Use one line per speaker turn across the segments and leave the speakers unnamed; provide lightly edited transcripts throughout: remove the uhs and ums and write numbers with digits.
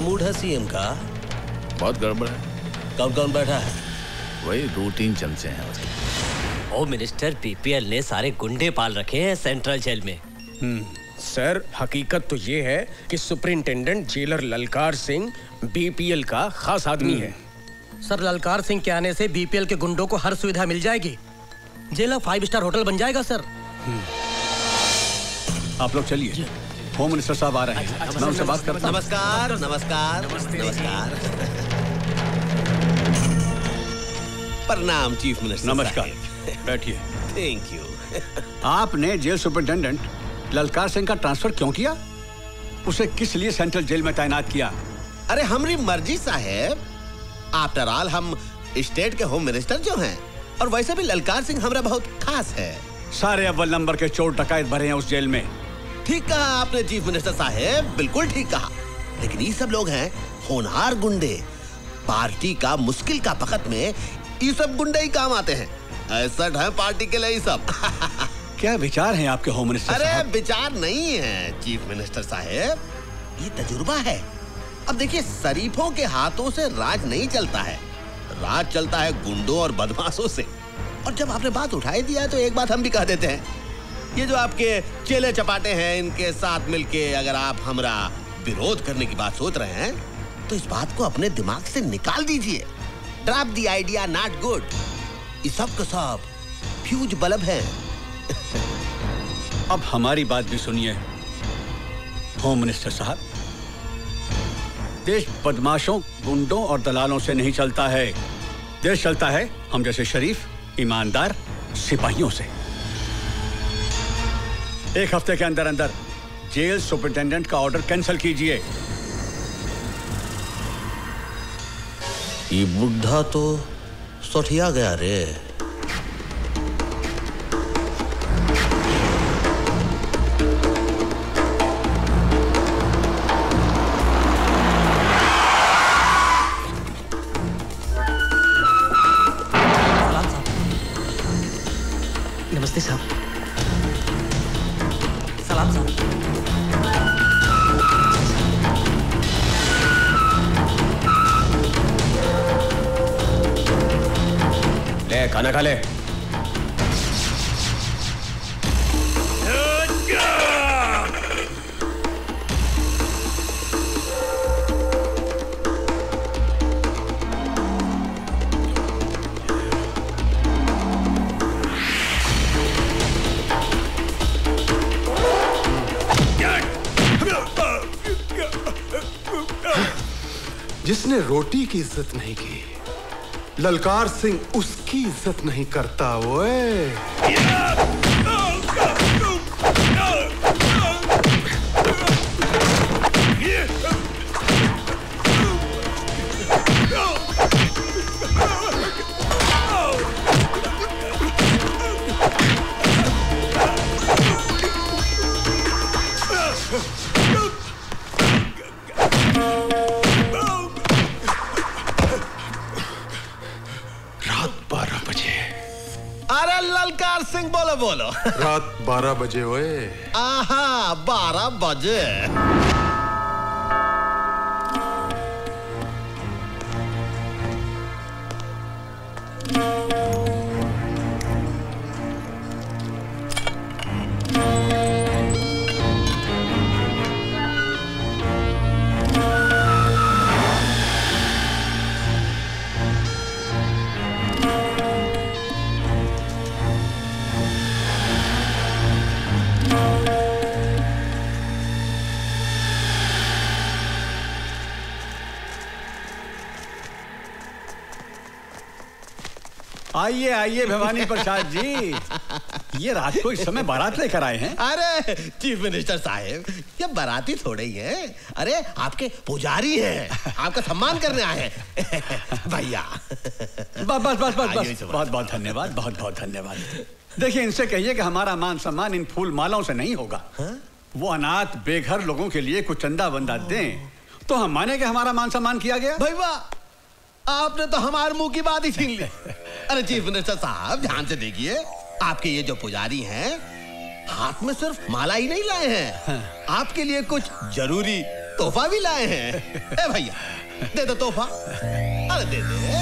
Mood है CM का?
बहुत गड़बड़ है।
कौन कौन बैठा है?
वही रूटीन चमचे हैं उसके।
होम मिनिस्टर बीपीएल ने सारे गुंडे पाल रखे हैं सेंट्रल जेल में।
सर, हकीकत तो ये है कि सुपरिंटेंडेंट जेलर ललकार सिंह बीपीएल का खास आदमी है।
सर, ललकार सिंह के आने से बीपीएल के गुंडों को हर सुविधा मिल जाएगी। जेल 5 स्टार होटल बन जाएगा सर।
आप लोग चलिए, होम मिनिस्टर साहब आ रहे हैं। मैं उनसे बात करता हूं।
नमस्कार नमस्कार नमस्कार। प्रणाम चीफ मिनिस्टर।
नमस्कार, बैठिए।
Thank you.
आपने जेल सुपरिटेंडेंट ललकार सिंह का ट्रांसफर क्यों किया? उसे किस लिए सेंट्रल जेल में तैनात किया?
अरे हमारी मर्जी साहब। आफ्टर ऑल हम स्टेट के होम मिनिस्टर जो हैं, और वैसे भी ललकार सिंह हमारा बहुत खास है।
सारे अव्वल नंबर के चोर डकैत भरे हैं उस जेल में।
ठीक कहा आपने चीफ मिनिस्टर साहब, बिल्कुल ठीक कहा। लेकिन ये सब लोग हैं होनहार गुंडे। पार्टी का मुश्किल का वक्त में ये सब गुंडे ही काम आते हैं। ऐसा है पार्टी के लिए ये सब।
क्या विचार हैं आपके होम मिनिस्टर
अरे
साहब?
विचार नहीं है चीफ मिनिस्टर साहब, ये तजुर्बा है। अब देखिए, शरीफों के हाथों से राज नहीं चलता है, राज चलता है गुंडों और बदमाशों से। और जब आपने बात उठाई दिया तो एक बात हम भी कह देते हैं, ये जो आपके चेले चपाटे हैं, इनके साथ मिलके अगर आप हमारा विरोध करने की बात सोच रहे हैं तो इस बात को अपने दिमाग से निकाल दीजिए। Drop the idea, not good. ये सब का सब फ्यूज बल्ब है।
अब हमारी बात भी सुनिए होम मिनिस्टर साहब। देश बदमाशों, गुंडों और दलालों से नहीं चलता है। देश चलता है हम जैसे शरीफ, ईमानदार सिपाहियों से। एक हफ्ते के अंदर अंदर जेल सुपरिटेंडेंट का ऑर्डर कैंसिल कीजिए।
ये बुढ़ा तो सोठिया गया रे।
नमस्ते साहब। सलाम साहब।
ले खाना खा ले।
जिसने रोटी की इज्जत नहीं की, ललकार सिंह उसकी इज्जत नहीं करता। ओए
ललकार सिंह बोलो बोलो।
रात 12 बजे। ओए
आहा, 12 बजे।
आइए आइए भवानी प्रसाद जी, ये रात को इस समय बारात लेकर आए हैं?
अरे चीफ मिनिस्टर साहब, ये बाराती थोड़े ही हैं। अरे आपके पुजारी हैं, आपका सम्मान करने आए हैं। भैया
बस बस बस बस, बहुत बहुत धन्यवाद, बहुत बहुत धन्यवाद। देखिए, इनसे कहिए कि हमारा मान सम्मान इन फूल मालाओं से नहीं होगा। वो अनाथ बेघर लोगों के लिए कुछ चंदा वंदा दें तो हम माने कि हमारा मान सम्मान किया गया।
भाई वाह, आपने तो हमारे मुंह की बात ही छीन ली। अरे चीफ मिनिस्टर साहब, ध्यान से देखिए, आपके ये जो पुजारी हैं हाथ में सिर्फ माला ही नहीं लाए हैं, आपके लिए कुछ जरूरी तोहफा भी लाए हैं। ए भैया दे दो तोहफा, अरे दे दे।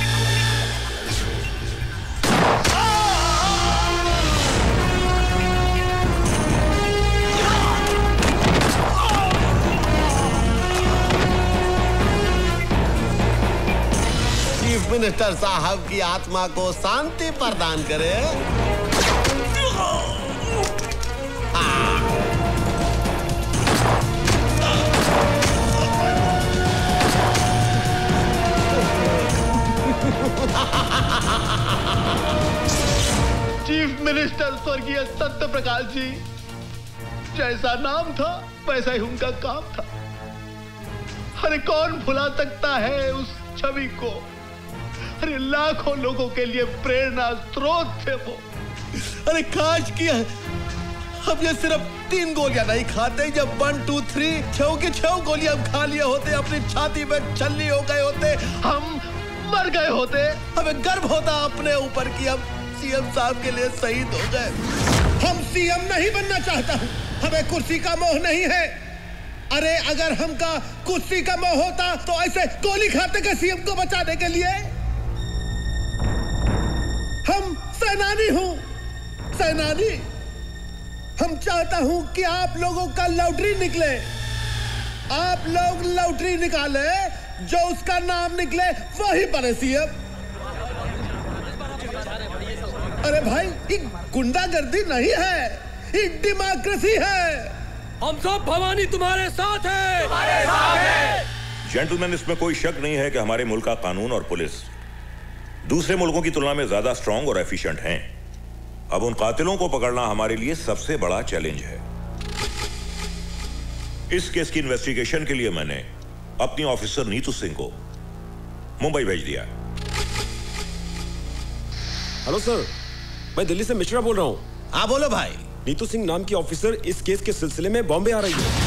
चीफ मिनिस्टर साहब की आत्मा को शांति प्रदान करे।
चीफ मिनिस्टर स्वर्गीय सत्य प्रकाश जी, जैसा नाम था वैसा ही उनका काम था। अरे कौन भुला सकता है उस छवि को? अरे लाखों लोगों के लिए प्रेरणा स्रोत थे वो।
अरे काश किया हम ये सिर्फ 3 गोलियां नहीं खाते, जब 1 2 3 6 की 6 गोलियां हम खा लिए होते, अपनी छाती में छल्ली हो गए होते,
हम मर गए होते।
हमें गर्व होता अपने ऊपर कि हम सीएम साहब के लिए शहीद हो गए। हम सीएम नहीं बनना चाहता हूं, हमें कुर्सी का मोह नहीं है। अरे अगर हमका कुर्सी का मोह होता तो ऐसे गोली खाते के सीएम को बचाने के लिए। हम सेनानी हूं, सेनानी। हम चाहता हूं कि आप लोगों का लॉटरी निकले, आप लोग लॉटरी निकाले, जो उसका नाम निकले वही बने सीएम। अरे भाई ये गुंडागर्दी नहीं है, ये डेमोक्रेसी है।
हम सब भवानी तुम्हारे साथ हैं। तुम्हारे साथ हैं।
जेंटलमैन, इसमें कोई शक नहीं है कि हमारे मुल्क का कानून और पुलिस दूसरे मुल्कों की तुलना में ज्यादा स्ट्रांग और एफिशिएंट हैं। अब उन कातिलों को पकड़ना हमारे लिए सबसे बड़ा चैलेंज है। इस केस की इन्वेस्टिगेशन के लिए मैंने अपनी ऑफिसर नीतू सिंह को मुंबई भेज दिया।
हेलो सर, मैं दिल्ली से मिश्रा बोल रहा हूँ।
हाँ बोलो भाई।
नीतू सिंह नाम की ऑफिसर इस केस के सिलसिले में बॉम्बे आ रही है।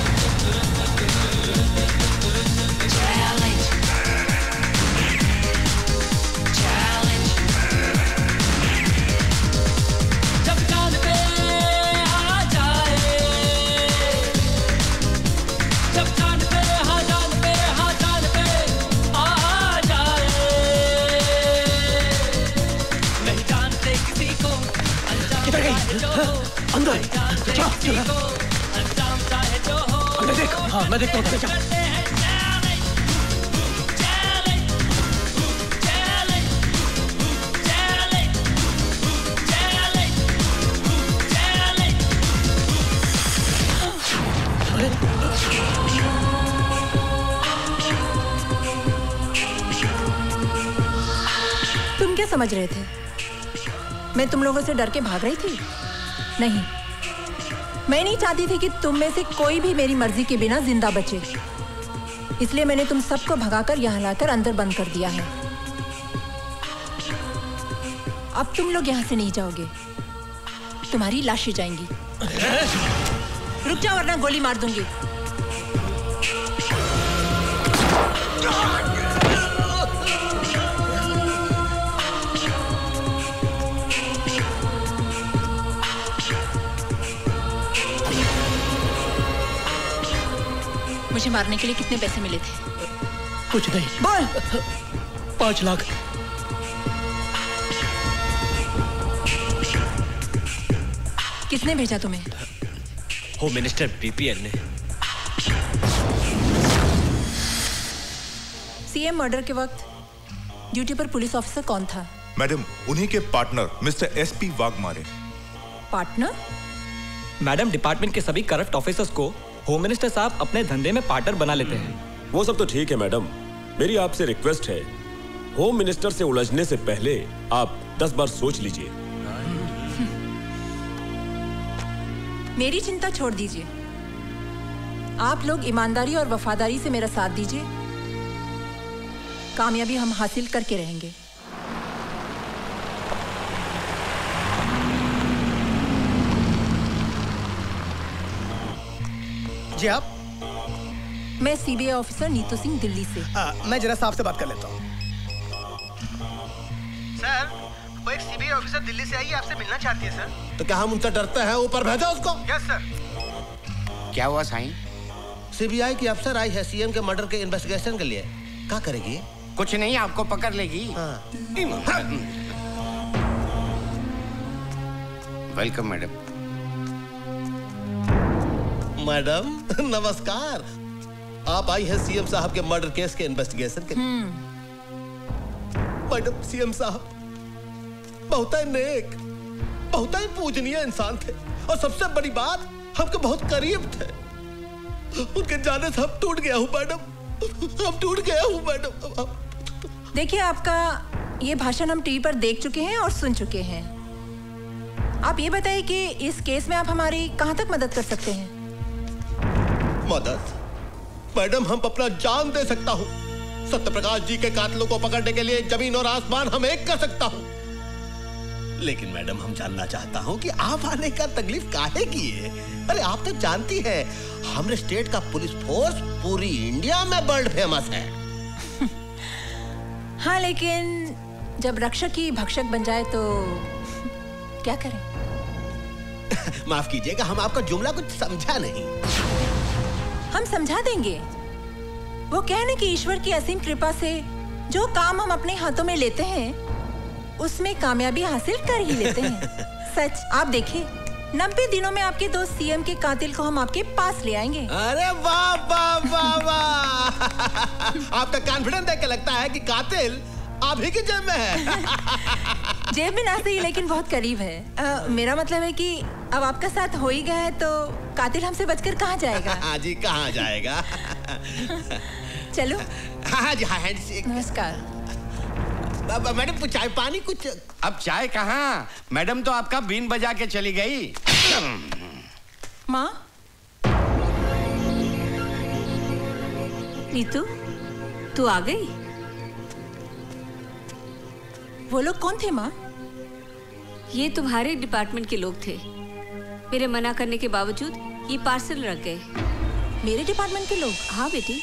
अंदर अंदर देख। हाँ मैं देखता हूँ।
तुम क्या समझ रहे थे? मैं तुम लोगों से डर के भाग रही थी? नहीं, मैं नहीं चाहती थी कि तुम में से कोई भी मेरी मर्जी के बिना जिंदा बचे। इसलिए मैंने तुम सबको भगाकर यहाँ लाकर अंदर बंद कर दिया है। अब तुम लोग यहाँ से नहीं जाओगे, तुम्हारी लाशें जाएंगी। रुक जाओ वरना गोली मार दूंगी। मुझे मारने के लिए कितने पैसे मिले थे?
कुछ नहीं।
बोल।
5 लाख।
किसने भेजा तुम्हें?
होम मिनिस्टर बीपीएल ने।
सीएम मर्डर के वक्त ड्यूटी पर पुलिस ऑफिसर कौन था?
मैडम, उन्हीं के partner mister SP Waghmare.
Partner?
Madam, department के सभी करप्ट ऑफिसर्स को होम मिनिस्टर साहब अपने धंधे में पार्टनर बना लेते हैं।
वो सब तो ठीक है मैडम, मेरी आपसे रिक्वेस्ट है, होम मिनिस्टर से उलझने से पहले आप 10 बार सोच लीजिए।
मेरी चिंता छोड़ दीजिए, आप लोग ईमानदारी और वफादारी से मेरा साथ दीजिए, कामयाबी हम हासिल करके रहेंगे।
जी आप?
मैं सीबीआई ऑफिसर नीतू सिंह, दिल्ली से।
मैं जरा साहब से बात कर लेता हूँ। सर, वो एक सीबीआई ऑफिसर दिल्ली से आई है, आपसे मिलना चाहती है सर।
तो क्या हम उनसे डरते हैं? ऊपर भेजो उसको।
Yes sir.
क्या हुआ साईं?
सीबीआई की अफसर आई है सीएम के मर्डर के इन्वेस्टिगेशन के लिए। क्या करेगी?
कुछ नहीं, आपको पकड़ लेगी। Welcome madam.
मैडम नमस्कार। आप आई हैं सीएम साहब के मर्डर केस के इन्वेस्टिगेशन के लिए। मैडम सीएम साहब बहुत ही नेक, बहुत ही पूजनीय इंसान थे और सबसे बड़ी बात हमके बहुत करीब थे। उनके जाने से हम टूट गया हूँ मैडम, हम टूट गया हूँ मैडम।
देखिए, आपका ये भाषण हम टीवी पर देख चुके हैं और सुन चुके हैं। आप ये बताइए कि इस केस में आप हमारी कहां तक मदद कर सकते हैं?
मदद? मैडम हम अपना जान दे सकता हूँ। सत्यप्रकाश जी के कातिलों को पकड़ने के लिए जमीन और आसमान हम एक कर सकता हूँ। लेकिन मैडम हम जानना चाहता हूँ कि आप आने का तकलीफ काहे की है? अरे आप तो जानती हैं हमारे स्टेट का पुलिस फोर्स पूरी इंडिया में वर्ल्ड फेमस है।
हाँ, लेकिन जब रक्षक ही भक्षक बन जाए तो क्या करें?
माफ कीजिएगा, हम आपका जुमला कुछ समझा नहीं।
हम समझा देंगे। वो कहने की ईश्वर की असीम कृपा से जो काम हम अपने हाथों में लेते हैं उसमें कामयाबी हासिल कर ही लेते हैं। सच, आप देखिए 90 दिनों में आपके दोस्त सीएम के कातिल को हम आपके पास ले आएंगे।
अरे वाह वाह वाह वाह! आपका कॉन्फिडेंस देख के लगता है कि कातिल आप ही की जेब में है।
जेब में ना सही, लेकिन बहुत करीब है। मेरा मतलब है कि अब आपका साथ हो ही गया है तो कातिल हमसे बचकर कहाँ जाएगा?
हाँ जी, कहाँ जाएगा?
चलो।
हाँ जी, हाँ।
नमस्कार
मैडम, कुछ चाय पानी कुछ?
अब चाय कहाँ, मैडम तो आपका बीन बजा के चली गई।
माँ,
नीतू तू आ गई?
वो लोग कौन थे माँ?
ये तुम्हारे डिपार्टमेंट के लोग थे। मेरे मना करने के बावजूद ये पार्सल रख गए।
मेरे डिपार्टमेंट के लोग?
हाँ बेटी।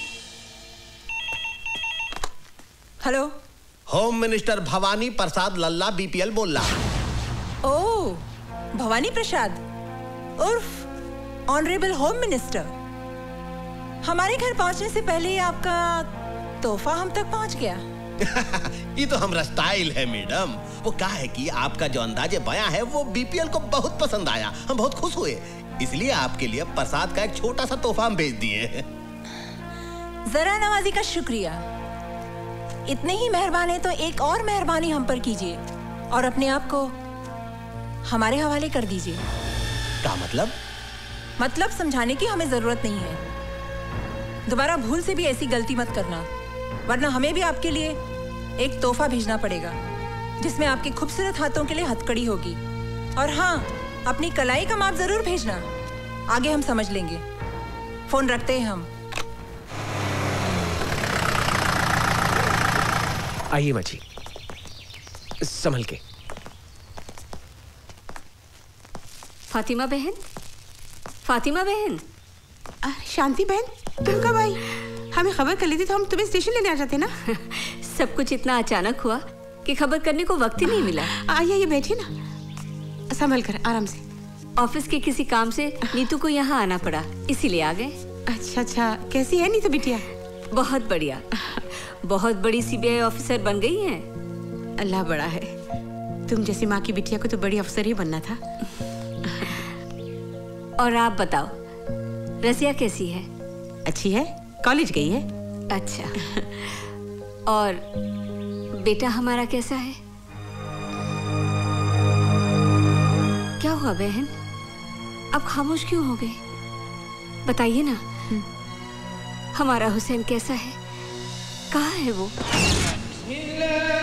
Hello,
home minister Bhavani Prasad Lalla BPL बोल रहा।
ओह, भवानी प्रसाद उर्फ ऑनरेबल होम मिनिस्टर। हमारे घर पहुंचने से पहले ही आपका तोहफा हम तक पहुंच गया।
ये तो हमारा स्टाइल है मैडम। वो क्या है कि आपका जो अंदाजे बयां है वो बीपीएल को बहुत पसंद आया, हम बहुत खुश हुए, इसलिए आपके लिए प्रसाद का एक छोटा सा तोहफा हम भेज दिए।
जरा नवाजी का शुक्रिया। इतने ही मेहरबान है तो एक और मेहरबानी हम पर कीजिए और अपने आप को हमारे हवाले कर दीजिए।
क्या मतलब?
मतलब समझाने की हमें जरूरत नहीं है। दोबारा भूल से भी ऐसी गलती मत करना, वरना हमें भी आपके लिए एक तोहफा भेजना पड़ेगा जिसमें आपके खूबसूरत हाथों के लिए हथकड़ी होगी। और हाँ, अपनी कलाई का माप जरूर भेजना, आगे हम समझ लेंगे। फोन रखते हैं हम।
आइए मची, संभल के।
फातिमा बहन, फातिमा बहन।
शांति बहन, तुम कब आई? हमें खबर कर ली थी तो हम तुम्हें स्टेशन लेने आ जाते ना।
सब कुछ इतना अचानक हुआ कि खबर करने को वक्त ही नहीं मिला।
आइए बैठिए ना, संभल कर, आराम से।
ऑफिस के किसी काम से नीतू को यहाँ आना पड़ा, इसीलिए आ गए।
अच्छा अच्छा, कैसी है नीतू बिटिया?
बहुत बढ़िया, बहुत बड़ी सीबीआई ऑफिसर बन गई हैं।
अल्लाह बड़ा है, तुम जैसी माँ की बिटिया को तो बड़ी अफसर ही बनना था।
और आप बताओ, रसिया कैसी है?
अच्छी है, कॉलेज गई है।
अच्छा, और बेटा हमारा कैसा है? क्या हुआ बहन, अब खामोश क्यों हो गए? बताइए ना, हमारा हुसैन कैसा है? कहाँ है वो?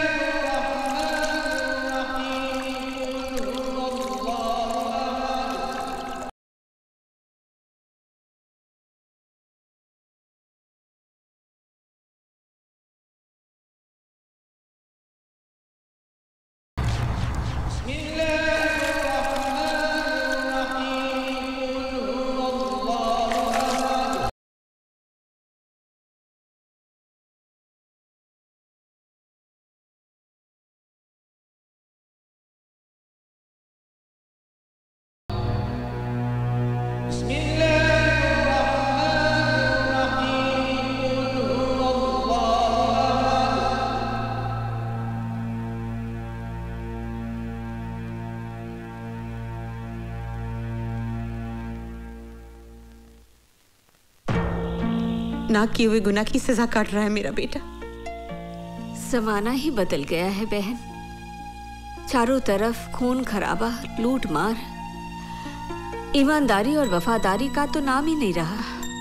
खौफनाक किए हुए गुनाह की सजा काट रहा है मेरा बेटा।
जमाना ही बदल गया है बहन। चारों तरफ खून खराबा, लूट मार, ईमानदारी और वफादारी का तो नाम ही नहीं रहा।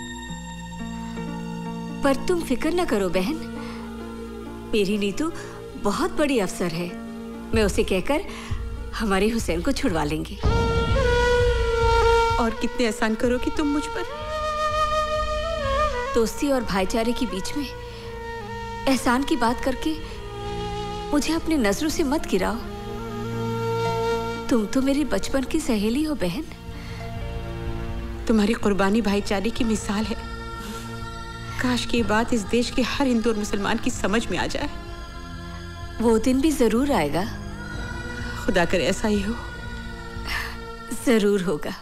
पर तुम फिक्र न करो बहन, मेरी नीतू बहुत बड़ी अफसर है। मैं उसे कहकर हमारे हुसैन को छुड़वा लेंगे।
और कितने एहसान करोगी तुम मुझ पर।
दोस्ती और भाईचारे के बीच में एहसान की बात करके मुझे अपनी नजरों से मत गिराओ। तुम तो मेरी बचपन की सहेली हो बहन।
तुम्हारी कुर्बानी भाईचारे की मिसाल है। काश की ये बात इस देश के हर हिंदू और मुसलमान की समझ में आ जाए।
वो दिन भी जरूर आएगा।
खुदा करे ऐसा ही हो।
जरूर होगा।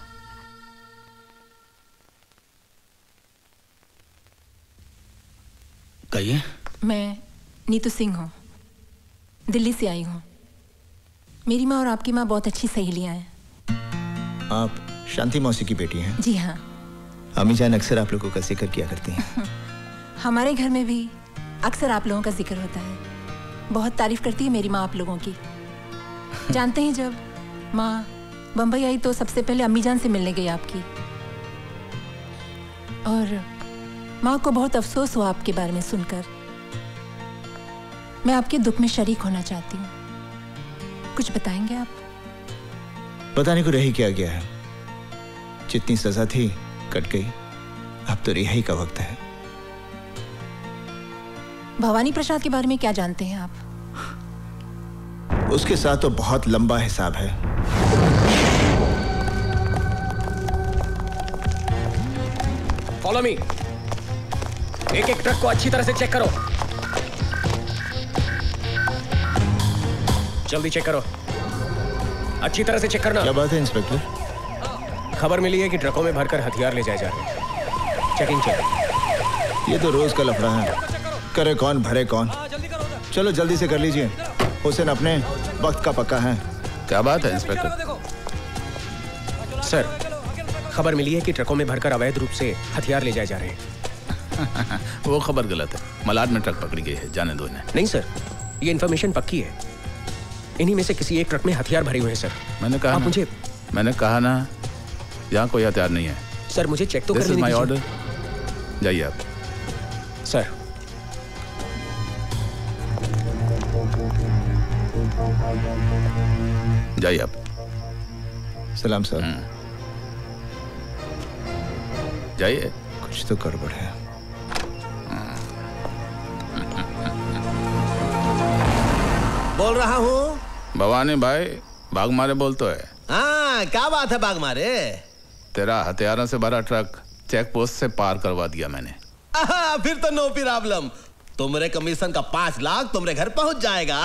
कहिए।
मैं नीतू सिंह हूँ, दिल्ली से आई हूँ। मेरी माँ और आपकी माँ बहुत अच्छी सहेलियाँ हैं।
आप शांति मौसी की बेटी हैं?
जी हाँ।
अम्मी जान अक्सर आप लोगों का जिक्र किया करती हैं।
हमारे घर में भी अक्सर आप लोगों का जिक्र होता है। बहुत तारीफ करती है मेरी माँ आप लोगों की। जानते हैं जब माँ बम्बई आई तो सबसे पहले अम्मी जान से मिलने गई आपकी, और माँ को बहुत अफसोस हुआ आपके बारे में सुनकर। मैं आपके दुख में शरीक होना चाहती हूँ। कुछ बताएंगे आप?
बताने को रह ही क्या गया है। जितनी सजा थी कट गई, अब तो रिहाई का वक्त है।
भवानी प्रसाद के बारे में क्या जानते हैं आप?
उसके साथ तो बहुत लंबा हिसाब है।
Follow me. एक एक ट्रक को अच्छी तरह से चेक करो। जल्दी चेक करो, अच्छी तरह से चेक करना।
क्या बात है इंस्पेक्टर?
खबर मिली है कि ट्रकों में भरकर हथियार ले जाए जा रहे हैं। Checking check.
ये तो रोज का लफड़ा है। करे कौन भरे कौन। चलो जल्दी से कर लीजिए। हुसैन अपने वक्त का पक्का है।
क्या बात है इंस्पेक्टर?
सर, खबर मिली है कि ट्रकों में भरकर अवैध रूप से हथियार ले जाए जा रहे हैं।
वो खबर गलत है। मलाड में ट्रक पकड़ी गई है, जाने दो इन्हें।
नहीं सर, ये इन्फॉर्मेशन पक्की है। इन्हीं में से किसी एक ट्रक में हथियार भरे हुए हैं सर।
मैंने कहा ना यहाँ कोई हथियार नहीं है।
सर मुझे चेक तो
करने दीजिए।
My
order. जाइए आप।
सर
जाइए आप।
सलाम सर।
जाइए।
कुछ तो गड़बड़ है।
बोल रहा हूँ।
भवानी भाई, भाग मारे बोल तो है।
हाँ, क्या बात है भाग मारे?
तेरा हथियारों से भरा ट्रक चेक पोस्ट से पार करवा दिया मैंने।
फिर तो नो प्रॉब्लम। तुम्हारे कमीशन का 5 लाख तुम्हारे घर पहुंच जाएगा।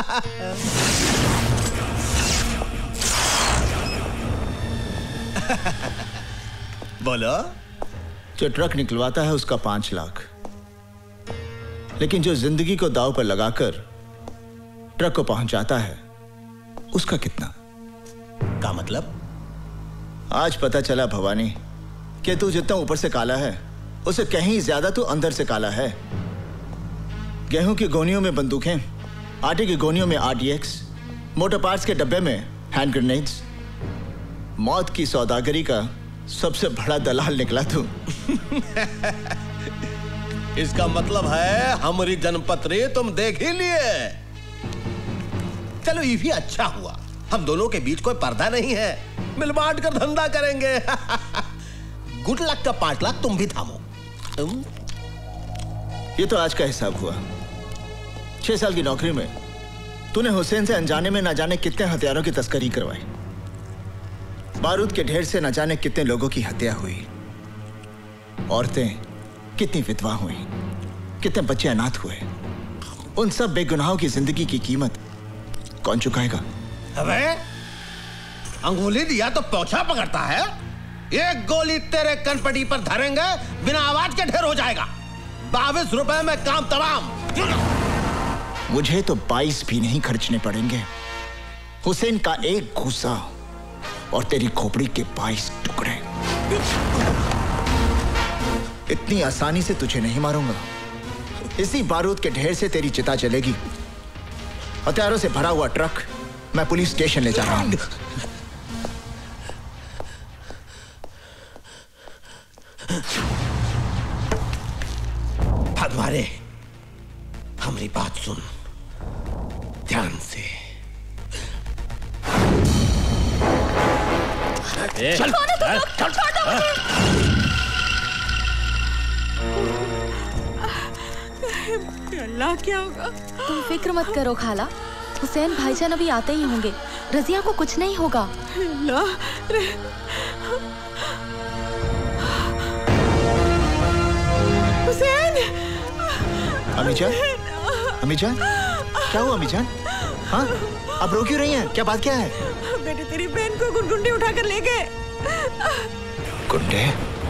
बोलो।
जो ट्रक निकलवाता है उसका 5 लाख, लेकिन जो जिंदगी को दांव पर लगाकर ट्रक को पहुंचाता है उसका कितना?
का मतलब?
आज पता चला भवानी कि तू जितना ऊपर से काला है उससे कहीं ज्यादा तू अंदर से काला है। गेहूं की गोनियों में बंदूकें, आटे की गोनियों में RDX, मोटर पार्ट्स के डब्बे में हैंड ग्रेनेड्स। मौत की सौदागरी का सबसे बड़ा दलाल निकला तू।
इसका मतलब है हमारी जनपत्री तुम देख ही लिए। चलो ये भी अच्छा हुआ, हम दोनों के बीच कोई पर्दा नहीं है। मिल बांट कर धंधा करेंगे। गुड लक का 5 लाख तुम भी थामो।
ये तो आज का हिसाब हुआ। 6 साल की नौकरी में तूने हुसैन से अनजाने में न जाने कितने हथियारों की तस्करी करवाई। बारूद के ढेर से न जाने कितने लोगों की हत्या हुई। औरतें कितनी विधवा हुई, कितने बच्चे अनाथ हुए। उन सब बेगुनाहों की जिंदगी की कीमत कौन चुकाएगा?
अबे अंगुली दिया तो पोछा पकड़ता है। एक गोली तेरे कनपटी पर धरेंगे, बिना आवाज के ढेर हो जाएगा। 22 रुपए में काम तमाम।
मुझे तो 22 भी नहीं खर्चने पड़ेंगे। हुसैन का एक घूसा और तेरी खोपड़ी के 22 टुकड़े। इतनी आसानी से तुझे नहीं मारूंगा। इसी बारूद के ढेर से तेरी चिता चलेगी। हथियारों से भरा हुआ ट्रक मैं पुलिस स्टेशन ले जा रहा हूं।
भगवारे, हमारी बात सुन ध्यान से।
चल,
अल्लाह, क्या होगा?
तुम फिक्र मत करो खाला, हुसैन भाईजान अभी आते ही होंगे। रजिया को कुछ नहीं होगा।
हुसैन!
अमीजान, अमीजान, क्या हुआ अमीजान? हाँ, अब रो क्यों रही हैं? क्या बात क्या है?
बेटे, तेरी बहन को गुंडे उठाकर ले गए।
गुंडे?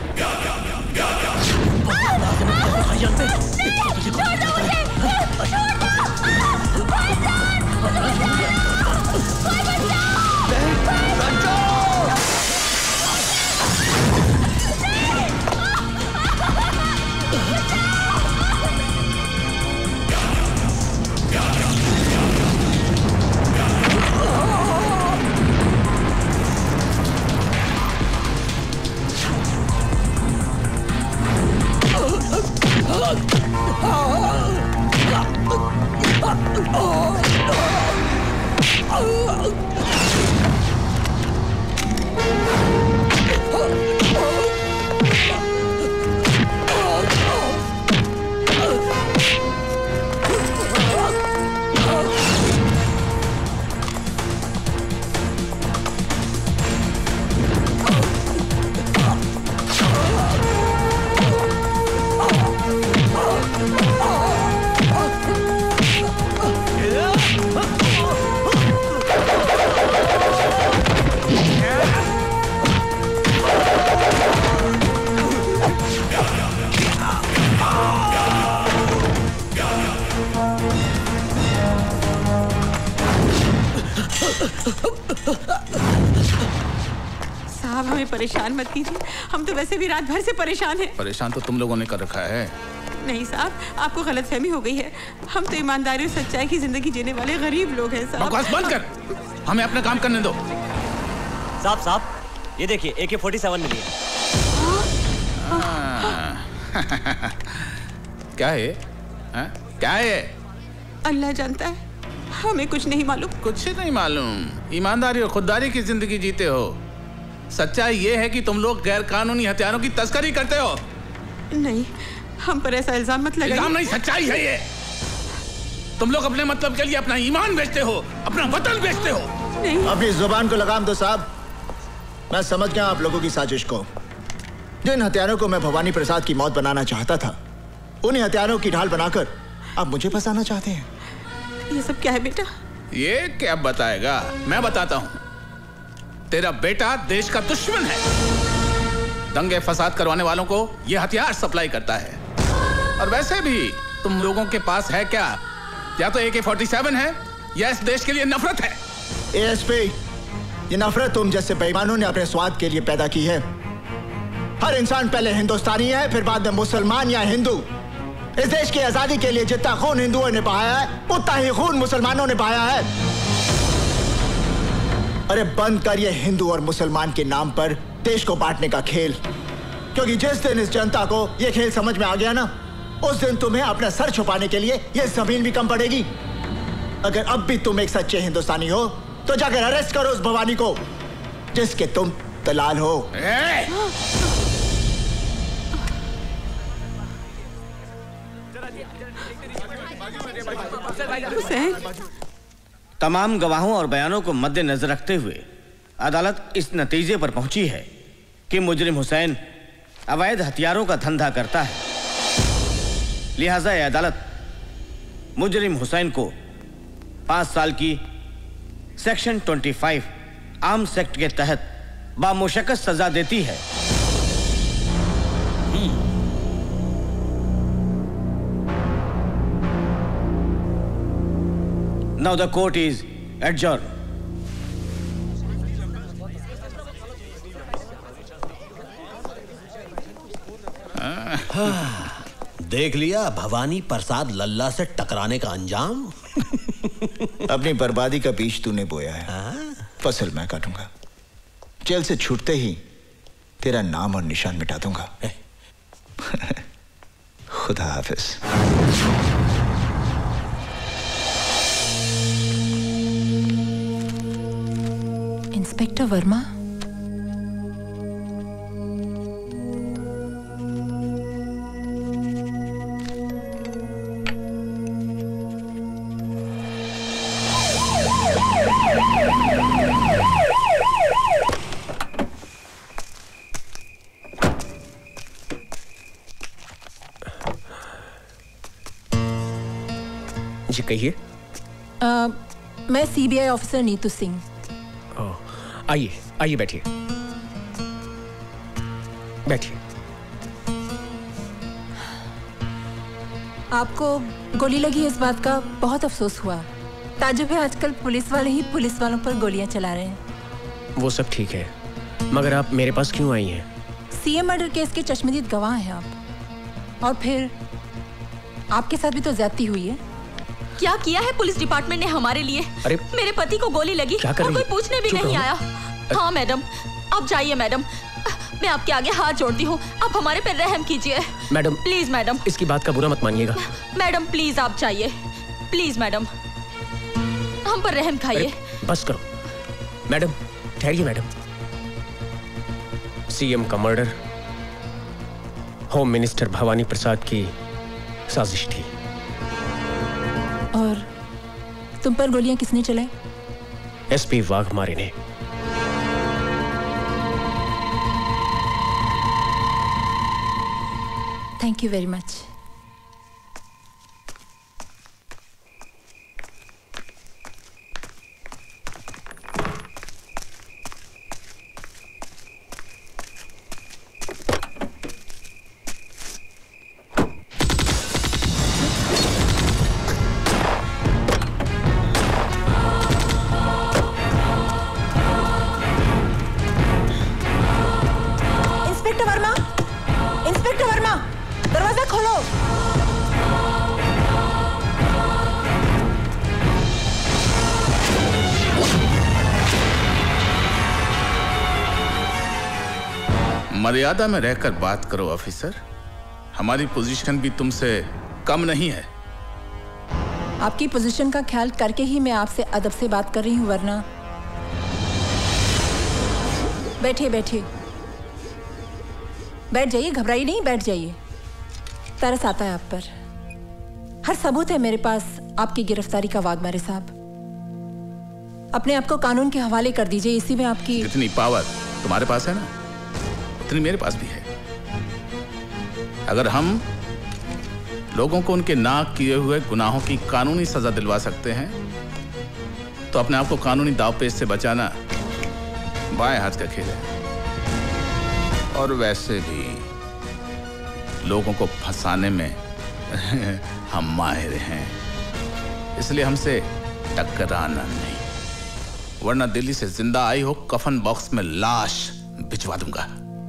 साहब, हमें परेशान मत कीजिए। हम तो वैसे भी रात भर से परेशान हैं।
परेशान तो तुम लोगों ने कर रखा है।
नहीं साहब, आपको गलतफहमी हो गई है। हम तो ईमानदारी और सच्चाई की जिंदगी जीने वाले गरीब लोग हैं साहब।
बकवास बंद कर, हमें अपना काम करने दो।
साहब, ये देखिए AK-47 मिली है।
क्या है? क्या है?
अल्लाह जानता है, हमें कुछ नहीं मालूम।
कुछ नहीं मालूम? ईमानदारी और खुददारी की जिंदगी जीते हो। सच्चाई ये है कि तुम लोग गैर कानूनी हथियारों की तस्करी करते हो।
नहीं, हम पर ऐसा इल्जाम मत लगाइए।
इल्जाम नहीं, सच्चाई है ये। तुम लोग अपने मतलब के लिए अपना ईमान बेचते हो, अपना वतन बेचते हो।
नहीं।
अपनी जुबान को लगाम दो साहब। मैं समझ गया आप लोगों की साजिश को। जिन हथियारों को मैं भवानी प्रसाद की मौत बनाना चाहता था, उन्हीं हथियारों की ढाल बनाकर आप मुझे फंसाना चाहते हैं।
ये सब क्या है बेटा?
ये क्या बताएगा? मैं बताता हूँ। तेरा बेटा देश का दुश्मन है। दंगे फसाद करवाने वालों को ये हथियार सप्लाई करता है। और वैसे भी तुम लोगों के पास है क्या? या तो AK-47 है या इस देश के लिए नफरत है।
ASP, ये नफरत तुम जैसे बेईमानों ने अपने स्वाद के लिए पैदा की है। हर इंसान पहले हिंदुस्तानी है, फिर बाद में मुसलमान या हिंदू। इस देश की आजादी के लिए जितना खून हिंदुओं ने बहाया है, उतना ही खून मुसलमानों ने बहाया है। अरे बंद कर ये हिंदू और मुसलमान के नाम पर देश को बांटने का खेल। क्योंकि जिस दिन इस जनता को ये खेल समझ में आ गया ना, उस दिन तुम्हें अपना सर छुपाने के लिए ये जमीन भी कम पड़ेगी। अगर अब भी तुम एक सच्चे हिंदुस्तानी हो तो जाकर अरेस्ट करो उस भवानी को जिसके तुम दलाल हो।
तमाम गवाहों और बयानों को मद्देनजर रखते हुए अदालत इस नतीजे पर पहुंची है कि मुजरिम हुसैन अवैध हथियारों का धंधा करता है। लिहाजा यह अदालत मुजरिम हुसैन को 5 साल की सेक्शन 25 आर्म्स एक्ट के तहत बामुशक्कत सजा देती है। Now the court is adjourned.
देख लिया भवानी प्रसाद लल्ला से टकराने का अंजाम।
अपनी बर्बादी का बीज तूने बोया है, फसल मैं काटूंगा। जेल से छूटते ही तेरा नाम और निशान मिटा दूंगा। खुदा हाफिज।
इंस्पेक्टर वर्मा,
जी कहिए।
मैं सीबीआई ऑफिसर नीतू सिंह।
आइए आइए, बैठिए बैठिए।
आपको गोली लगी इस बात का बहुत अफसोस हुआ। ताजुब है, आजकल पुलिस वाले ही पुलिस वालों पर गोलियां चला रहे हैं।
वो सब ठीक है, मगर आप मेरे पास क्यों आई हैं?
सीएम मर्डर केस के चश्मदीद गवाह हैं आप, और फिर आपके साथ भी तो ज्यादती हुई है।
क्या किया है पुलिस डिपार्टमेंट ने हमारे लिए?
अरे
मेरे पति को गोली लगी और कोई पूछने भी नहीं आया। हाँ मैडम, आप जाइए मैडम, मैं आपके आगे हाथ जोड़ती हूँ, आप हमारे पर रहम कीजिए
मैडम।
प्लीज मैडम,
इसकी बात का बुरा मत मानिएगा।
मैडम प्लीज आप जाइए, प्लीज मैडम, हम पर रहम खाइए।
बस करो मैडम, ठहरिए मैडम। सीएम का murder home minister Bhavani Prasad की साजिश थी।
और तुम पर गोलियां किसने चलाई?
एसपी वाघमारे ने।
Thank you very much. Inspector Verma, दरवाजा खोलो।
मर्यादा में रहकर बात करो ऑफिसर, हमारी पोजीशन भी तुमसे कम नहीं है।
आपकी पोजीशन का ख्याल करके ही मैं आपसे अदब से बात कर रही हूँ, वरना। बैठिए बैठिए, बैठ जाइए, घबराइए नहीं, बैठ जाइए। तरस आता है आप पर। हर सबूत है मेरे पास आपकी गिरफ्तारी का, वाघमारे साहब। अपने आप को कानून के हवाले कर दीजिए, इसी में आपकी
जितनी पावर तुम्हारे पास है ना, उतनी मेरे पास भी है। अगर हम लोगों को उनके नाक किए हुए गुनाहों की कानूनी सजा दिलवा सकते हैं, तो अपने आप को कानूनी दांवपेच से बचाना बाएं हाथ का खेल है। और वैसे भी लोगों को फंसाने में हम माहिर हैं, इसलिए हमसे टकराना नहीं, वरना दिल्ली से जिंदा आई हो कफन बॉक्स में लाश भिजवा दूंगा।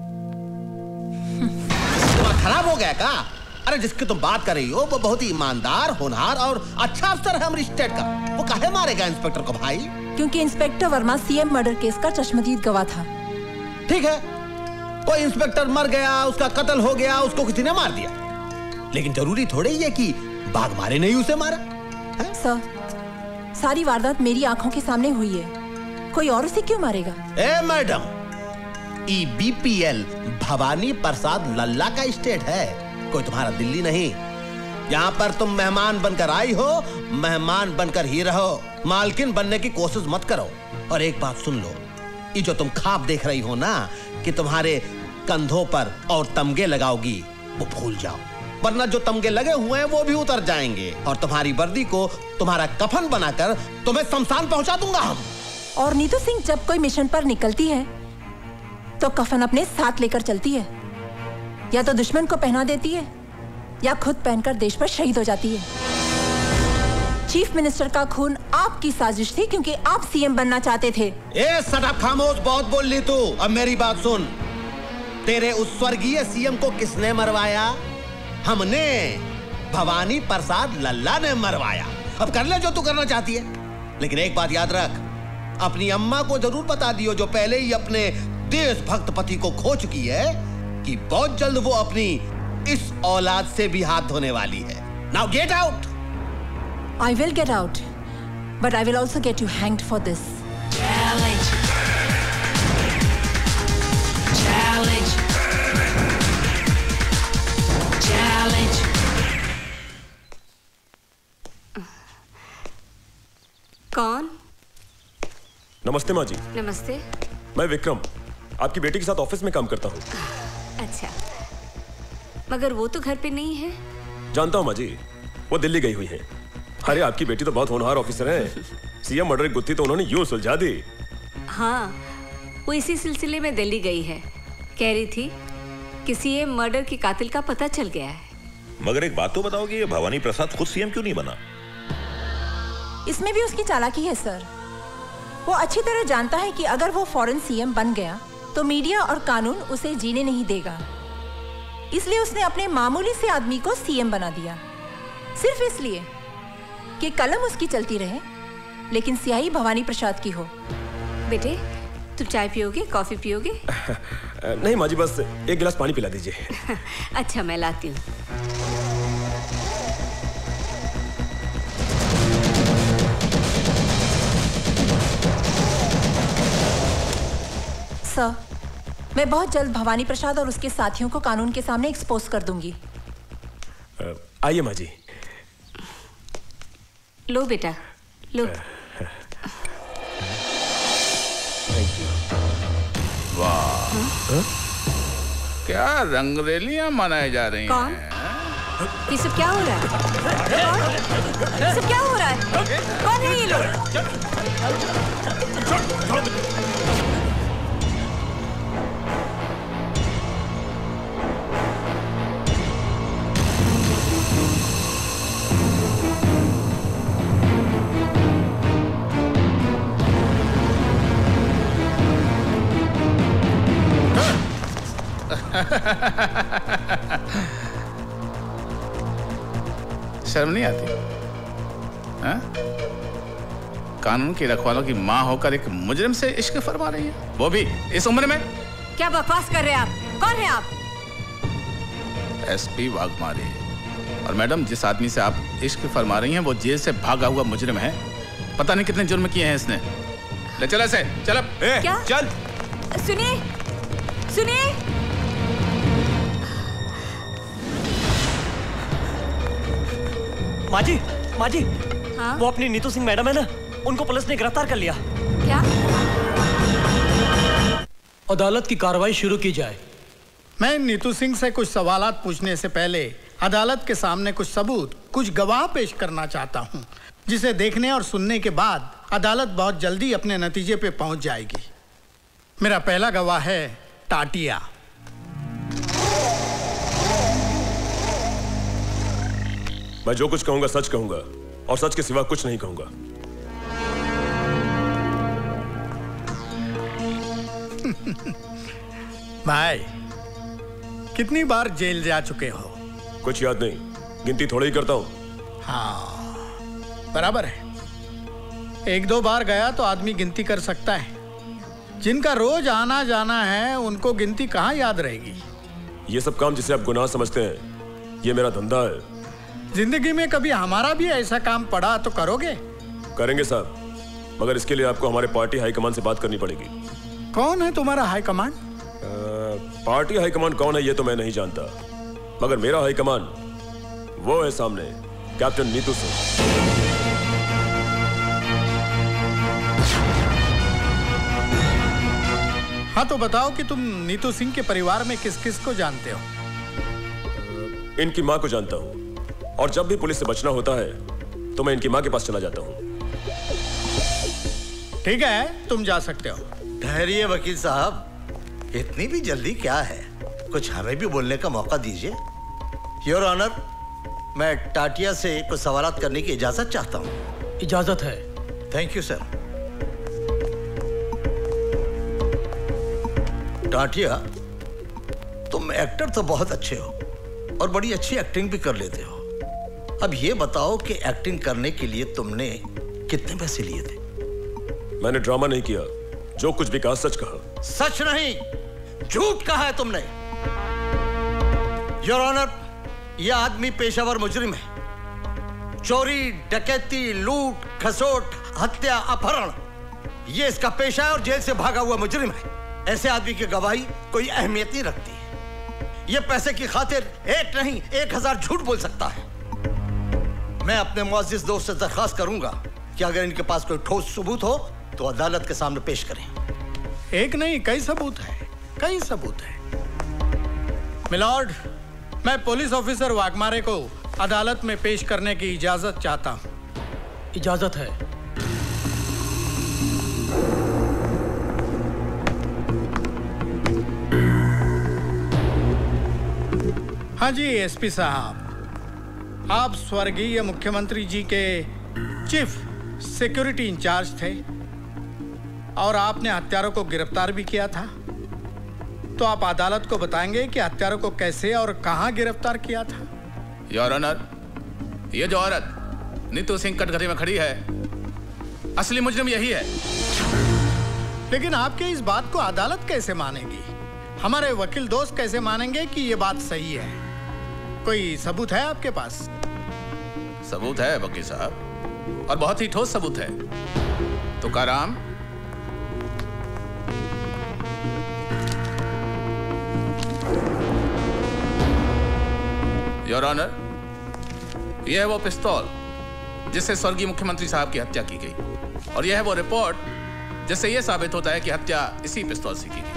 खराब हो गया का? अरे जिसकी तुम बात कर रही हो वो बहुत ही ईमानदार, होनहार और अच्छा अफसर है हमारी स्टेट का। वो काहे मारेगा इंस्पेक्टर को भाई?
क्योंकि inspector Verma CM murder case का चश्मदीद गवाह था।
ठीक है, कोई इंस्पेक्टर मर गया, उसका कत्ल हो गया, उसको किसी ने मार दिया, लेकिन जरूरी थोड़े ही है कि वाघमारे ने ही उसे मारा।
सर, सारी वारदात मेरी आंखों के सामने हुई है, कोई और उसे क्यों मारेगा?
ए मैडम, EBPL भवानी प्रसाद लल्ला का स्टेट है, कोई तुम्हारा दिल्ली नहीं। यहाँ पर तुम मेहमान बनकर आई हो, मेहमान बनकर ही रहो, मालकिन बनने की कोशिश मत करो। और एक बात सुन लो, ये जो तुम ख्वाब देख रही हो ना कि तुम्हारे कंधों पर और तमगे लगाओगी, वो भूल जाओ, वरना जो तमगे लगे हुए हैं वो भी उतर जाएंगे और तुम्हारी वर्दी को तुम्हारा कफन बनाकर तुम्हें शमशान पहुंचा दूंगा हम।
और नीतू सिंह जब कोई मिशन पर निकलती है तो कफन अपने साथ लेकर चलती है, या तो दुश्मन को पहना देती है या खुद पहनकर देश पर शहीद हो जाती है। चीफ मिनिस्टर का खून आपकी साजिश थी क्योंकि आप सीएम बनना चाहते थे।
ए सटअप, खामोश, बहुत बोल ली तू। अब मेरी बात सुन, तेरे उस स्वर्गीय सीएम को किसने मरवाया? हमने भवानी प्रसाद लल्ला ने मरवाया। अब कर ले जो तू करना चाहती है, लेकिन एक बात याद रख, अपनी अम्मा को जरूर बता दियो, जो पहले ही अपने देशभक्त पति को खो चुकी है, कि बहुत जल्द वो अपनी इस औलाद से भी हाथ धोने वाली है। Now get out.
I will get out, but I will also get you hanged for this.
Challenge. Challenge. Challenge.
कौन?
नमस्ते माँ जी।
नमस्ते।
मैं विक्रम, आपकी बेटी के साथ ऑफिस में काम करता हूँ।
अच्छा, मगर वो तो घर पे नहीं है।
जानता हूँ माँ जी, वो दिल्ली गई हुई है। अरे आपकी बेटी तो बहुत होनहार ऑफिसर है। सीएम मर्डर की गुत्थी तो उन्होंने यूं सुलझा दी।
हाँ, वो इसी सिलसिले में दिल्ली गई है। कह रही थी कि सीएम मर्डर के कातिल का पता चल गया है।
मगर एक बात तो बताओ कि ये भवानी प्रसाद खुद सीएम क्यों नहीं बना?
इसमें भी उसकी चालाकी है सर। वो अच्छी तरह जानता है कि अगर वो फौरन सीएम बन गया तो मीडिया और कानून उसे जीने नहीं देगा, इसलिए उसने अपने मामूली से आदमी को सीएम बना दिया, सिर्फ इसलिए कि कलम उसकी चलती रहे लेकिन स्याही भवानी प्रसाद की हो।
बेटे, तुम चाय पियोगे, कॉफी पियोगे?
नहीं माँ जी, बस एक गिलास पानी पिला दीजिए।
अच्छा, मैं लाती हूँ।
सर, मैं बहुत जल्द भवानी प्रसाद और उसके साथियों को कानून के सामने एक्सपोज कर दूंगी।
आइए माँ जी।
लो बेटा, लो।
वाह, क्या रंगरेलियां मनाई जा रही
कौन?
हैं?
ये सब क्या हो रहा है? कौन? ये सब क्या हो रहा है? कौन है ये लोग?
शर्म नहीं आती? हाँ? कानून की रखवालों की माँ होकर एक मुजरिम से इश्क फरमा रही है, वो भी इस उम्र में।
क्या बकवास कर रहे हैं आप? कौन है आप?
एसपी वाघमारे। और मैडम, जिस आदमी से आप इश्क फरमा रही हैं वो जेल से भागा हुआ मुजरिम है। पता नहीं कितने जुर्म किए हैं इसने। ले चल ऐसे, चल अब।
क्या?
चल।
सुनिए, सुनिए।
माजी, माजी,
हाँ?
वो अपनी नीतू सिंह मैडम है ना, उनको पुलिस ने गिरफ्तार कर लिया।
क्या?
अदालत की कार्रवाई शुरू की जाए।
मैं नीतू सिंह से कुछ सवालात पूछने से पहले अदालत के सामने कुछ सबूत, कुछ गवाह पेश करना चाहता हूं, जिसे देखने और सुनने के बाद अदालत बहुत जल्दी अपने नतीजे पे पहुंच जाएगी। मेरा पहला गवाह है टाटिया।
मैं जो कुछ कहूंगा सच कहूंगा और सच के सिवा कुछ नहीं कहूंगा।
भाई, कितनी बार जेल जा चुके हो?
कुछ याद नहीं, गिनती थोड़ी ही करता हूं।
हाँ, बराबर है। एक दो बार गया तो आदमी गिनती कर सकता है। जिनका रोज आना जाना है उनको गिनती कहाँ याद रहेगी?
ये सब काम जिसे आप गुनाह समझते हैं, ये मेरा धंधा है।
जिंदगी में कभी हमारा भी ऐसा काम पड़ा तो करोगे?
करेंगे साहब, मगर इसके लिए आपको हमारे पार्टी हाईकमान से बात करनी पड़ेगी।
कौन है तुम्हारा हाईकमान?
पार्टी हाईकमान कौन है ये तो मैं नहीं जानता, मगर मेरा हाईकमान वो है सामने, कैप्टन नीतू सिंह।
हाँ, तो बताओ कि तुम नीतू सिंह के परिवार में किस किस को जानते हो?
इनकी माँ को जानता हूँ, और जब भी पुलिस से बचना होता है तो मैं इनकी माँ के पास चला जाता हूँ।
ठीक है, तुम जा सकते हो।
ठहरिए वकील साहब, इतनी भी जल्दी क्या है? कुछ हमें भी बोलने का मौका दीजिए। योर ऑनर, मैं टाटिया से कुछ सवालात करने की इजाजत चाहता हूँ।
इजाजत है।
Thank you sir. टाटिया, तुम एक्टर तो बहुत अच्छे हो,
और बड़ी अच्छी एक्टिंग भी कर लेते हो। अब ये बताओ कि एक्टिंग करने के लिए तुमने कितने पैसे लिए थे?
मैंने ड्रामा नहीं किया, जो कुछ भी कहा सच कहा।
सच नहीं, झूठ कहा है तुमने। योर ऑनर, यह आदमी पेशावर मुजरिम है। चोरी, डकैती, लूट, खसोट, हत्या, अपहरण, यह इसका पेशा है और जेल से भागा हुआ मुजरिम है। ऐसे आदमी की गवाही कोई अहमियत नहीं रखती। यह पैसे की खातिर एक नहीं 1000 झूठ बोल सकता है। मैं अपने मुअज़्ज़िज़ दोस्त से दरख्वास्त करूंगा कि अगर इनके पास कोई ठोस सबूत हो तो अदालत के सामने पेश करें।
एक नहीं, कई सबूत है, कई सबूत है। मिलॉर्ड, मैं पुलिस ऑफिसर वाघमारे को अदालत में पेश करने की इजाजत चाहता हूं। इजाजत है। हाँ जी एसपी साहब, आप स्वर्गीय मुख्यमंत्री जी के चीफ सिक्योरिटी इंचार्ज थे और आपने हत्यारों को गिरफ्तार भी किया था। तो आप अदालत को बताएंगे कि हत्यारों को कैसे और कहां गिरफ्तार किया था?
योर ऑनर, ये जो औरत नीतू सिंह कटघरे में खड़ी है, असली मुजरिम यही है।
लेकिन आपके इस बात को अदालत कैसे मानेगी? हमारे वकील दोस्त कैसे मानेंगे कि ये बात सही है? कोई सबूत है आपके पास?
सबूत है वकील साहब, और बहुत ही ठोस सबूत है। तुकाराम, योर ऑनर, यह है वो पिस्तौल जिससे स्वर्गीय मुख्यमंत्री साहब की हत्या की गई, और यह है वो रिपोर्ट जिससे यह साबित होता है कि हत्या इसी पिस्तौल से की गई।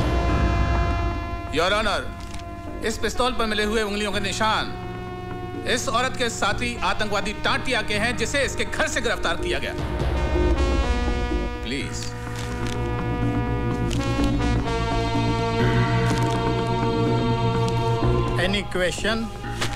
योर ऑनर, इस पिस्तौल पर मिले हुए उंगलियों के निशान इस औरत के साथी आतंकवादी टाटिया के हैं जिसे इसके घर से गिरफ्तार किया गया। प्लीज।
Any question?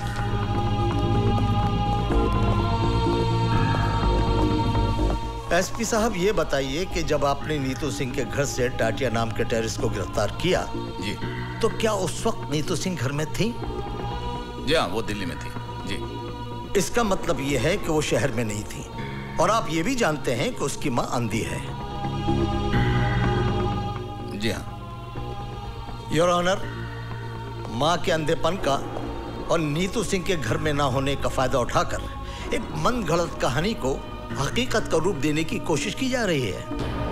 एसपी साहब, ये बताइए कि जब आपने नीतू सिंह के घर से टाटिया नाम के टेररिस्ट को गिरफ्तार किया
जी,
तो क्या उस वक्त नीतू सिंह घर में थी?
जी हाँ, वो दिल्ली में थी। जी।
इसका मतलब ये है कि वो शहर में नहीं थी, और आप ये भी जानते हैं कि उसकी मां अंधी है।
जी हाँ।
योर ऑनर, मां के अंधेपन का और नीतू सिंह के घर में ना होने का फायदा उठाकर एक मनगढ़ंत कहानी को हकीकत का रूप देने की कोशिश की जा रही है।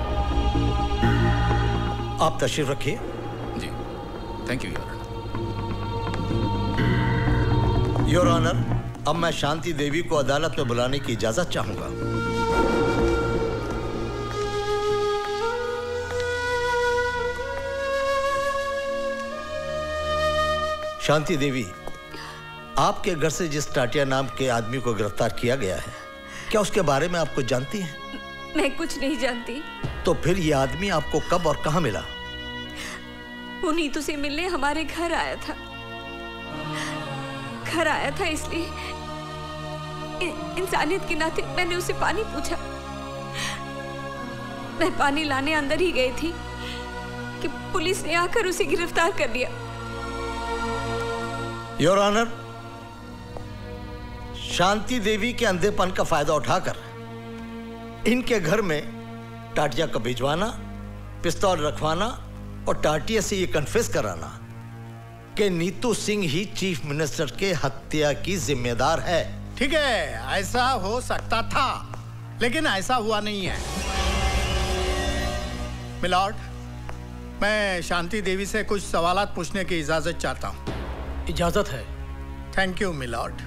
आप तशरीफ रखिए।
जी, thank you your
honour. Your honour, अब मैं शांति देवी को अदालत में बुलाने की इजाजत चाहूंगा। शांति देवी, आपके घर से जिस टाटिया नाम के आदमी को गिरफ्तार किया गया है, क्या उसके बारे में आप कुछ जानती हैं?
मैं कुछ नहीं जानती।
तो फिर ये आदमी आपको कब और कहां मिला?
वो नीतू से मिलने हमारे घर आया था। घर आया था इसलिए इंसानियत के नाते मैंने उससे पानी पूछा। मैं पानी लाने अंदर ही गई थी कि पुलिस ने आकर उसे गिरफ्तार कर लिया।
योर ऑनर, शांति देवी के अंधेपन का फायदा उठाकर इनके घर में टाटिया को भिजवाना, पिस्तौल रखवाना और टाटिया से ये कन्फेस कराना कि नीतू सिंह ही चीफ मिनिस्टर के हत्या की जिम्मेदार है।
ठीक है, ऐसा हो सकता था, लेकिन ऐसा हुआ नहीं है। मिलॉर्ड, मैं शांति देवी से कुछ सवालात पूछने की इजाजत चाहता हूं। इजाजत है। Thank you my lord.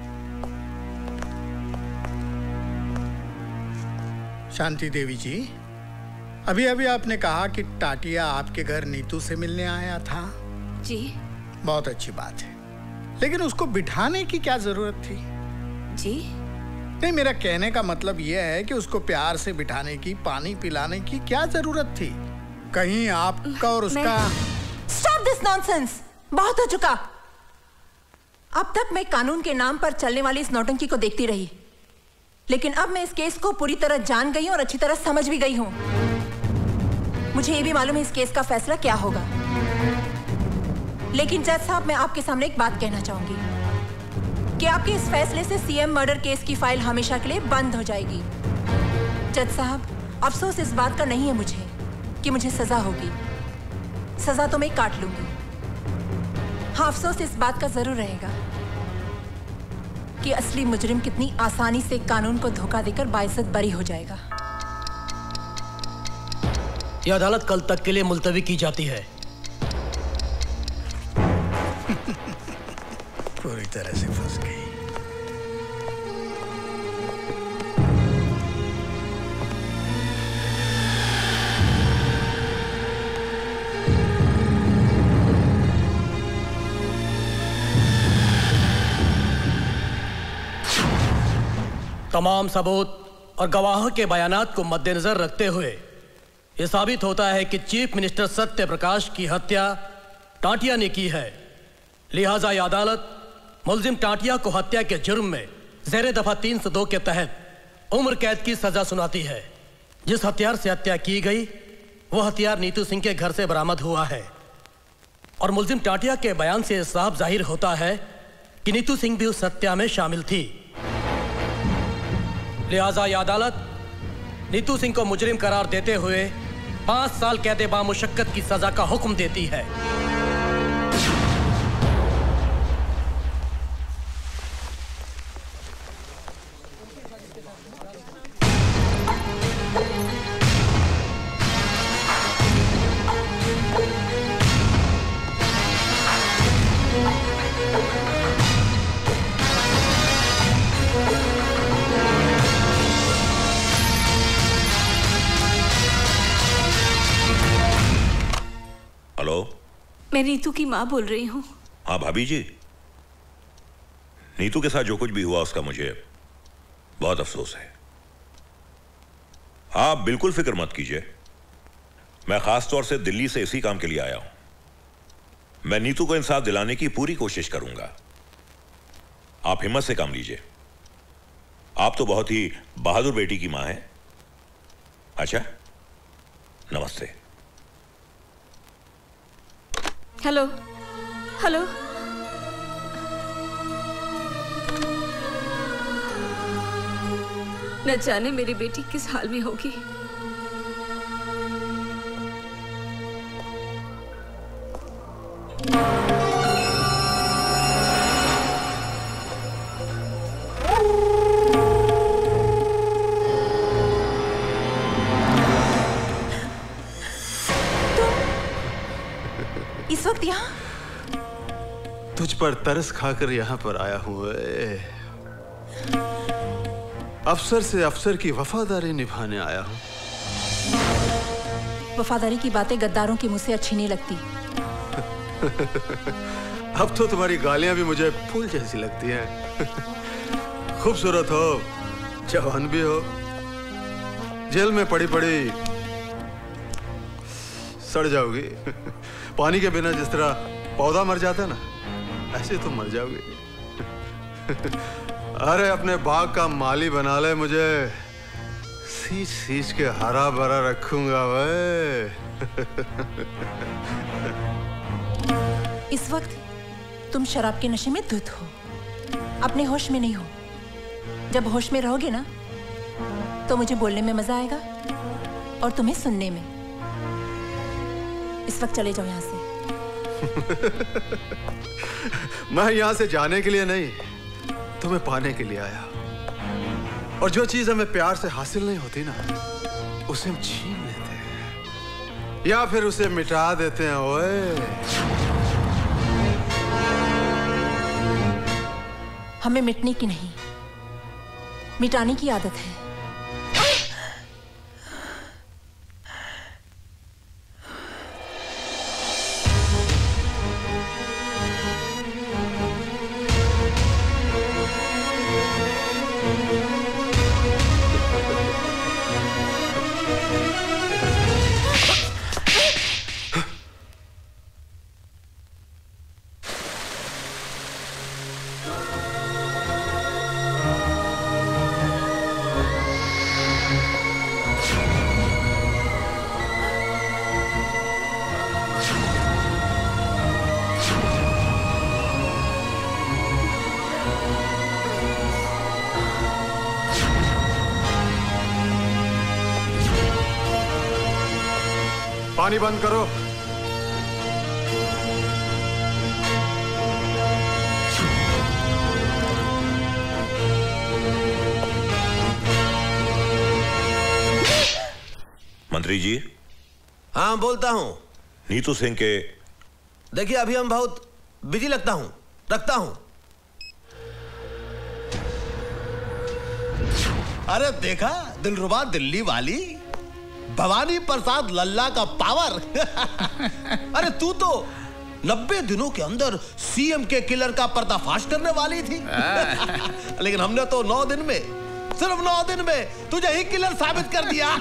Shanti Devi ji, अभी अभी आपने कहा कि टाटिया आपके घर नीतू से मिलने आया था।
जी।
बहुत अच्छी बात है, लेकिन उसको बिठाने की क्या जरूरत थी?
जी
नहीं, मेरा कहने का मतलब यह है कि उसको प्यार से बिठाने की, पानी पिलाने की क्या जरूरत थी? कहीं आपका और उसका...
Stop this nonsense! बहुत हो चुका। अब तक मैं कानून के नाम पर चलने वाली इस नौटंकी को देखती रही, लेकिन अब मैं इस केस को पूरी तरह जान गई हूं और अच्छी तरह समझ भी गई हूं। मुझे ये भी मालूम है इस केस का फैसला क्या होगा। लेकिन जज साहब, मैं आपके सामने एक बात कहना चाहूंगी कि आपके इस फैसले से सीएम मर्डर केस की फाइल हमेशा के लिए बंद हो जाएगी। जज साहब, अफसोस इस बात का नहीं है मुझे कि मुझे सजा होगी। सजा तो मैं काट लूंगी। हाँ, अफसोस इस बात का जरूर रहेगा कि असली मुजरिम कितनी आसानी से कानून को धोखा देकर बाइज्जत बरी हो जाएगा।
यह अदालत कल तक के लिए मुलतवी की जाती है।
पूरी तरह से फंस गई।
तमाम सबूत और गवाहों के बयानात को मद्देनजर रखते हुए यह साबित होता है कि चीफ मिनिस्टर सत्य प्रकाश की हत्या टाटिया ने की है। लिहाजा यह अदालत मुलजिम टाटिया को हत्या के जुर्म में ज़ेरे दफा 302 के तहत उम्र कैद की सजा सुनाती है। जिस हथियार से हत्या की गई वह हथियार नीतू सिंह के घर से बरामद हुआ है और मुलजिम टाटिया के बयान से साफ जाहिर होता है कि नीतू सिंह भी उस हत्या में शामिल थी। लिहाजा यह अदालत नीतू सिंह को मुजरिम करार देते हुए 5 साल कैद बामुशक्कत की सजा का हुक्म देती है।
मैं नीतू की माँ बोल रही हूँ।
हाँ भाभी जी, नीतू के साथ जो कुछ भी हुआ उसका मुझे बहुत अफसोस है। आप बिल्कुल फिक्र मत कीजिए, मैं खास तौर से दिल्ली से इसी काम के लिए आया हूं। मैं नीतू को इंसाफ दिलाने की पूरी कोशिश करूंगा। आप हिम्मत से काम लीजिए। आप तो बहुत ही बहादुर बेटी की मां हैं। अच्छा, नमस्ते।
हेलो हेलो, न जाने मेरी बेटी किस हाल में होगी।
इस वक्त यहाँ?
तुझ पर तरस खाकर यहाँ पर आया हूँ। अफसर से अफसर की वफादारी निभाने आया हूँ।
वफादारी की बातें गद्दारों के मुंह से अच्छी नहीं लगती।
अब तो तुम्हारी गालियां भी मुझे फूल जैसी लगती हैं। खूबसूरत हो, जवान भी हो, जेल में पड़ी पड़ी सड़ जाओगी। पानी के बिना जिस तरह पौधा मर जाता ना, ऐसे तुम मर जाओगे। अरे अपने बाग का माली बना ले, मुझे सींच सींच के हरा भरा रखूंगा वे।
इस वक्त तुम शराब के नशे में धुत हो, अपने होश में नहीं हो। जब होश में रहोगे ना तो मुझे बोलने में मजा आएगा और तुम्हें सुनने में। इस वक्त चले जाओ यहाँ से।
मैं यहाँ से जाने के लिए नहीं, तुम्हें पाने के लिए आया। और जो चीज हमें प्यार से हासिल नहीं होती ना, उसे हम छीन लेते हैं या फिर उसे मिटा देते हैं। ओए,
हमें मिटने की नहीं, मिटाने की आदत है।
पानी बंद करो।
मंत्री जी।
हाँ बोलता हूं।
नीतू सिंह के
देखिए अभी हम बहुत बिजी रखता हूं। अरे देखा दिलरुबा दिल्ली वाली भवानी प्रसाद लल्ला का पावर। अरे तू तो 90 दिनों के अंदर सीएम के किलर का पर्दाफाश करने वाली थी। लेकिन हमने तो 9 दिन में, सिर्फ 9 दिन में तुझे ही किलर साबित कर दिया।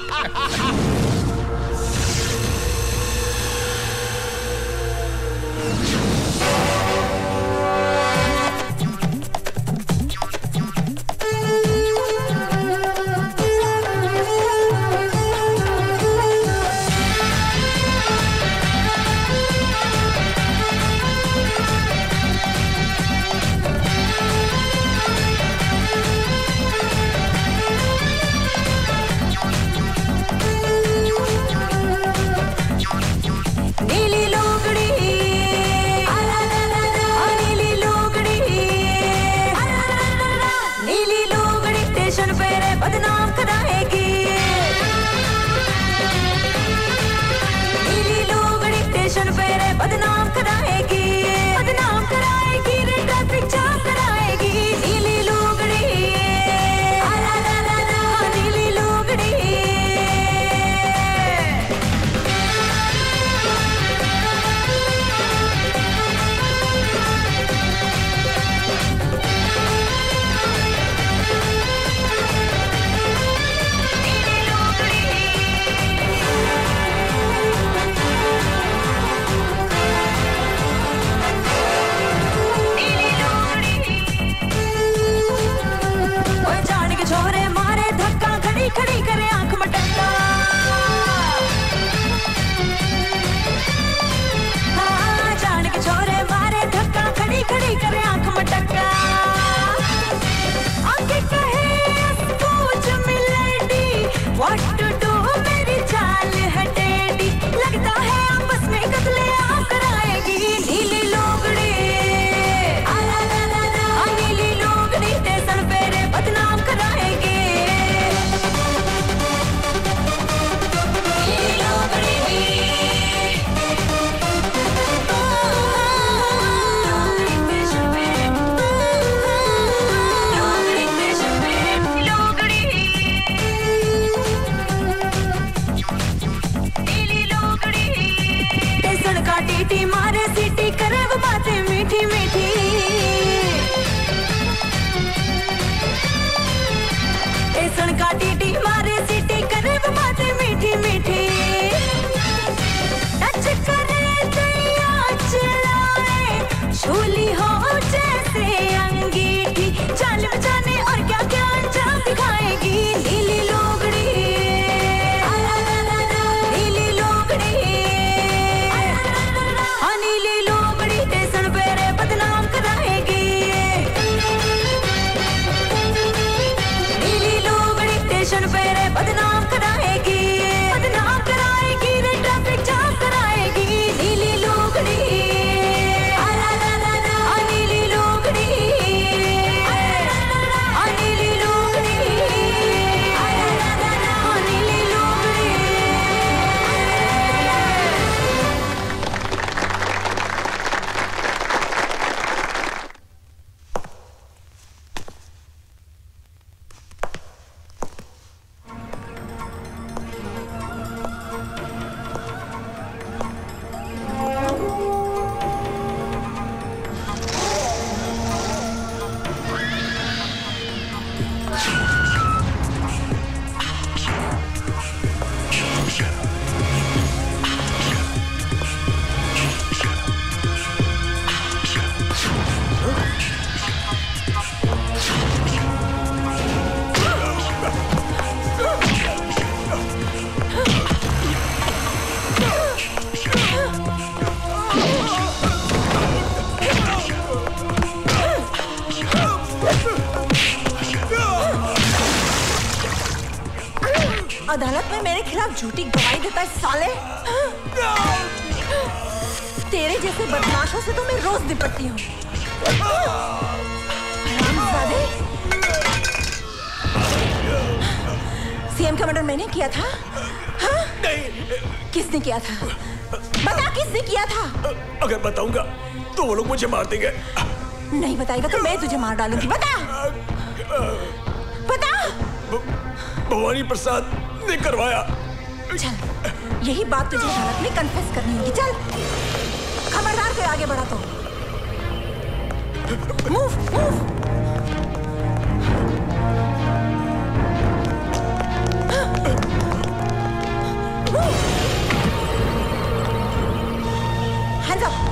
बदनाम
अदालत में मेरे खिलाफ झूठी गवाही देता है साले। तेरे जैसे बदमाशों से तो मैं रोज निपटती हूँ। सीएम का मर्डर मैंने किया था? हाँ? नहीं। किसने किया था? बता किसने किया था?
अगर बताऊंगा तो वो लोग मुझे मार देंगे।
नहीं बताएगा तो मैं तुझे मार डालूंगी। बता। बता।
भवानी प्रसाद ने करवाया।
चल, यही बात तुझे अदालत में कन्फेस करनी होगी। चल, खबरदार कोई आगे बढ़ा तो। Move, move. Hands up.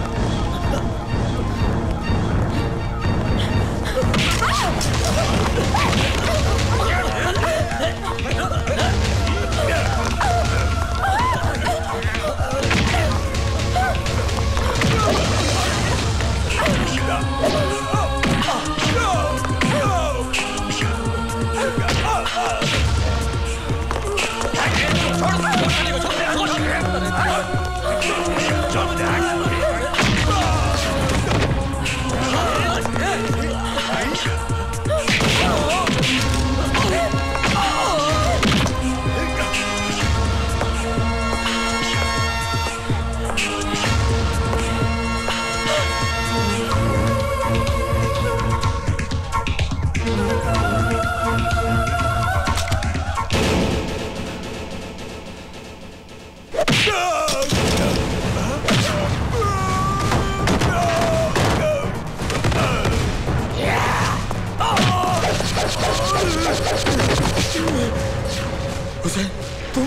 Hussain, तुम?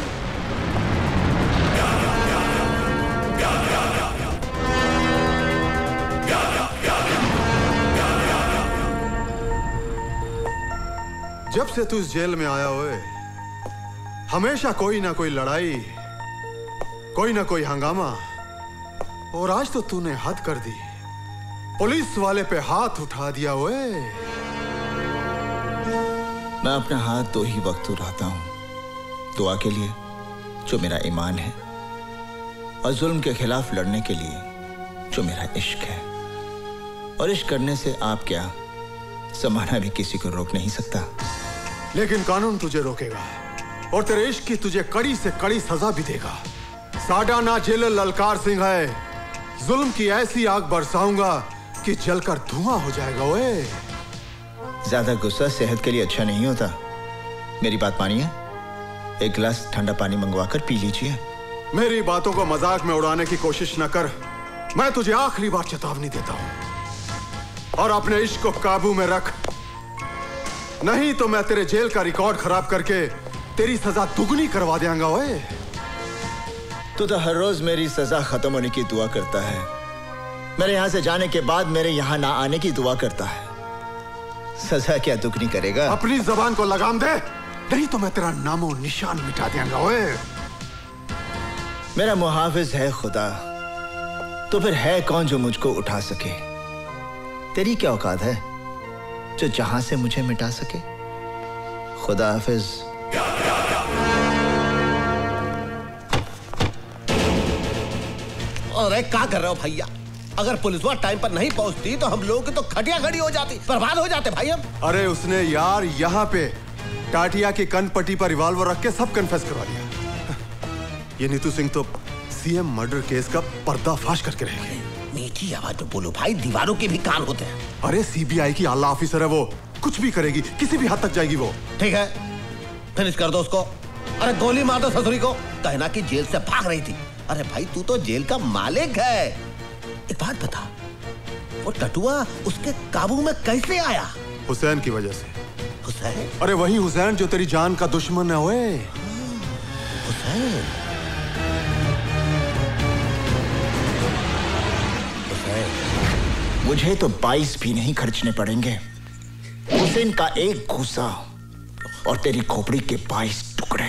जब से तू इस जेल में आया हुए हमेशा कोई ना कोई लड़ाई, कोई ना कोई हंगामा, और आज तो तूने हद कर दी। पुलिस वाले पे हाथ उठा दिया हुए।
मैं अपना हाथ दो ही वक्त उठाता हूँ, दुआ के लिए जो मेरा ईमान है, और जुल्म के खिलाफ लड़ने के लिए जो मेरा इश्क है। और इश्क करने से आप क्या, ज़माना भी किसी को रोक नहीं सकता।
लेकिन कानून तुझे रोकेगा और तेरे इश्क की तुझे कड़ी से कड़ी सजा भी देगा। साडा ना जेलर ललकार सिंह है, जुल्म की ऐसी आग बरसाऊंगा कि जलकर धुआं हो जाएगा। ओए,
ज्यादा गुस्सा सेहत के लिए अच्छा नहीं होता। मेरी बात मानिए, एक गिलास ठंडा पानी मंगवाकर पी लीजिए।
मेरी बातों को मजाक में उड़ाने की कोशिश न कर। मैं तुझे आखिरी बार चेतावनी देता हूं, और अपने इश्क को काबू में रख, नहीं तो मैं तेरे जेल का रिकॉर्ड खराब करके तेरी सजा दुगनी करवा देंगा। ओए,
तू तो हर रोज मेरी सजा खत्म होने की दुआ करता है, मेरे यहां से जाने के बाद मेरे यहां ना आने की दुआ करता है। सजा क्या दुगनी करेगा?
अपनी जबान को लगाम दे, नहीं तो मैं तेरा नामो निशान मिटा देंगा। ओए,
मेरा मुहाफिज है खुदा, तो फिर है कौन जो मुझको उठा सके? तेरी क्या औकात है जो जहां से मुझे मिटा सके? खुदा हाफिज।
अरे क्या कर रहे हो भैया? अगर पुलिस वाला टाइम पर नहीं पहुंचती तो हम लोगों की तो खटिया खड़ी हो जाती, बर्बाद हो जाते भाई हम।
अरे उसने यार यहाँ पे टाटिया की कनपट्टी पर रिवॉल्वर रख के सब कन्फेस करवा दिया। ये नीतू सिंह तो सीएम मर्डर केस का पर्दाफाश करके रह गई।
मीठी आवाज में बोलो भाई, दीवारों के भी कान होते हैं।
अरे सीबीआई की आला ऑफिसर है वो, कुछ भी करेगी, किसी भी हद तक जाएगी वो।
ठीक है, फिनिश कर दो उसको। अरे गोली मार दो ससुरी को, कहना कि जेल से भाग रही थी। अरे भाई तू तो जेल का मालिक है। एक बात बता, वो टटुआ उसके काबू में कैसे आया?
हुसैन की वजह से।
हुसैन?
अरे वही हुसैन जो तेरी जान का दुश्मन है। ओए,
हुसैन?
मुझे तो 22 भी नहीं खर्चने पड़ेंगे। हुसैन का एक घूसा और तेरी खोपड़ी के 22 टुकड़े।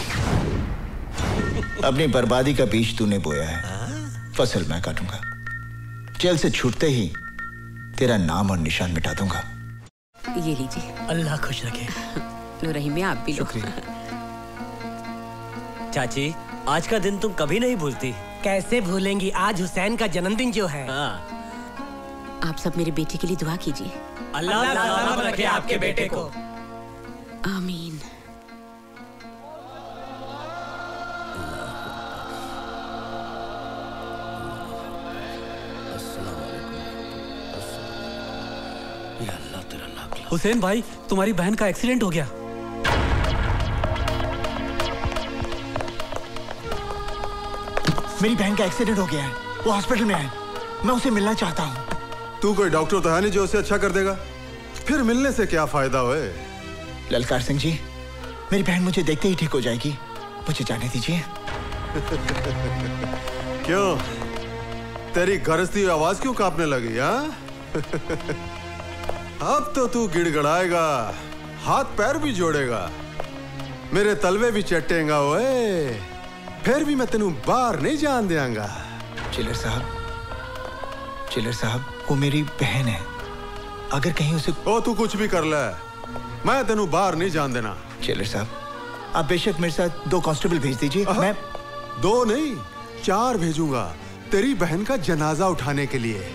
अपनी बर्बादी का बीज तूने बोया है, फसल मैं काटूंगा। जेल से छूटते ही तेरा नाम और निशान मिटा दूंगा।
ये लीजिए।
अल्लाह खुश रखे।
नूर रहीम, आप भी लो।
चाची, आज का दिन तुम कभी नहीं भूलती।
कैसे भूलेंगी, आज हुसैन का जन्मदिन जो है।
आप सब मेरे बेटे के लिए दुआ कीजिए।
अल्लाह सलामत रखे आपके बेटे को।
आमीन।
हुसैन भाई, तुम्हारी बहन का एक्सीडेंट हो गया।
मेरी बहन का एक्सीडेंट हो गया है, वो हॉस्पिटल में है, मैं उसे मिलना चाहता हूँ।
तू कोई डॉक्टर तो है नहीं जो उसे अच्छा कर देगा, फिर मिलने से क्या फायदा होए?
ललकार सिंह जी, मेरी बहन मुझे देखते ही ठीक हो जाएगी, मुझे जाने दीजिए।
क्यों, तेरी गरजती आवाज क्यों कांपने लगी? हाँ अब तो तू गिड़गड़ाएगा, हाथ पैर भी जोड़ेगा, मेरे तलवे भी चटेगा, ओए फिर भी मैं तेनू बाहर नहीं जान देंगा।
चिलर साहब, वो मेरी बहन है, अगर कहीं उसे
ओ तू कुछ भी कर ले, मैं तेनू बाहर नहीं जान देना।
चिलर साहब, आप बेशक मेरे साथ 2 कांस्टेबल भेज दीजिए। मैं
2 नहीं 4 भेजूंगा तेरी बहन का जनाजा उठाने के लिए।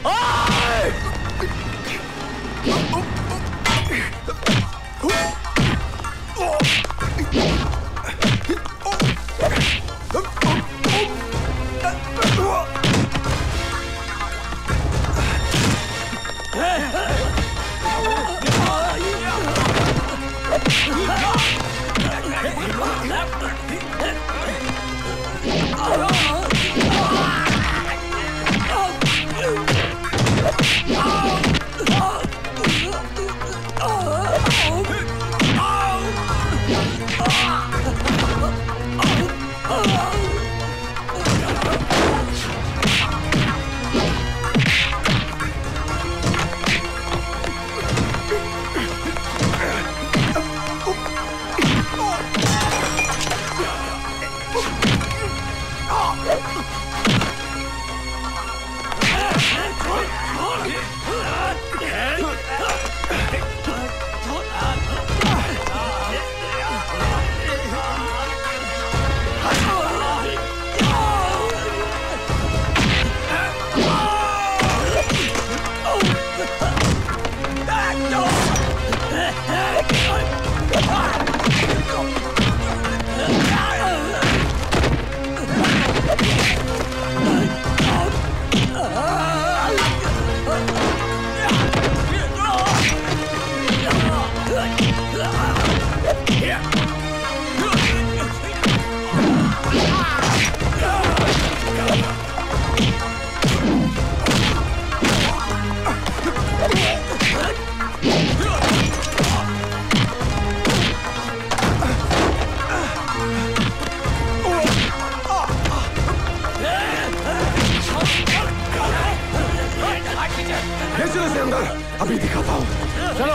अभी दिखाता हूँ, चलो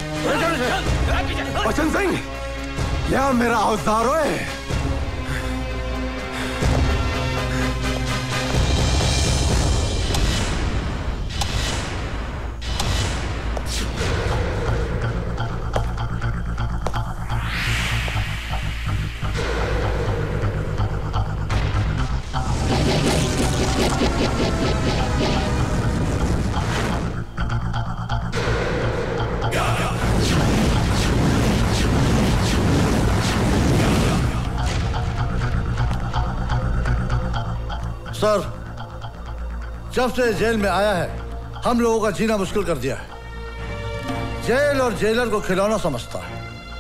बचन सिंह, यह मेरा औजार है।
सर, जब से जेल में आया है हम लोगों का जीना मुश्किल कर दिया है। जेल और जेलर को खिलौना समझता है।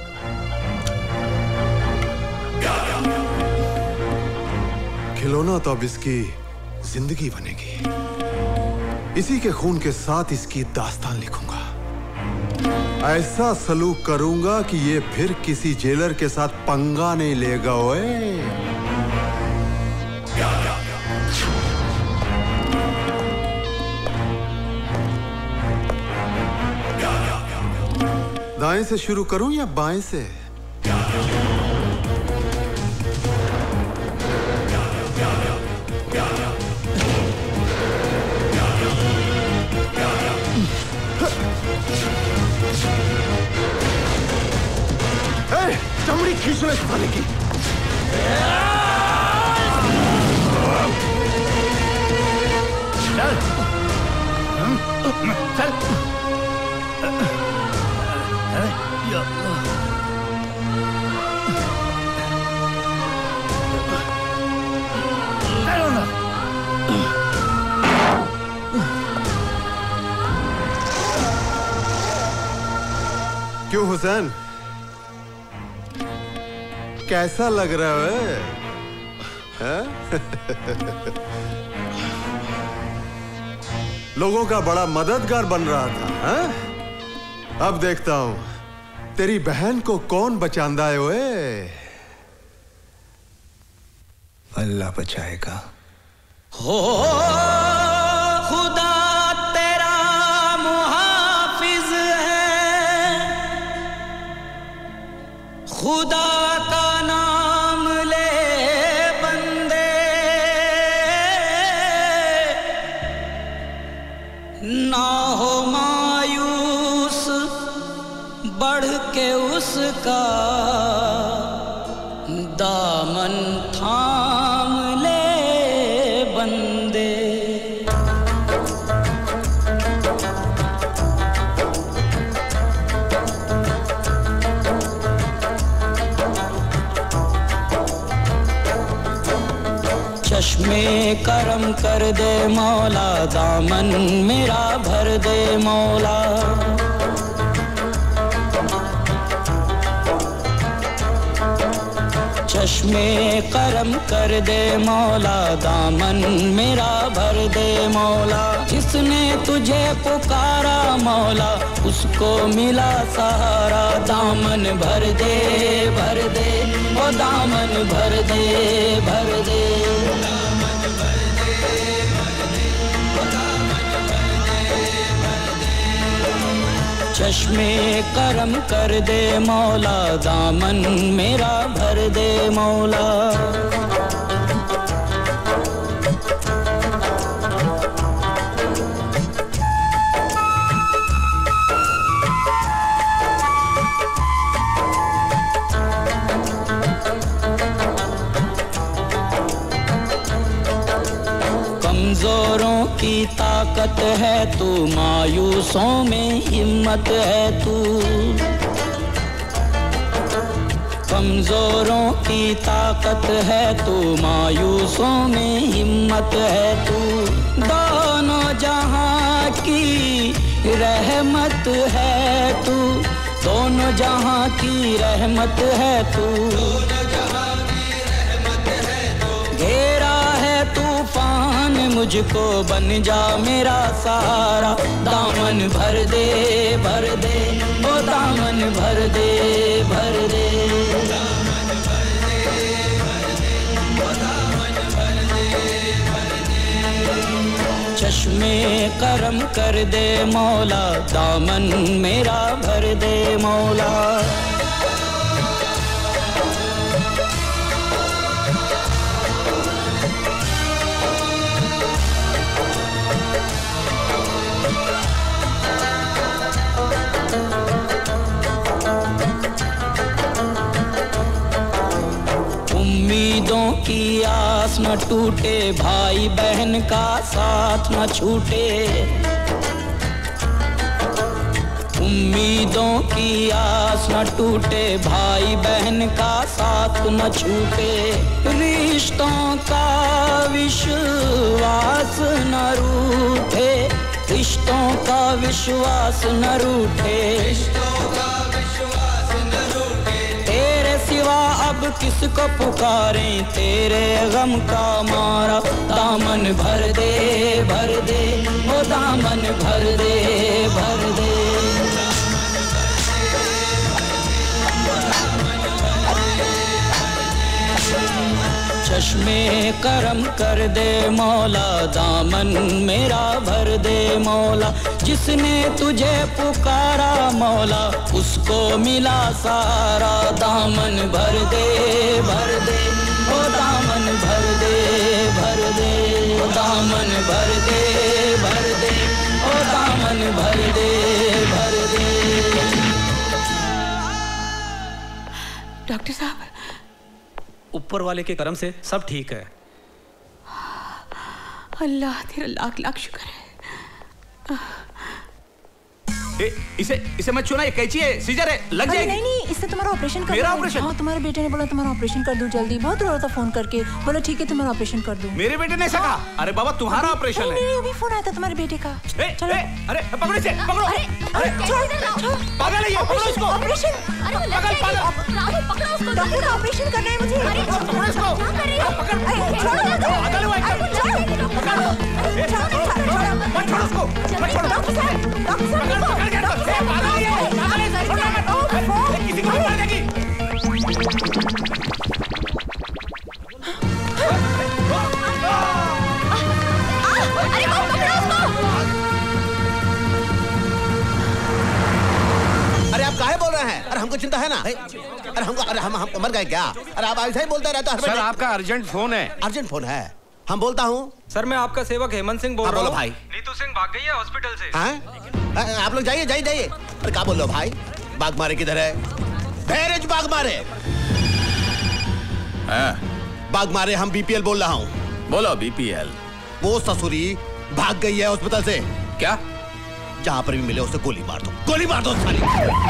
खिलौना तो अब इसकी जिंदगी बनेगी। इसी के खून के साथ इसकी दास्तान लिखूंगा। ऐसा सलूक करूंगा कि ये फिर किसी जेलर के साथ पंगा नहीं लेगा। ओए दाएं से शुरू करूं या बाएं से? चमड़ी खींचने से की
चल। चलो ना।
क्यों हुसैन, कैसा लग रहा है? लोगों का बड़ा मददगार बन रहा था, हा? अब देखता हूं तेरी बहन को कौन बचांदा है। ओए,
अल्लाह बचाएगा।
हो खुदा तेरा मुहाफिज है, खुदा का नाम ले बंदे, ना हो मायूस बढ़ के उसका दामन थाम ले बंदे। चश्मे करम कर दे मौला, दामन मेरा भर दे मौला। चश्मे करम कर दे मौला, दामन मेरा भर दे मौला। जिसने तुझे पुकारा मौला, उसको मिला सहारा। दामन भर दे ओ दामन भर दे, भर दे। चश्मे करम कर दे मौला, दामन मेरा भर दे मौला। कमजोरों की ताकत है तू, मायूसों में हिम्मत है तू। कमजोरों की ताकत है तू, मायूसों में हिम्मत है तू। दोनों जहां की रहमत है तू, दोनों जहां की रहमत है तू। घेरा है तूफान मुझको, बन जा मेरा सहारा। दामन भर दे ओ दामन भर दे, भर दे। चश्मे करम कर दे मौला, दामन मेरा भर दे मौला। उम्मीदों की आस न टूटे, भाई बहन का साथ न छूटे। उम्मीदों की आस न टूटे, भाई बहन का साथ न छूटे। रिश्तों का विश्वास न रूठे, रिश्तों का विश्वास न रूठे। तेरे सिवा अब किसको पुकारें, तेरे गम का मारा। दामन भर दे ओ दामन भर दे, भर दे। चश्मे करम कर दे मौला, दामन मेरा भर दे मौला। जिसने तुझे पुकारा मौला, उसको मिला सहारा। दामन भर दे ओ दामन भर दे, भर दे। दामन भर दे ओ दामन भर दे, भर दे।
डॉक्टर साहब,
ऊपर वाले के करम से सब ठीक है।
अल्लाह तेरा लाख लाख शुक्र है।
इसे मत छूना, ये कैंची है, सीजर है, लग जाएगी।
नहीं नहीं, इससे तुम्हारा ऑपरेशन कर।
मेरा ऑपरेशन?
हाँ, तुम्हारे बेटे ने बोला तुम्हारा ऑपरेशन कर दूं जल्दी, बहुत रो रहा था फोन करके, बोला ठीक है तुम्हारा ऑपरेशन कर दूं।
मेरे बेटे ने ऐसा कहा? अरे बाबा तुम्हारा ऑपरेशन है।
नहीं, अभी फोन आया था तुम्हारे बेटे का। चलो।
अरे पकड़ो इसे, पकड़ो। पागल है ये, पकड़ो इसको।
ऑपरेशन, डॉक्टर का ऑपरेशन करना है मुझे।
पकड़ो इसको। पागल हुआ है। मत छोड़ो उसको, मत छोड़ो। डॉक्टर साहब, किसी को मार देगी।
अरे आप काहे बोल रहे हैं? अरे हमको चिंता है ना। अरे हम मर गए क्या? अरे आप ऐसा ही बोलते रहते हो।
सर आपका अर्जेंट फोन है।
अर्जेंट फोन है? हम बोलता हूँ।
सर मैं आपका सेवक हेमंत सिंह बोल रहा हूँ।
बोलो भाई।
नीतू सिंह भाग गई है हॉस्पिटल से।
हाँ? आप लोग जाइए जाइए जाइए। अरे क्या बोल रहे हो भाई? बाग मारे किधर है? बैरेज बाग मारे। बाग मारे, हम बीपीएल बोल रहा हूँ।
बोलो बीपीएल।
वो ससुरी भाग गई है हॉस्पिटल से।
क्या?
जहाँ पर भी मिले उसे गोली मार दो, गोली मार दो साली।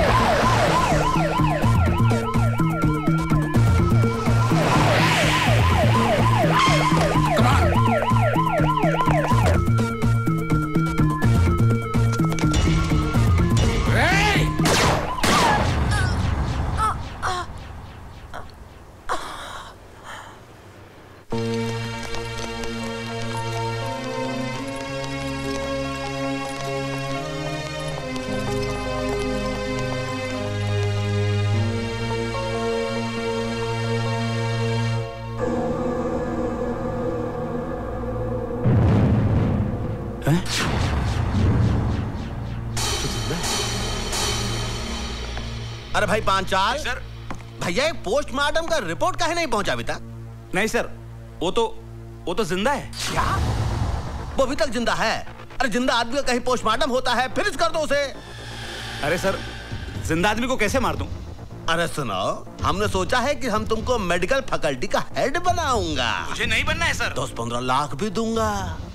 अरे भाई पांचाल सर, भैया पोस्टमार्टम का रिपोर्ट काहे नहीं पहुंचा अभी तक?
नहीं सर, वो तो जिंदा है।
क्या? वो अभी तक जिंदा है? अरे जिंदा आदमी का कहीं पोस्टमार्टम होता है, फिनिश कर दो उसे।
अरे सर, जिंदा आदमी को कैसे मार दूं?
अरे सुनो, हमने सोचा है कि हम तुमको मेडिकल फैकल्टी का हेड बनाऊंगा।
मुझे नहीं बनना है सर।
10-15 लाख भी दूंगा।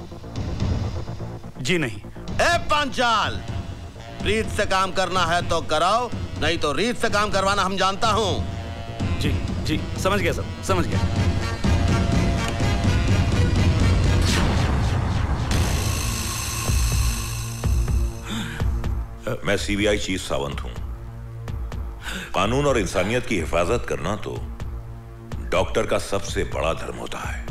जी नहीं।
ए पांचाल, रीत से काम करना है तो कराओ, नहीं तो रीत से काम करवाना हम जानता हूँ।
जी जी, समझ गया सर, समझ गया।
मैं सीबीआई चीफ सावंत हूं। कानून और इंसानियत की हिफाजत करना तो डॉक्टर का सबसे बड़ा धर्म होता है।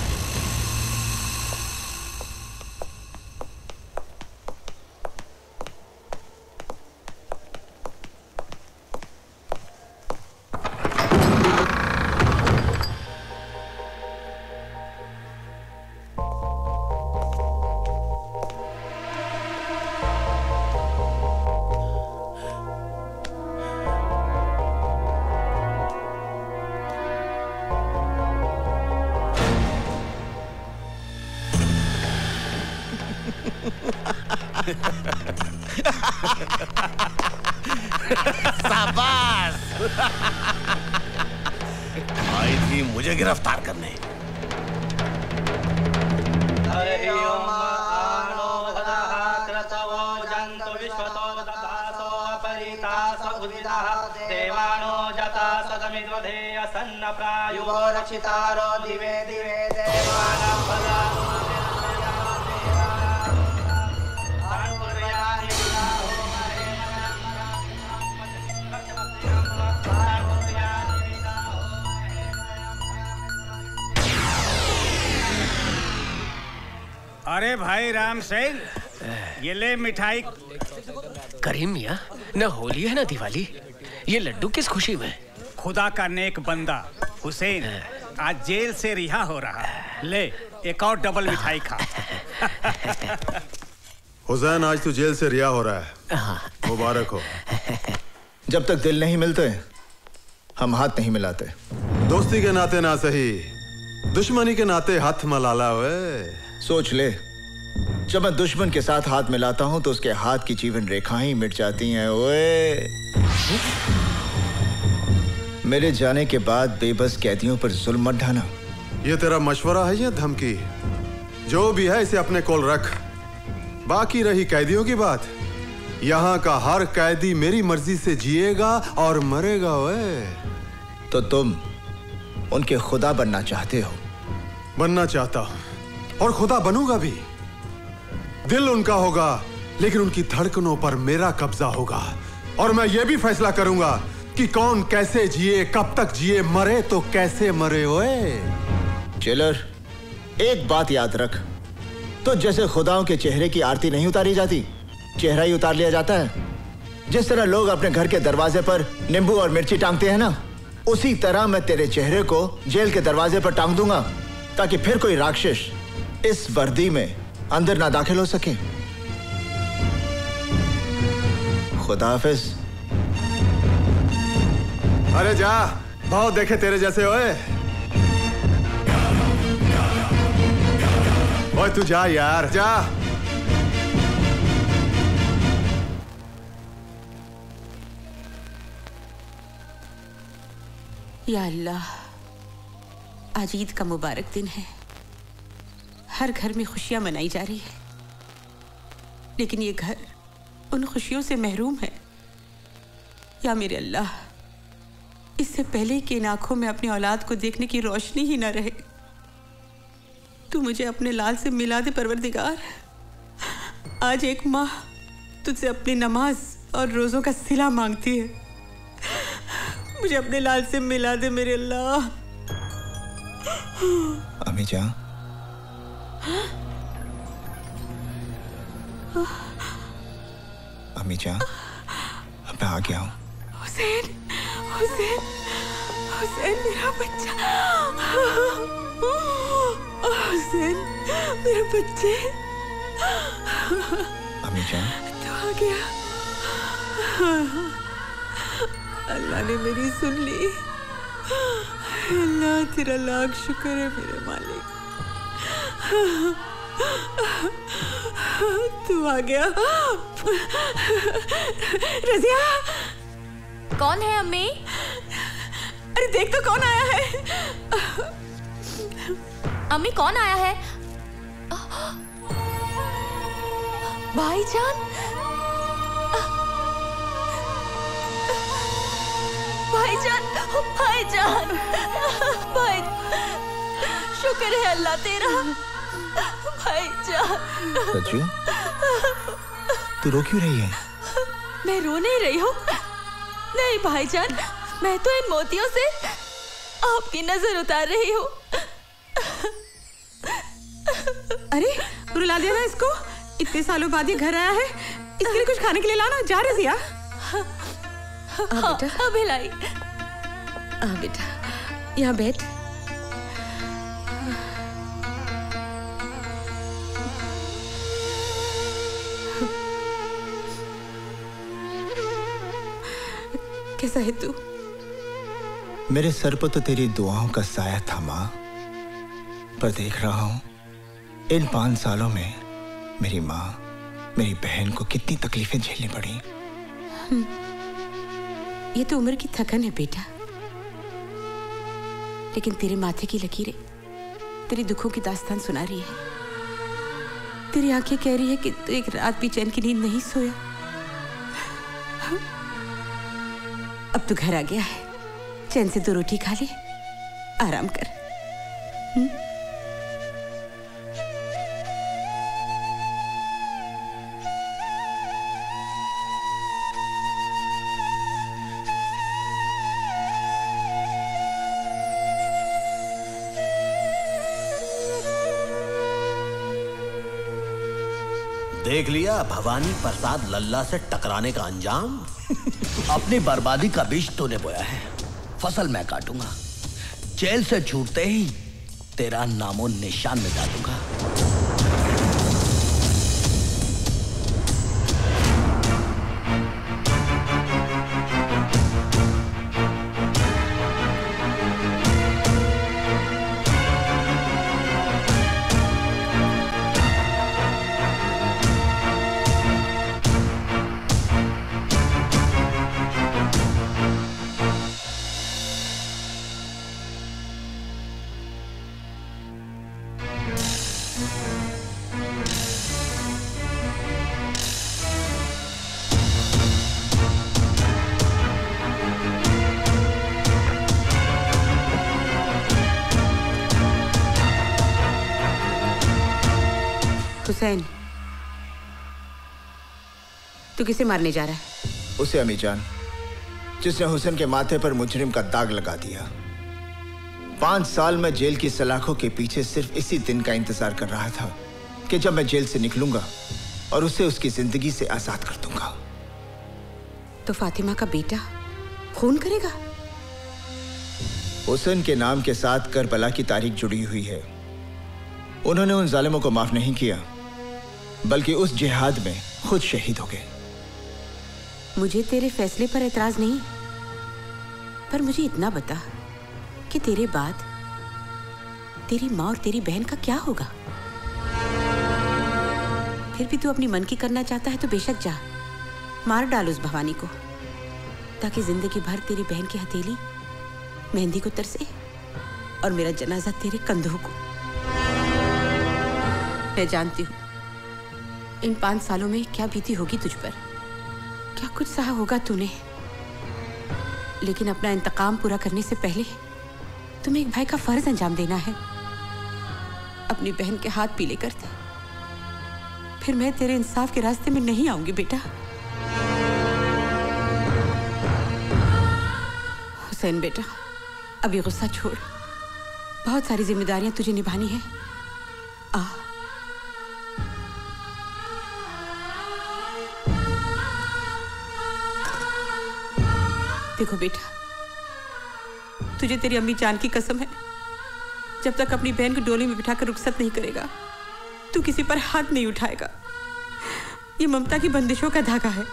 शाबाश। आई थी मुझे गिरफ्तार करने।
देवानो जता सदमिद्वधेय सन्न प्रायुवो रक्षितारो दिवे दिवे देवानां भला
अरे भाई राम सिंह, ये ले मिठाई।
करीम मियाँ, न होली है न दिवाली, ये लड्डू किस खुशी में?
खुदा का नेक बंदा हुसैन आज जेल से रिहा हो रहा है। ले एक और डबल मिठाई खा।
हुसैन आज तू जेल से रिहा हो रहा है, मुबारक हो।
जब तक दिल नहीं मिलते हम हाथ नहीं मिलाते।
दोस्ती के नाते ना सही, दुश्मनी के नाते हाथ मलाला। वे
सोच ले, जब मैं दुश्मन के साथ हाथ मिलाता हूं तो उसके हाथ की जीवन रेखाएं ही मिट जाती हैं। ओए, मेरे जाने के बाद बेबस कैदियों पर जुल्म मत ढाना।
ये तेरा मशवरा है या धमकी? जो भी है इसे अपने कोल रख। बाकी रही कैदियों की बात, यहाँ का हर कैदी मेरी मर्जी से जिएगा और मरेगा। ओए
तो तुम उनके खुदा बनना चाहते हो?
बनना चाहता हूं और खुदा बनूंगा भी। दिल उनका होगा लेकिन उनकी धड़कनों पर मेरा कब्जा होगा और मैं ये भी फैसला करूंगा कि कौन कैसे जिए, कब तक जिए, मरे तो कैसे मरे। ओए
जेलर, एक बात याद रख, तो जैसे खुदाओं के चेहरे की आरती नहीं उतारी जाती, चेहरा ही उतार लिया जाता है। जिस तरह लोग अपने घर के दरवाजे पर नींबू और मिर्ची टांगते हैं ना, उसी तरह मैं तेरे चेहरे को जेल के दरवाजे पर टांग दूंगा ताकि फिर कोई राक्षस इस वर्दी में अंदर ना दाखिल हो सके। खुदा हाफिज।
अरे जा, बहुत देखे तेरे जैसे। ओए ओए तू जा यार, जा।
या अल्लाह, आज ईद का मुबारक दिन है। हर घर में खुशियां मनाई जा रही है, लेकिन ये घर उन खुशियों से महरूम है। या मेरे अल्लाह, इससे पहले कि इन आंखों में अपनी औलाद को देखने की रोशनी ही ना रहे, तू मुझे अपने लाल से मिला दे परवरदिगार। आज एक माँ तुझसे अपनी नमाज और रोजों का सिला मांगती है। मुझे अपने लाल से मिला दे मेरे अल्लाह।
अम्मी जान, अम्मी जान, अब मैं आ गया हूँ।
हुसैन, हुसैन, हुसैन मेरा बच्चा, हुसैन मेरे बच्चे।
अम्मी जान,
तू आ गया। अल्लाह ने मेरी सुन ली। अल्लाह तेरा लाख शुक्र है मेरे मालिक। तू आ गया। रज़िया,
कौन है अम्मी?
अरे देख तो कौन आया है।
अम्मी कौन आया है? भाईजान, भाईजान, भाईजान, भाई, शुक्र है अल्लाह तेरा। भाईजान।
रज्जू, तू रो क्यों रही है?
मैं रो नहीं रही हूँ। नहीं भाईजान, मैं तो इन मोतियों से आपकी नजर उतार रही हूँ।
अरे रुला दिया ना इसको। इतने सालों बाद ये घर आया है, इसके लिए कुछ खाने के लिए लाना। जा रज़िया।
हाँ, भिलाई।
आ बेटा, यहाँ बैठ। कैसा है तू?
मेरे सर पर तो तेरी दुआओं का साया था माँ, पर देख रहा हूं इन 5 सालों में मेरी माँ, मेरी बहन को कितनी तकलीफें झेलनी पड़ी।
ये तो उम्र की थकन है बेटा, लेकिन तेरे माथे की लकीरें तेरी दुखों की दास्तान सुना रही है। तेरी आंखें कह रही है कि तू एक रात भी चैन की नींद नहीं सोया। अब तू घर आ गया है, चैन से 2 रोटी खा ले, आराम कर।
देख लिया भवानी प्रसाद लल्ला से टकराने का अंजाम।
अपनी बर्बादी का बीज तूने बोया है, फसल मैं काटूंगा। जेल से छूटते ही तेरा नामो निशान मिटा दूंगा।
हुसैन, तू किसे मारने जा रहा है?
उसे अम्मी जान, जिसने हुसैन के माथे पर मुजरिम का दाग लगा दिया। 5 साल में जेल की सलाखों के पीछे सिर्फ इसी दिन का इंतजार कर रहा था कि जब मैं जेल से निकलूंगा और उसे उसकी जिंदगी से आजाद कर दूंगा।
तो फातिमा का बेटा खून करेगा?
हुसैन के नाम के साथ करबला की तारीख जुड़ी हुई है। उन्होंने उन जालिमों को माफ नहीं किया, बल्कि उस जिहाद में खुद शहीद हो गए।
मुझे तेरे फैसले पर एतराज नहीं, पर मुझे इतना बता कि तेरे बाद तेरी माँ और तेरी बहन का क्या होगा? फिर भी तू अपनी मन की करना चाहता है तो बेशक जा, मार डाल उस भवानी को, ताकि जिंदगी भर तेरी बहन की हथेली मेहंदी को तरसे और मेरा जनाजा तेरे कंधों को। मैं जानती हूँ इन 5 सालों में क्या बीती होगी तुझ पर, क्या कुछ सहा होगा तूने, लेकिन अपना इंतकाम पूरा करने से पहले तुम्हें एक भाई का फर्ज अंजाम देना है। अपनी बहन के हाथ पीले कर दे, फिर मैं तेरे इंसाफ के रास्ते में नहीं आऊंगी बेटा। हुसैन बेटा, अभी गुस्सा छोड़, बहुत सारी जिम्मेदारियां तुझे निभानी है। आ देखो बेटा, तुझे तेरी अम्मी जान की कसम है, जब तक अपनी बहन को डोली में बिठाकर रुखसत नहीं करेगा तू किसी पर हाथ नहीं उठाएगा। ये ममता की बंदिशों का धागा है।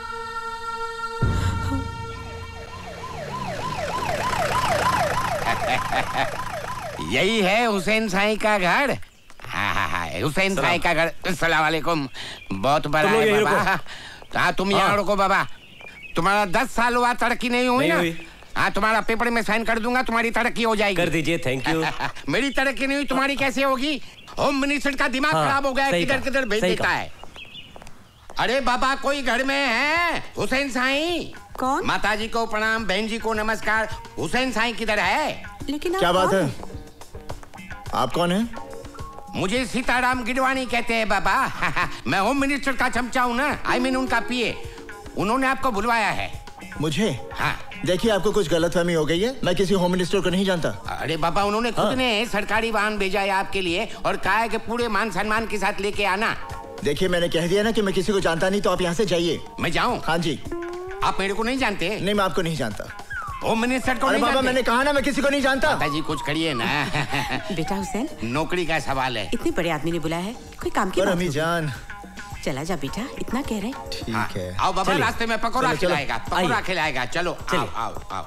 यही है हुसैन साईं का घर। हाँ, हुसैन साईं का घर। अस्सलाम वालेकुम। बहुत बड़ा है बाबा। हाँ, तुम यहाँ रुको बाबा। तुम्हारा 10 साल हुआ, तरक्की नहीं हुई ना? हाँ, तुम्हारा पेपर में साइन कर दूंगा, तुम्हारी तरक्की हो जाएगी।
कर दीजिए, थैंक यू।
मेरी तरक्की नहीं हुई, तुम्हारी कैसे होगी? होम मिनिस्टर का दिमाग खराब हो गया, किधर किधर भेज देता है। अरे बाबा, कोई घर में है? हुसैन साईं।
कौन?
माताजी को प्रणाम, बहन जी को नमस्कार। हुसैन साईं किधर है?
लेकिन
क्या बात है? आप कौन है?
मुझे सीताराम गिडवानी कहते हैं बाबा। मैं होम मिनिस्टर का चमचा हूँ ना, I mean उनका पीए। उन्होंने आपको बुलवाया है।
मुझे?
हाँ।
देखिए, आपको कुछ गलतफहमी हो गई है। मैं किसी होम मिनिस्टर को नहीं जानता।
अरे बाबा, उन्होंने खुद ने सरकारी वाहन भेजा है आपके लिए और कहा है कि पूरे मान सम्मान के साथ लेके आना।
देखिए, मैंने कह दिया ना कि मैं किसी को जानता नहीं, तो आप यहाँ से जाइए।
मैं जाऊँ?
हाँ जी।
आप मेरे को नहीं जानते?
नहीं, मैं आपको नहीं जानता।
होम मिनिस्टर को
अरे
नहीं
बाबा,
जानते?
मैंने कहा ना, मैं किसी को नहीं जानता।
माताजी, कुछ करिए ना।
बेटा हुसैन,
नौकरी का सवाल है।
इतने बड़े आदमी ने बुलाया है, कोई काम की बात
अम्मी जान,
चला जा बेटा, इतना कह रहे।
ठीक है।
आओ बाबा, रास्ते में पकौड़ा खिलाएगा, पकौड़ा खिलाएगा। चलो आओ आओ आओ।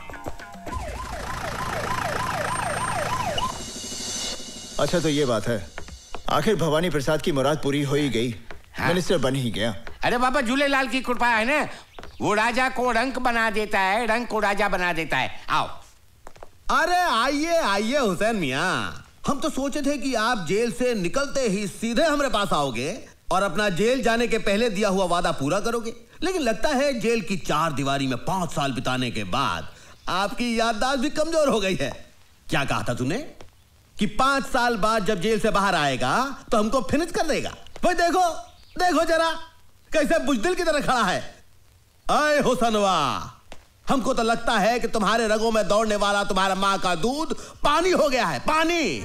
अच्छा, तो ये बात है, आखिर भवानी प्रसाद की मुराद पूरी हो ही गई। मिनिस्टर बन ही गया।
अरे बाबा, झूलेलाल की कृपा है ना, वो राजा को रंक बना देता है, रंक को राजा बना देता है। आओ।
अरे आइए आइए हुसैन मियाँ, हम तो सोचे थे कि आप जेल से निकलते ही सीधे हमारे पास आओगे और अपना जेल जाने के पहले दिया हुआ वादा पूरा करोगे, लेकिन लगता है जेल की 4 दीवारी में 5 साल बिताने के बाद आपकी याददाश्त भी कमजोर हो गई है। क्या कहा था तूने कि 5 साल बाद जब जेल से बाहर आएगा तो हमको फिनिश कर देगा? भाई देखो देखो जरा, कैसे बुजदिल की तरह खड़ा है। अय हुसैनवा, हमको तो लगता है कि तुम्हारे रगों में दौड़ने वाला तुम्हारा माँ का दूध पानी हो गया है, पानी।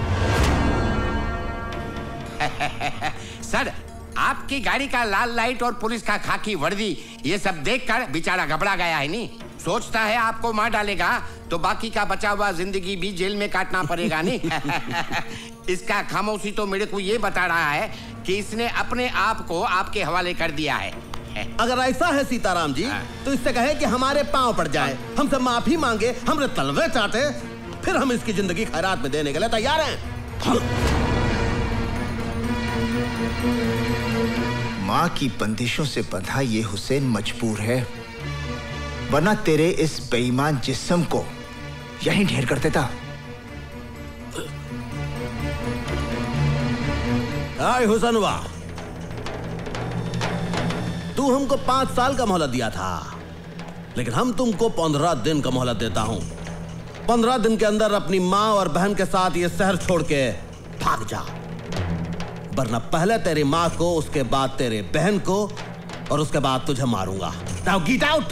सर, आपकी गाड़ी का लाल लाइट और पुलिस का खाकी वर्दी, ये सब देखकर बेचारा घबरा गया है। नहीं सोचता है आपको मार डालेगा तो बाकी का बचा हुआ जिंदगी भी जेल में काटना पड़ेगा। नहीं इसका खामोशी तो मेरे को ये बता रहा है कि इसने अपने आप को आपके हवाले कर दिया है।
अगर ऐसा है सीताराम जी, तो इससे कहे कि हमारे पांव पड़ जाए, हमसे माफी मांगे, हमरे तलवे चाटे, फिर हम इसकी जिंदगी खैरात में देने के लिए तैयार हैं।
माँ की बंदिशों से बंधा ये हुसैन मजबूर है, वरना तेरे इस बेईमान जिस्म को यहीं ढेर कर देता।
हाय हुसैनवा, तू हमको 5 साल का मोहलत दिया था, लेकिन हम तुमको 15 दिन का मोहलत देता हूं। 15 दिन के अंदर अपनी माँ और बहन के साथ ये शहर छोड़ के भाग जा। वरना पहले तेरी माँ को, उसके बाद तेरे बहन को और उसके बाद तुझे मारूंगा। Now get out.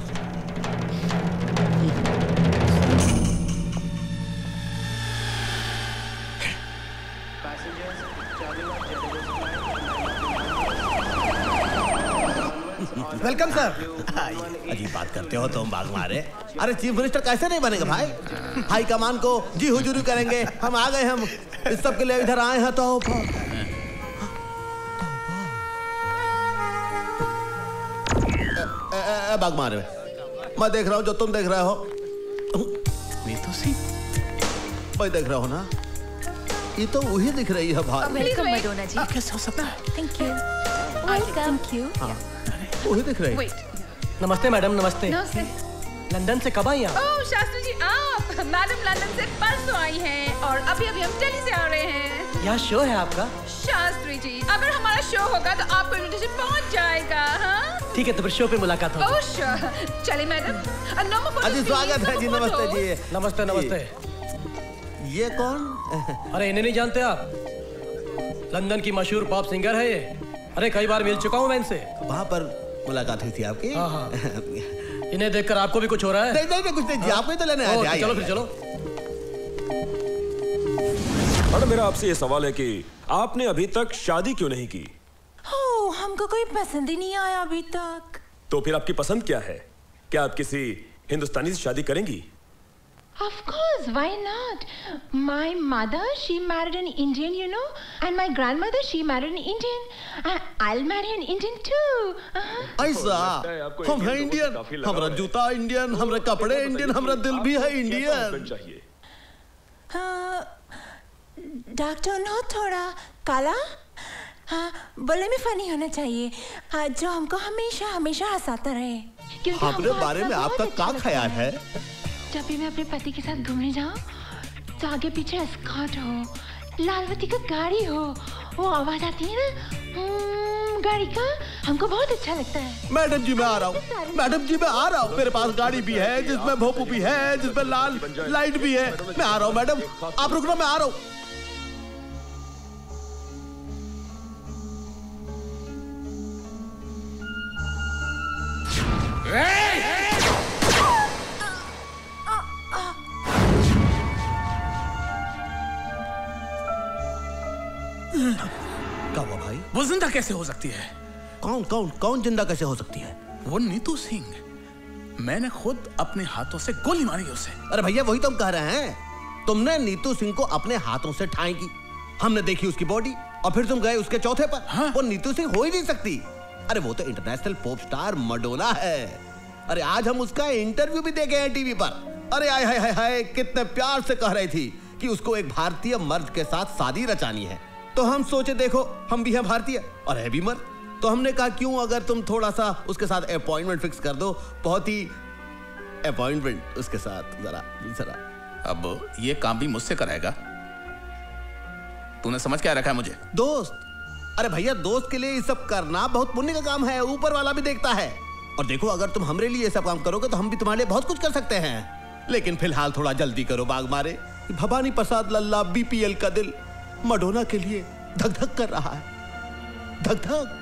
Welcome sir.
अजीब बात करते हो तुम बाग मारे। अरे चीफ मिनिस्टर कैसे नहीं बनेगा भाई? हाई कमान को जी हुजूरी करेंगे। हम आ गए, हम इस सब के लिए इधर आए हैं। तो बाग मारे, मैं देख रहा हूँ जो तुम देख रहे हो।
नीतू सिंह,
मैं देख रहा हूँ ना, ये तो वही दिख रही है भाई।
Welcome Madonna ji.
कैसे हो सकता है?
Thank you. Thank you.
वही दिख रही है।
नमस्ते मैडम, नमस्ते।
नमस्ते।
लंदन से कब आई आप?
ओह शास्त्री जी, आप? मैडम लंदन से परसों आई हैं और अभी अभी हम दिल्ली से आ रहे हैं।
यहाँ शो है आपका?
शास्त्री जी, अगर हमारा शो होगा तो आपको इनविटेशन पहुँच जाएगा। हाँ
ठीक है, तो फिर शो पे मुलाकात होगी।
Oh sure. चलिए मैडम।
अजी स्वागत है जी। नमस्ते जी।
नमस्ते नमस्ते।
ये कौन?
अरे इन्हें नहीं जानते आप? लंदन की मशहूर पॉप सिंगर है ये। अरे कई बार मिल चुका हूँ मैं इनसे।
वहाँ पर मुलाकात हुई थी आपकी?
हाँ हाँ। इन्हें देखकर आपको भी कुछ हो रहा है?
नहीं नहीं कुछ नहीं, आपको ही तो लेने आए थे।
चलो फिर चलो।
मैडम मेरा आपसे ये सवाल है कि आपने अभी तक शादी क्यों नहीं की?
हमको कोई पसंद ही नहीं आया अभी तक।
तो फिर आपकी पसंद क्या है? क्या आप किसी हिंदुस्तानी से शादी करेंगी?
Of course, why not? My mother, she married an Indian, you know, and my grandmother, she married an Indian. I'll marry an Indian too.
ऐसा? हम हैं इंडियन, हमारा जूता इंडियन, हमारे कपड़े इंडियन, हमारा दिल भी है इंडियन।
डार्क टोन हो थोड़ा, काला। हाँ, बोले में फनी होना चाहिए, जो हमको हमेशा हमेशा हंसाता रहे।
हमारे बारे में आपका क्या ख्याल है?
जब भी मैं अपने पति के साथ घूमने जाऊं तो आगे पीछे एस्कॉर्ट हो, लालवती का गाड़ी हो, वो आवाज आती है ना गाड़ी का, हमको बहुत अच्छा लगता है।
मैडम जी मैं आ रहा हूँ, मैडम जी मैं आ रहा हूँ। मेरे पास गाड़ी भी है जिसमें भोपू भी है, जिसमें लाल लाइट भी है। मैं आ रहा हूँ मैडम, आप रुकना, मैं आ रहा हूँ। क्या हुआ भाई?
वो जिंदा कैसे हो सकती है?
कौन कौन कौन जिंदा कैसे हो सकती है?
वो नीतू सिंह, मैंने खुद अपने हाथों से गोली मारी उसे।
अरे भैया वही तो हम कह रहे हैं, तुमने नीतू सिंह को अपने हाथों से ठाई की, हमने देखी उसकी बॉडी और फिर तुम गए उसके चौथे पर। हाँ? वो नीतू सिंह हो ही नहीं सकती। अरे वो तो इंटरनेशनल पॉप स्टार मडोना है। अरे आज हम उसका इंटरव्यू भी देखे हैं टीवी पर। अरे हाय हाय हाय, कितने प्यार से कह रही थी कि उसको एक भारतीय मर्द के साथ शादी रचानी है। तो हम सोचे देखो हम भी हैं भारतीय और है भी मर्द, तो हमने कहा क्यों अगर तुम थोड़ा सा उसके साथ अपॉइंटमेंट फिक्स कर दो, बहुत ही अपॉइंटमेंट उसके साथ जरा जरा।
अब ये काम भी मुझसे कराएगा? तूने समझ क्या रखा है मुझे?
दोस्त। अरे भैया दोस्त के लिए ये सब करना बहुत पुण्य का काम है, ऊपर वाला भी देखता है। और देखो अगर तुम हमरे लिए ये सब काम करोगे तो हम भी तुम्हारे लिए बहुत कुछ कर सकते हैं। लेकिन फिलहाल थोड़ा जल्दी करो बाग मारे। भवानी प्रसाद लल्ला बीपीएल का दिल मडोना के लिए धक धक कर रहा है, धक धक।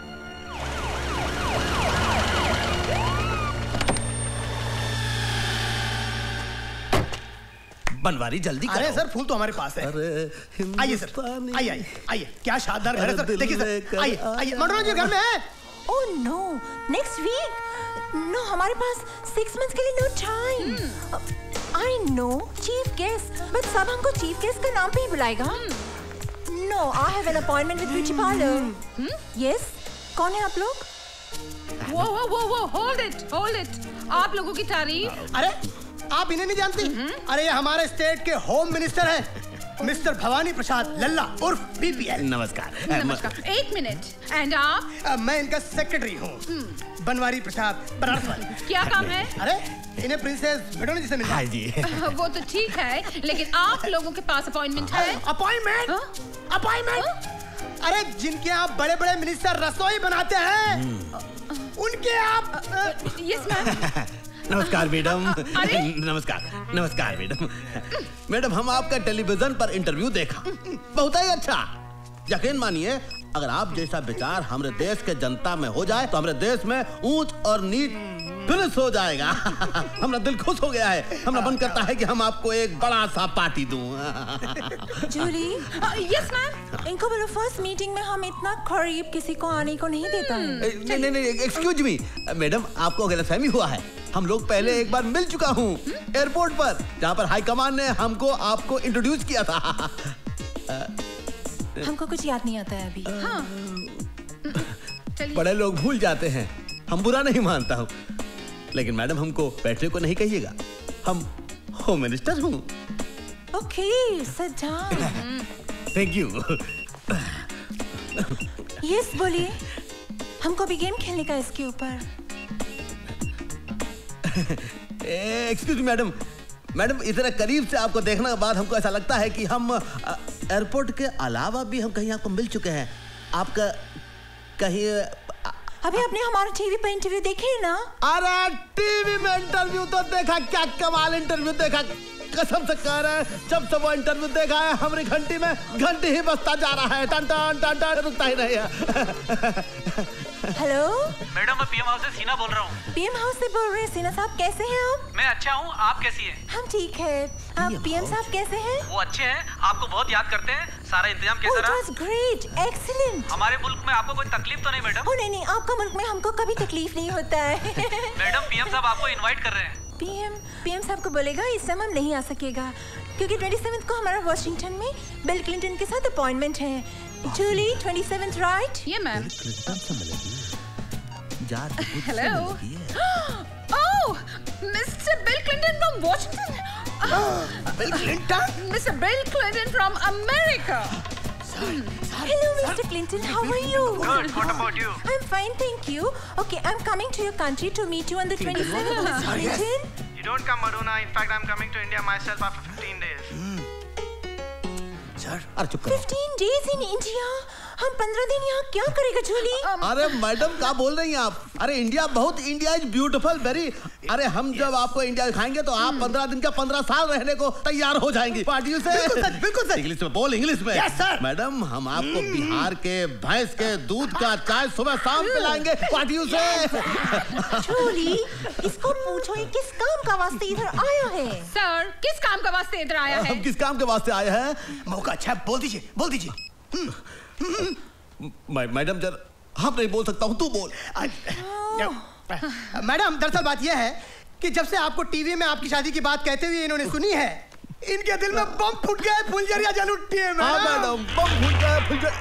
बनवारी जल्दी करो।
अरे सर फूल तो हमारे पास है। आइए सर, आइए आइए आइए, क्या शानदार घर है सर। देखिए सर, आइए आइए, मडोना जी घर में है।
Oh no, next week. No, हमारे पास 6 months के लिए no time. I know chief guest, but सब हमको चीफ गेस्ट का नाम पे ही बुलाएगा। No, I have an appointment with beauty parlour. Yes, कौन है आप लोग?
वो होल्ड इट। आप लोगों की तारीफ।
अरे आप इन्हें नहीं जानती? अरे ये हमारे स्टेट के होम मिनिस्टर हैं, मिस्टर भवानी प्रसाद लल्ला उर्फ बीपीएल।
नमस्कार।
नमस्कार। 1 मिनट। एंड आप?
मैं इनका सेक्रेटरी हूँ, बनवारी प्रसाद बनारस।
क्या काम है?
अरे इन्हें प्रिंसेस मडोना जी से मिलना है।
जी।
वो तो ठीक है, लेकिन आप लोगों के पास अपॉइंटमेंट है?
अपॉइंटमेंट? अरे जिनके यहाँ बड़े बड़े मिनिस्टर रसोई बनाते हैं उनके आप।
Yes ma'am.
नमस्कार मैडम। नमस्कार नमस्कार मैडम। मैडम हम आपका टेलीविजन पर इंटरव्यू देखा, बहुत ही अच्छा। यकीन मानिए अगर आप जैसा विचार हमारे देश के जनता में हो जाए तो हमारे देश में ऊंच और नीच फिनिश हो जाएगा। हमारा दिल खुश हो गया है। हमारा मन करता है कि हम आपको एक बड़ा सा पार्टी दूं।
Julie,
yes ma'am.
इनको बोलो फर्स्ट मीटिंग में हम इतना करीब किसी को आने को नहीं देता है।
नहीं, एक्सक्यूज मी मैडम, आपको गलतफहमी हुआ है। हम लोग पहले एक बार मिल चुका हूँ एयरपोर्ट पर, जहाँ पर हाई कमान ने हमको आपको इंट्रोड्यूस किया था।
हमको कुछ याद नहीं आता है अभी।
हाँ।
बड़े लोग भूल जाते हैं, हम बुरा नहीं मानता हूँ, लेकिन मैडम हमको बैठने को नहीं कहिएगा, हम होम मिनिस्टर हूँ।
Okay, sit down.
Thank you.
Yes बोलिए, हमको भी गेम खेलने का इसके ऊपर।
एक्सक्यूज मी मैडम, इतना करीब से आपको देखने के बाद हमको ऐसा लगता है कि हम एयरपोर्ट के अलावा भी हम कहीं आपको मिल चुके हैं। आपका कहीं
अभी आपने हमारा टीवी पे इंटरव्यू देखे ना?
अरे टीवी में इंटरव्यू तो देखा, क्या कमाल इंटरव्यू देखा, कसम से कह रहे हैं। जब से वो इंटरव्यू देखा है हमारी घंटी में घंटी ही बजता जा रहा है, टन टन टन टन, रुकता ही नहीं है।
हेलो
मैडम, मैं पीएम हाउस से सीना बोल रहा हूँ।
पीएम हाउस से बोल रहे हैं? सीना साहब कैसे हैं आप?
मैं अच्छा हूँ, आप कैसी हैं?
हम ठीक है। आप पीएम साहब कैसे हैं?
वो अच्छे हैं, आपको बहुत याद करते हैं। सारा इंतजाम कैसा रहा?
It was great, excellent।
हमारे मुल्क में आपको कोई तकलीफ तो नहीं मैडम?
ओ नहीं, आपका मुल्क में हमको कभी तकलीफ नहीं होता है।
मैडम, पीएम साहब आपको इनवाइट कर रहे हैं।
पीएम साहब को बोलेगा इस समय हम नहीं आ सकेगा, क्योंकि 27 को हमारा वॉशिंगटन में बिल क्लिंटन के साथ अपॉइंटमेंट है। Julie, 27 right?
Yes ma'am.
Hello.
Oh, mister Bill Clinton from Washington.
Bill Clinton?
Mister Bill Clinton from America.
Hello, Mr. Clinton. How are you?
Good. What about you?
I'm fine, thank you. Okay, I'm coming to your country to meet you on the 27th, Mr. Clinton.
You don't come, Madonna. In fact, I'm coming to India myself after 15 days.
Sir, अरे चुप करो।
15 days in India? हम 15 दिन यहाँ क्या करेगा जूली?
अरे madam क्या बोल रही हैं आप? अरे इंडिया बहुत, इंडिया इज ब्यूटीफुल वेरी। अरे हम जब आपको इंडिया दिखाएंगे तो आप 15 दिन का 15 साल रहने को तैयार हो जाएंगी। पार्टियों से बिल्कुल सर। इंग्लिश में बोल, इंग्लिश में।
Yes sir.
मैडम हम आपको बिहार के भैंस के दूध का चाय सुबह शाम पिलाएंगे पार्टियों से।
जूली, इसको पूछो ये किस काम का वास्ते इधर आया है?
सर, किस काम का वास्ते इधर आया है?
हम किस काम के वास्ते आए हैं?
मौका अच्छा, बोल दीजिए।
मैडम जर हम नहीं बोल सकता हूँ, तू बोल।
मैडम, दरअसल बात यह है कि जब से आपको टीवी में आपकी शादी की बात कहते हुए इन्होंने सुनी है, इनके दिल में बम फूट गया है, फुलझड़ियां जल उठी है।
मैडम बम फूट गया है, फुलझड़ी।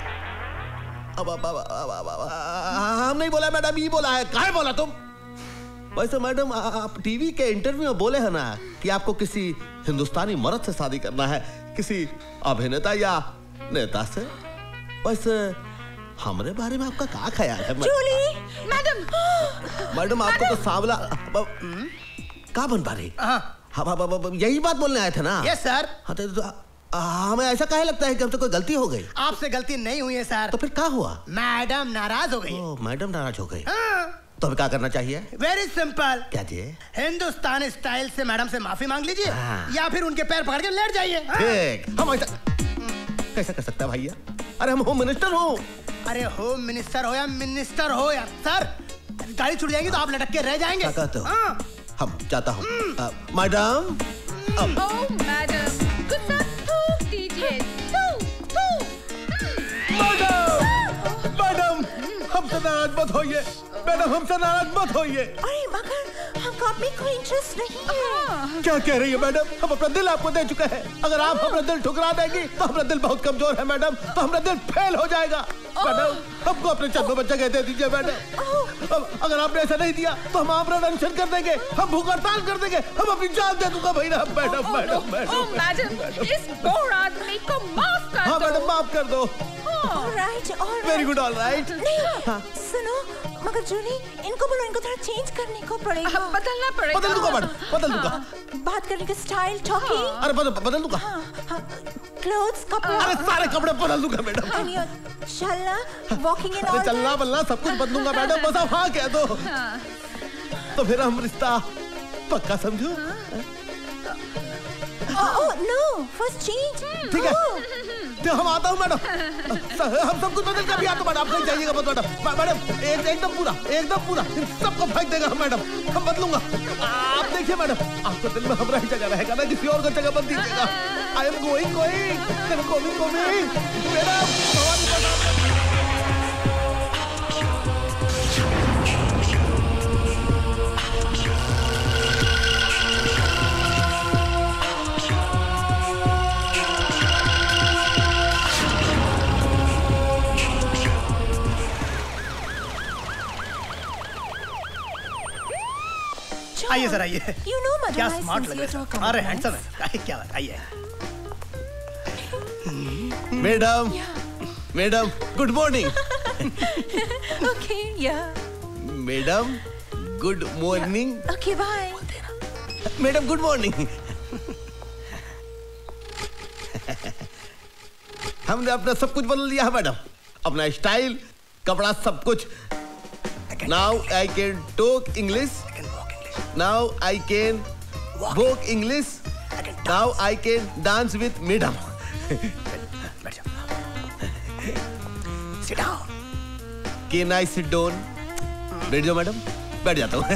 हम नहीं बोला मैडम, ये बोला है। कहाँ बोला तुम? वैसे मैडम आप टीवी के इंटरव्यू में बोले हैं ना कि आपको किसी हिंदुस्तानी मर्द से शादी करना है, किसी अभिनेता या नेता से। वैसे हमारे बारे में आपका क्या ख्याल है?
जूली,
मैडम आपको तो सांवला क्या बन पा रही? हाँ, यही बात बोलने आए थे ना?
Yes sir.
हाँ तो हमें ऐसा काहे लगता है कि हमसे कोई गलती हो गई?
आपसे गलती नहीं हुई है सर।
तो फिर क्या हुआ?
मैडम नाराज हो गई।
मैडम नाराज हो गई? तो हमें क्या करना चाहिए?
Very simple.
क्या जी?
हिंदुस्तानी स्टाइल से मैडम से माफी मांग लीजिए या फिर उनके पैर पकड़ के लेट जाइए।
ठीक। हम ऐसा कैसे कर सकता है भैया? अरे हम होम मिनिस्टर हो।
अरे होम मिनिस्टर हो या मिनिस्टर हो यार सर, गाड़ी छूट जाएगी तो आप लटक के रह जाएंगे।
क्या कहते हो? हम जाता हूँ। मैडम
मैडम कुछ थूक दीजिए।
मैडम हमसे नाराज मत होइए। मैडम हमसे नाराज मत होइए।
अरे मगर हमको आप में कोई इंटरेस्ट नहीं है।
क्या कह रही है मैडम? हम अपना दिल आपको दे चुके हैं। अगर आप अपना दिल ठुकरा देंगी तो हमारा दिल बहुत कमजोर है मैडम, तो हमारा दिल फेल हो जाएगा। मैडम हमको अपने चंदों में जगह दे दीजिए मैडम। अगर आपने ऐसा नहीं दिया तो हम आपका अनशन कर देंगे, हम भूख हड़ताल कर देंगे, हम अपनी जान दे दूंगा भैया।
मैडम इस बोर आदमी को माफ कर दो।
हाँ मैडम माफ कर दो।
Alright alright.
Very good alright.
नहीं सुनो, मगर जूली इनको बोलो, इनको थोड़ा चेंज करने को पड़ेगा।
बदलना पड़ेगा।
बदल दूंगा मैडम, बदल दूंगा।
बात करने का स्टाइल, टॉकिंग।
अरे बदल दूंगा।
क्लोथ्स, कपड़ा।
अरे सारे कपड़े बदल दूंगा मैडम।
चलना, वॉकिंग एंड ऑल।
चलना बलना सब कुछ बदलूंगा मैडम, बस आप हाँ कह दो। तो फिर हम रिश्ता पक्का समझो।
No first change.
ठीक है तो हम आता हूँ मैडम। हम सब कुछ बदल कर भी आता मैडम, आप कहीं जाइएगा मत मैडम। मैडम एकदम पूरा सबको फेंक देगा मैडम, हम बदलूंगा। आप देखिए मैडम, आपको दिल में हमारा ही जगह रहेगा ना, किसी और को जगह मत दीजिएगा। I am going madam.
आइए सर आइए।
You know, madam,
क्या
I
स्मार्ट लग
sincerely
रहे
welcome
हैं। अरे
you.
हैंडसम है। क्या बात, आइए।
Madam good morning.
Okay, yeah.
Madam good morning.
Okay, bye.
Madam good morning. हमने अपना सब कुछ बदल लिया है मैडम, अपना स्टाइल, कपड़ा, सब कुछ। Now I can talk English. Now I can walk English. Now I can dance with madam.
Sit down.
Can I sit down? बैठ जाओ मैडम। बैठ जाता हूँ।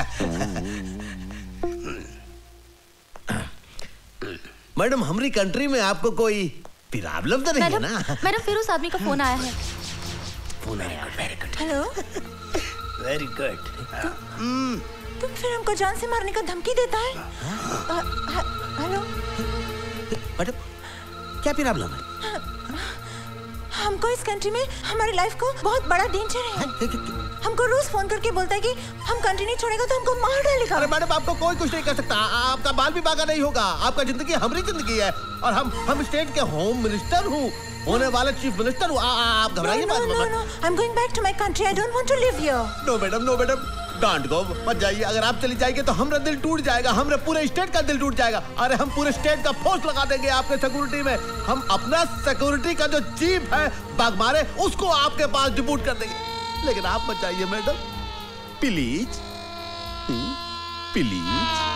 मैडम हमारी कंट्री में आपको कोई प्रॉब्लम तो नहीं है ना?
मैडम फिर उस आदमी का फोन आया है।
फोन आया, very good.
Hello.
Very good.
तुम फिर हमको जान से मारने का धमकी देता है? हेलो।
मैडम क्या प्रॉब्लम है?
हमको इस कंट्री में हमारी लाइफ को बहुत बड़ा डेंजर है। हमको रोज फोन करके बोलता है कि हम कंट्री नहीं छोड़ेगा तो हमको मार डालेगा।
अरे मैडम आपको कोई कुछ नहीं कर सकता, आपका बाल भी बांका नहीं होगा। आपका जिंदगी हमारी जिंदगी है और हम स्टेट के होम मिनिस्टर हूँ, होने वाले चीफ मिनिस्टर हूँ। आप घबराइए मत।
No, I'm going back to my country. I don't want to live here.
No madam don't go, मत जाइए। अगर आप चली जाएंगे तो हमारा दिल टूट जाएगा, हमारे पूरे स्टेट का दिल टूट जाएगा। अरे हम पूरे स्टेट का फोर्स लगा देंगे आपके सिक्योरिटी में। हम अपना सिक्योरिटी का जो चीफ है बागमारे, उसको आपके पास डिप्यूट कर देंगे। लेकिन आप मत जाइए madam, please please.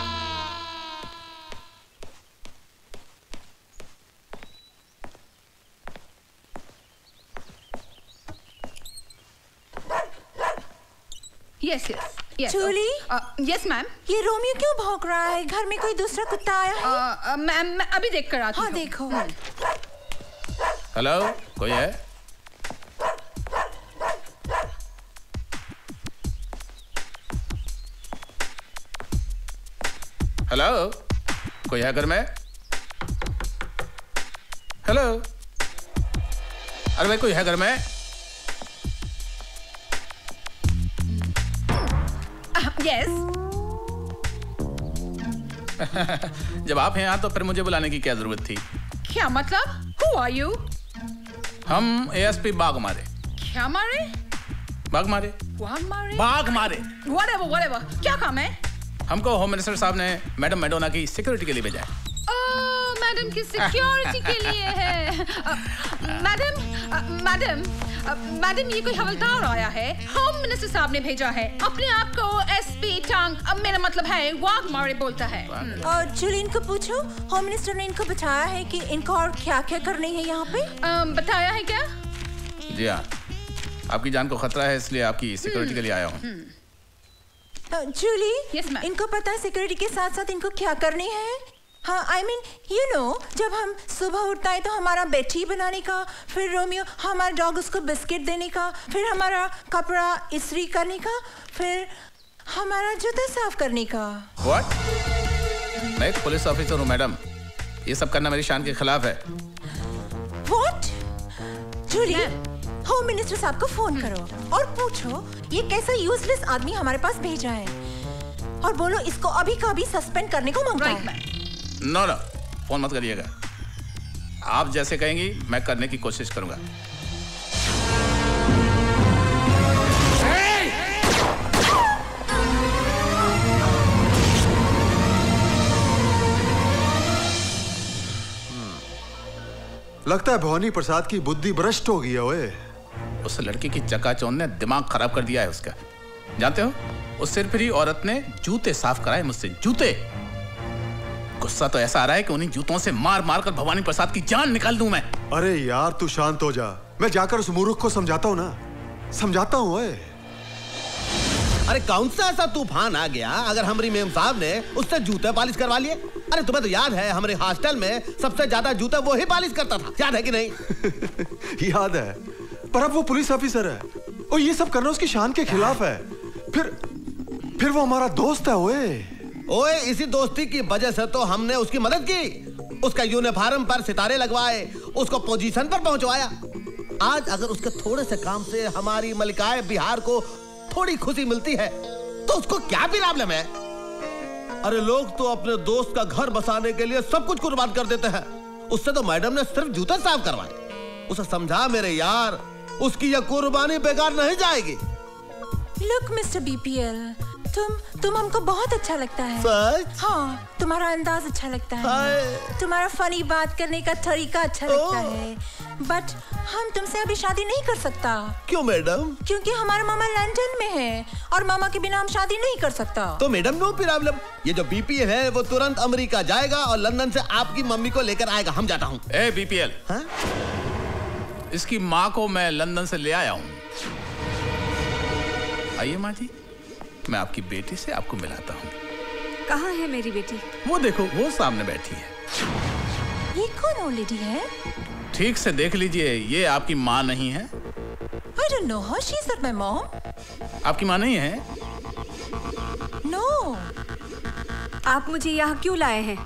Yes.
Julie?
Yes, ma'am.
ये रोमियो क्यों भौंक रहा है? घर में कोई दूसरा कुत्ता आया है?
मैम मैं अभी देख कर आती हूँ।
हाँ देखो।
हेलो, कोई है? हेलो, कोई है घर में? हेलो, अरे भाई कोई है घर में?
Yes.
जब आप हैं यहाँ तो फिर मुझे बुलाने की क्या जरूरत थी?
क्या मतलब? Who are you?
हम एएसपी बागमारे।
क्या मारे?
बागमारे।
बागमारे? Whatever. क्या काम है?
हमको होम मिनिस्टर साहब ने मैडम मैडोना की सिक्योरिटी के लिए भेजा है।
मैडम की सिक्योरिटी के लिए है। मैडम ये कोई हवलदार आया है, होम मिनिस्टर साहब ने भेजा है। अपने आप को एसपी टांग, मेरा मतलब है वाघमारे बोलता है।
और जूली इनको पूछो, होम मिनिस्टर ने इनको बताया है कि इनको और क्या क्या करनी है यहाँ पे?
बताया है क्या?
जी हाँ, आपकी जान को खतरा है इसलिए आपकी सिक्योरिटी के लिए आया हूँ।
जूली, इनको पता है सिक्योरिटी के साथ साथ इनको क्या करनी है? हाँ, I mean, you know, जब हम सुबह उठता है तो हमारा बेटी बनाने का, फिर रोमियो हमारा डॉग उसको बिस्किट देने का, फिर हमारा कपड़ा इस्त्री करने का, फिर हमारा जूता साफ करने का।
What? मैं एक पुलिस ऑफिसर हूँ मैडम, ये सब करना मेरी शान के खिलाफ है।
What? जूली, होम मिनिस्टर साहब को फोन करो और पूछो ये कैसा यूजलेस आदमी हमारे पास भेजा है, और बोलो इसको अभी का अभी सस्पेंड करने को मांगता है।
नो, फोन मत करिएगा। आप जैसे कहेंगी मैं करने की कोशिश करूंगा।
लगता है भवानी प्रसाद की बुद्धि भ्रष्ट हो गई है। ओए,
उस लड़की की चकाचौंध ने दिमाग खराब कर दिया है उसका। जानते हो, उस सिरफिरी औरत ने जूते साफ कराए मुझसे, जूते। गुस्सा तो ऐसा आ रहा है कि उन्हीं जूतों से मार मार कर भवानी प्रसाद की जान निकाल दूं मैं।
अरे यार तू शांत हो जा, मैं जाकर उस मूर्ख को समझाता हूँ ना, समझाता हूँ। ओए
अरे कौन सा ऐसा तूफान आ गया अगर हमारी मेम साहब ने उससे जूते पॉलिश करवा लिए? अरे तुम्हें तो याद है हमारे हॉस्टल में सबसे ज्यादा जूते वो ही पॉलिश करता था, याद है कि नहीं?
याद है, पर अब वो पुलिस ऑफिसर है और ये सब करना उसकी शान के खिलाफ है। फिर वो हमारा दोस्त है।
ओए इसी दोस्ती की वजह से तो हमने उसकी मदद की, उसका यूनिफॉर्म पर सितारे लगवाए, उसको पोजीशन पर पहुंचवाया। आज अगर उसके थोड़े से काम से हमारी मलिकाए बिहार को थोड़ी खुशी मिलती है तो उसको क्या प्रॉब्लम है? अरे लोग तो अपने दोस्त का घर बसाने के लिए सब कुछ कुर्बान कर देते हैं, उससे तो मैडम ने सिर्फ जूते साफ करवाए। उसे समझा मेरे यार, उसकी यह कुर्बानी बेकार नहीं जाएगी।
लुक मिस्टर बीपीएल, तुम हमको बहुत अच्छा लगता है।
सच?
हाँ, तुम्हारा अंदाज अच्छा लगता है, तुम्हारा फनी बात करने का तरीका अच्छा लगता है, बट हम तुमसे अभी शादी नहीं कर सकता।
क्यों मैडम?
क्योंकि हमारा मामा लंदन में है और मामा के बिना हम शादी नहीं कर सकता।
तो मैडम नो प्रॉब्लम, ये जो बीपीएल है वो तुरंत अमेरिका जाएगा और लंदन से आपकी मम्मी को लेकर आएगा। हम जाता हूँ।
ए बीपीएल, इसकी माँ को मैं लंदन से ले आया हूँ। आइए माँ जी, मैं आपकी बेटी से आपको मिलाता हूँ।
कहाँ है मेरी बेटी?
वो देखो, वो सामने बैठी है।
ये कौन ओल्ड लेडी है?
ठीक से देख लीजिए, ये आपकी माँ नहीं है।
I don't know her. She's not my mom.
आपकी माँ नहीं है?
No.
आप मुझे यहाँ क्यों लाए हैं?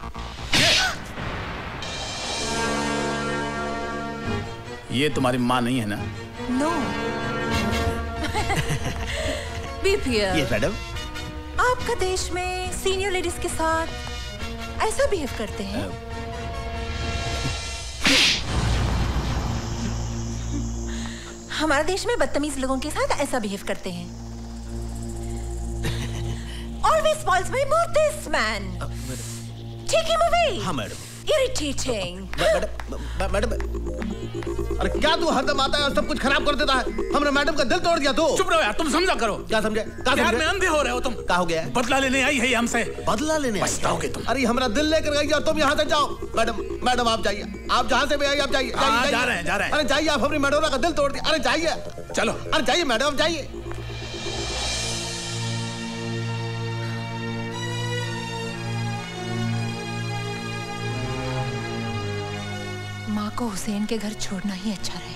ये तुम्हारी माँ नहीं है ना?
No. बीपीएल।
Yes, madam.
आपका देश में सीनियर लेडीज के साथ ऐसा बिहेव करते हैं? हमारे देश में बदतमीज लोगों के साथ ऐसा बिहेव करते हैं। Always spoils my mood, this man. Take him away.
हाँ मैडम।
Irritating.
मैडम, अरे क्या तू हरदम आता है और सब कुछ खराब कर देता है? हमने मैडम का दिल तोड़ दिया। तू
चुप रहो यार, तुम समझा करो।
क्या समझे?
यार में अंधे हो रहे हो तुम।
क्या हो गया?
बदला लेने आई है हमसे।
बदला लेने आई?
पछताओगे तुम।
अरे हमारा दिल लेकर गई और तुम यहाँ से जाओ। मैडम आप जाइए, आप जहाँ से भी आई आप जाइए।
जा रहे हैं।
अरे जाइए, आप हमारी मैडोना का दिल तोड़ दिया। अरे जाइए,
चलो।
अरे जाइए मैडम, जाइए।
माँ को हुसैन के घर छोड़ना ही अच्छा रहेगा।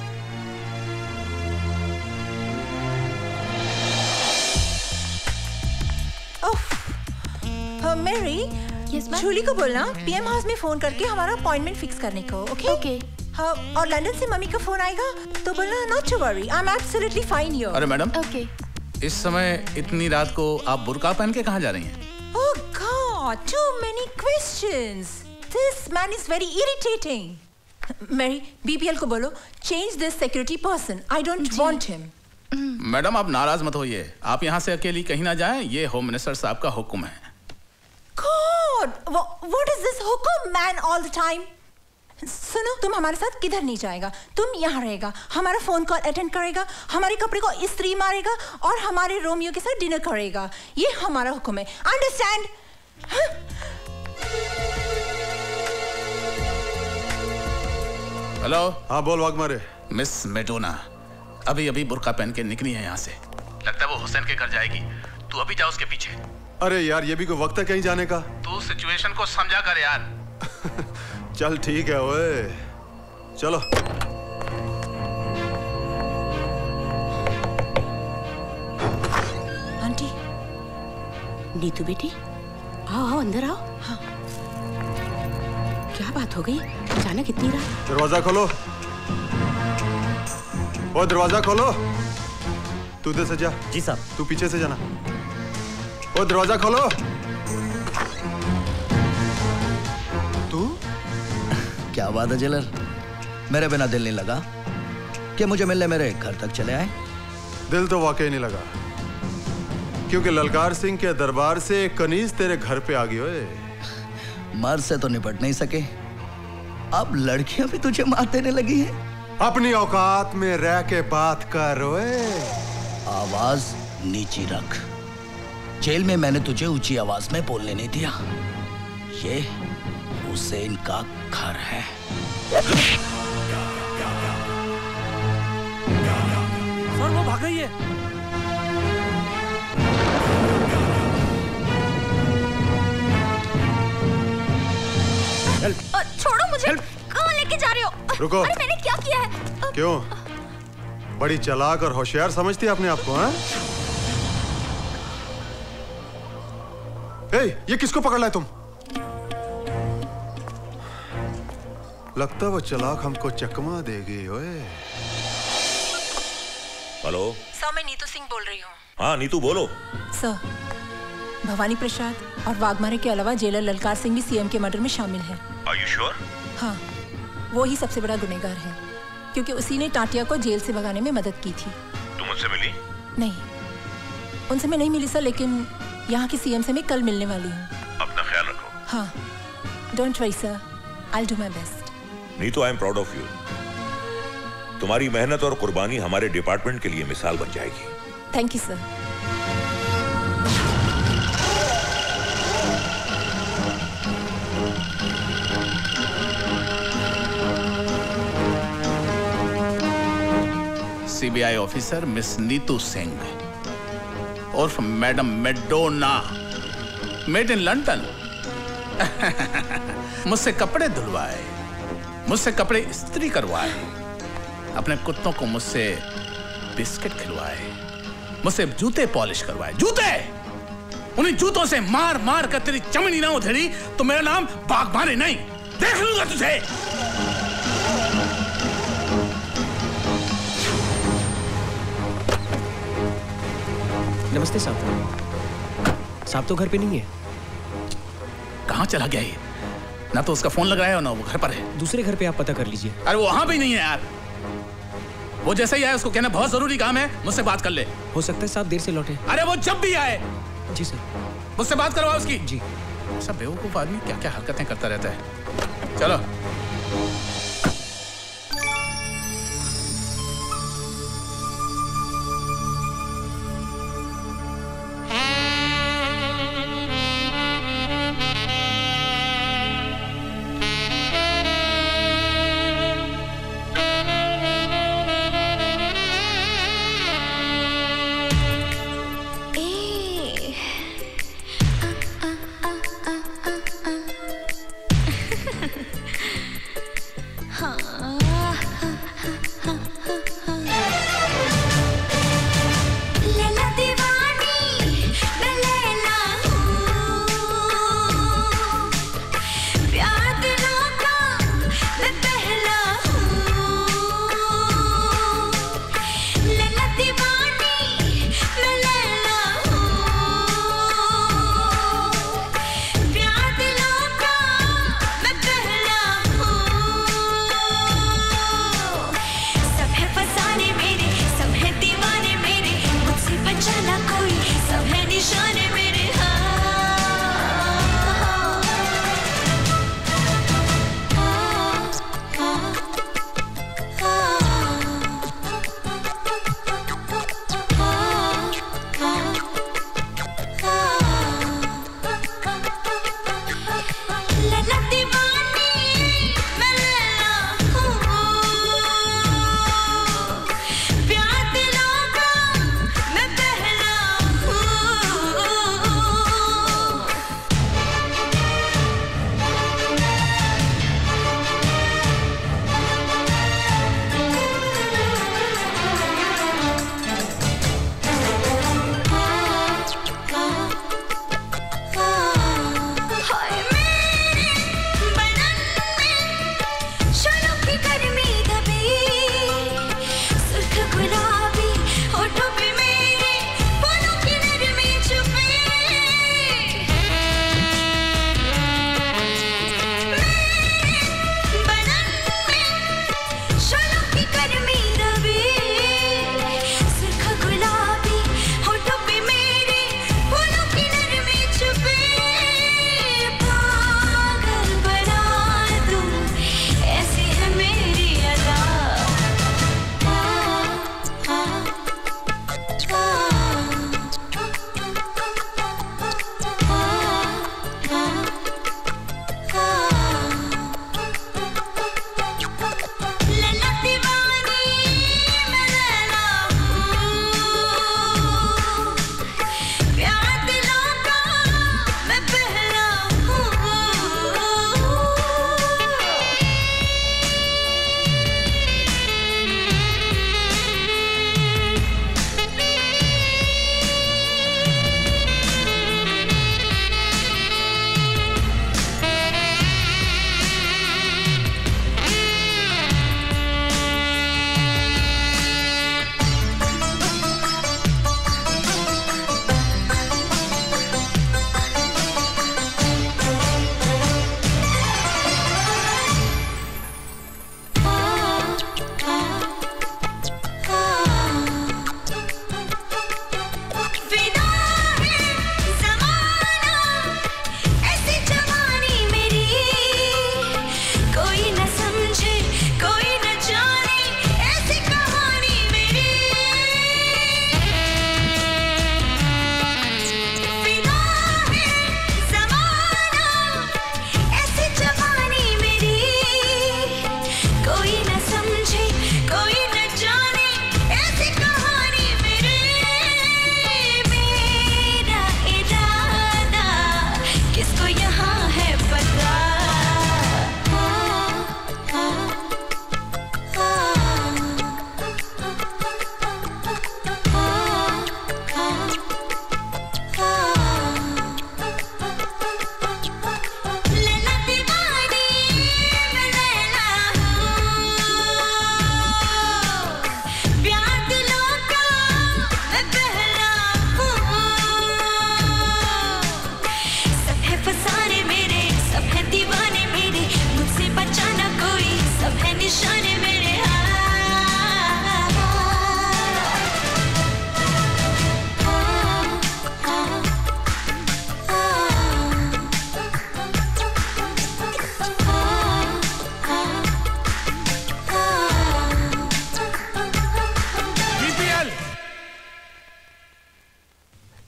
मेरी जूली को बोलना पीएम हाउस में फोन करके हमारा अपॉइंटमेंट फिक्स करने को। ओके? हाँ, और लंदन से मम्मी का फोन आएगा तो बोलना not to worry, I am absolutely fine here.
अरे मैडम, इस समय इतनी रात को आप बुर्का पहन के कहाँ जा रही हैं?
Oh God, too many questions. This man is very irritating. Mary, BPL को बोलो change this security person. I don't want him.
Madam आप नाराज मत होइए, आप यहाँ से अकेली कहीं ना जाएं, ये होम मिनिस्टर साहब का हुक्म है।
God, what is this हुक्म man all the time? सुनो, तुम हमारे साथ किधर नहीं जाएगा, तुम यहाँ रहेगा, हमारा फोन कॉल अटेंड करेगा, हमारे कपड़े को इस्त्री मारेगा और हमारे रोमियो के साथ डिनर करेगा। ये हमारा हुक्म है, अंडरस्टैंड?
हेलो।
हाँ बोल वाघमारे।
मिस मेडोना अभी अभी बुर्का पहन के निकली है यहाँ से, लगता है वो हुसैन के घर जाएगी। तू अभी जा उसके पीछे।
अरे यार ये भी कोई वक्त है कहीं जाने का?
तू सिचुएशन को समझा कर यार।
चल ठीक है ओए, चलो।
आंटी, नीतू बेटी, आओ अंदर आओ। हाँ। क्या बात हो गई, अचानक इतनी रात?
दरवाजा खोलो। ओ दरवाजा खोलो। तू इधर से जा।
जी साहब।
तू पीछे से जाना। ओ दरवाजा खोलो। तू?
क्या बात है जेलर, मेरे बिना दिल नहीं लगा कि मुझे मिलने मेरे घर तक चले आए?
दिल तो वाकई नहीं लगा, क्योंकि ललकार सिंह के दरबार से एक कनीज तेरे घर पे आ गई। ओए
मर्द से तो निपट नहीं सके, अब लड़कियां भी तुझे मार देने लगी हैं।
अपनी औकात में रह के बात कर। ओए
आवाज नीची रख, जेल में मैंने तुझे ऊंची आवाज में बोलने नहीं दिया। ये हुसैन का घर है।
सर वो भाग रही है।
छोड़ो मुझे, कहाँ लेके जा रहे हो?
रुको।
अरे मैंने क्या किया है?
क्यों? बड़ी चालाक और होशियार समझती है अपने आप को, हैं? ये किसको पकड़ लाए तुम? लगता वो चालाक हमको चकमा देगी। ओए।
हेलो
सर, मैं नीतू सिंह बोल रही हूँ।
हाँ नीतू बोलो।
सर, भवानी प्रसाद और वाघमारे के अलावा जेलर ललकार सिंह भी सीएम के मर्डर में शामिल है।
Are you sure?
हाँ, वो ही सबसे बड़ा गुनहगार है, क्योंकि उसी ने टाटिया को जेल से भगाने में मदद की थी।
तुम उनसे मिली?
नहीं, उनसे मैं नहीं मिली सर, लेकिन यहाँ के सीएम से मैं कल मिलने वाली हूँ।
अपना ख्याल रखो।
हाँ, don't worry sir, I will do my best.
Neetu, I am proud of you. तुम्हारी मेहनत और कुर्बानी हमारे डिपार्टमेंट के लिए मिसाल बन जाएगी।
Thank you sir.
CBI officer miss Neetu Singh उर्फ madam Madonna, made in London. मुझसे कपड़े धुलवाए, मुझसे कपड़े इस्त्री करवाए, अपने कुत्तों को मुझसे बिस्किट खिलवाए, मुझसे जूते पॉलिश करवाए। जूते! उन्हीं जूतों से मार मार कर तेरी चमड़ी ना उधेड़ी तो मेरा नाम वाघमारे नहीं, देख लूंगा तुझे।
नमस्ते साहब। साहब तो घर पे नहीं है।
कहाँ चला गया ये? ना तो उसका फोन लग रहा है और ना वो घर पर है।
दूसरे घर पे आप पता कर लीजिए।
अरे वो वहां भी नहीं है यार। वो जैसे ही आए उसको कहना बहुत जरूरी काम है, मुझसे बात कर ले।
हो सकता है साहब देर से लौटे।
अरे वो जब भी आए।
जी सर।
मुझसे बात करवाओ उसकी।
जी।
ऐसा बेवकूफ आदमी क्या क्या हरकतें करता रहता है। चलो।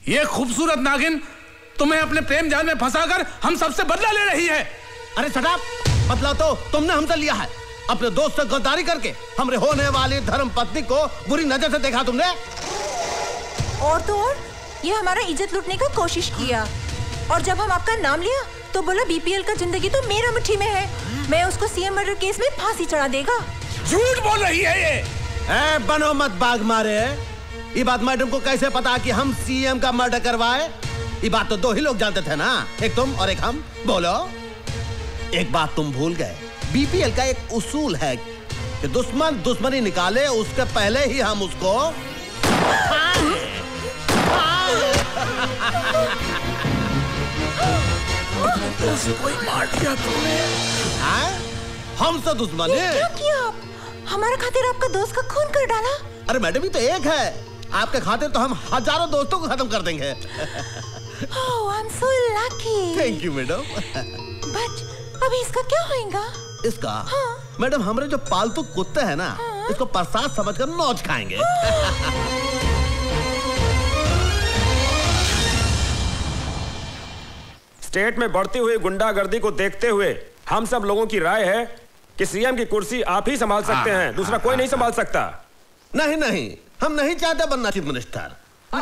ये खूबसूरत नागिन तुम्हें अपने प्रेम जाल में फंसाकर हम सबसे बदला ले रही है।
अरे सटाप, बदला तो तुमने हमसे लिया है। अपने दोस्त से गद्दारी करके हमरे होने वाली धर्म पत्नी को बुरी नजर से देखा तुमने।
और तो और ये हमारा इज्जत लूटने का कोशिश किया, और जब हम आपका नाम लिया तो बोला बीपीएल का जिंदगी तो मेरा मुट्ठी में है, मैं उसको सीएम मर्डर केस में फांसी चढ़ा देगा।
झूठ बोल रही है ये।
बनो मत बाग मारे। ये बात मैडम को कैसे पता कि हम सीएम का मर्डर करवाए? ये बात तो 2 ही लोग जानते थे ना, एक तुम और एक हम। बोलो। एक बात तुम भूल गए, बीपीएल का एक उसूल है कि दुश्मन दुश्मनी निकाले उसके पहले ही हम उसको
कोई मार दिया तुमने।
हमसे दुश्मनी?
क्या किया आप? हमारे खातिर आपका दोस्त का खून कर डाला।
अरे मैडम, ये तो एक है, आपके खातिर तो हम हजारों दोस्तों को खत्म कर देंगे।
Oh, I'm so lucky.
Thank you madam.
But अभी इसका क्या होएगा?
इसका? हाँ। मैडम, हमारे जो पालतू कुत्ते हैं ना, हाँ। इसको प्रसाद समझकर नोच खाएंगे।
स्टेट में बढ़ती हुई गुंडागर्दी को देखते हुए हम सब लोगों की राय है कि सीएम की कुर्सी आप ही संभाल सकते हैं, दूसरा कोई नहीं संभाल सकता।
नहीं नहीं, हम नहीं चाहते बनना चीफ मिनिस्टर।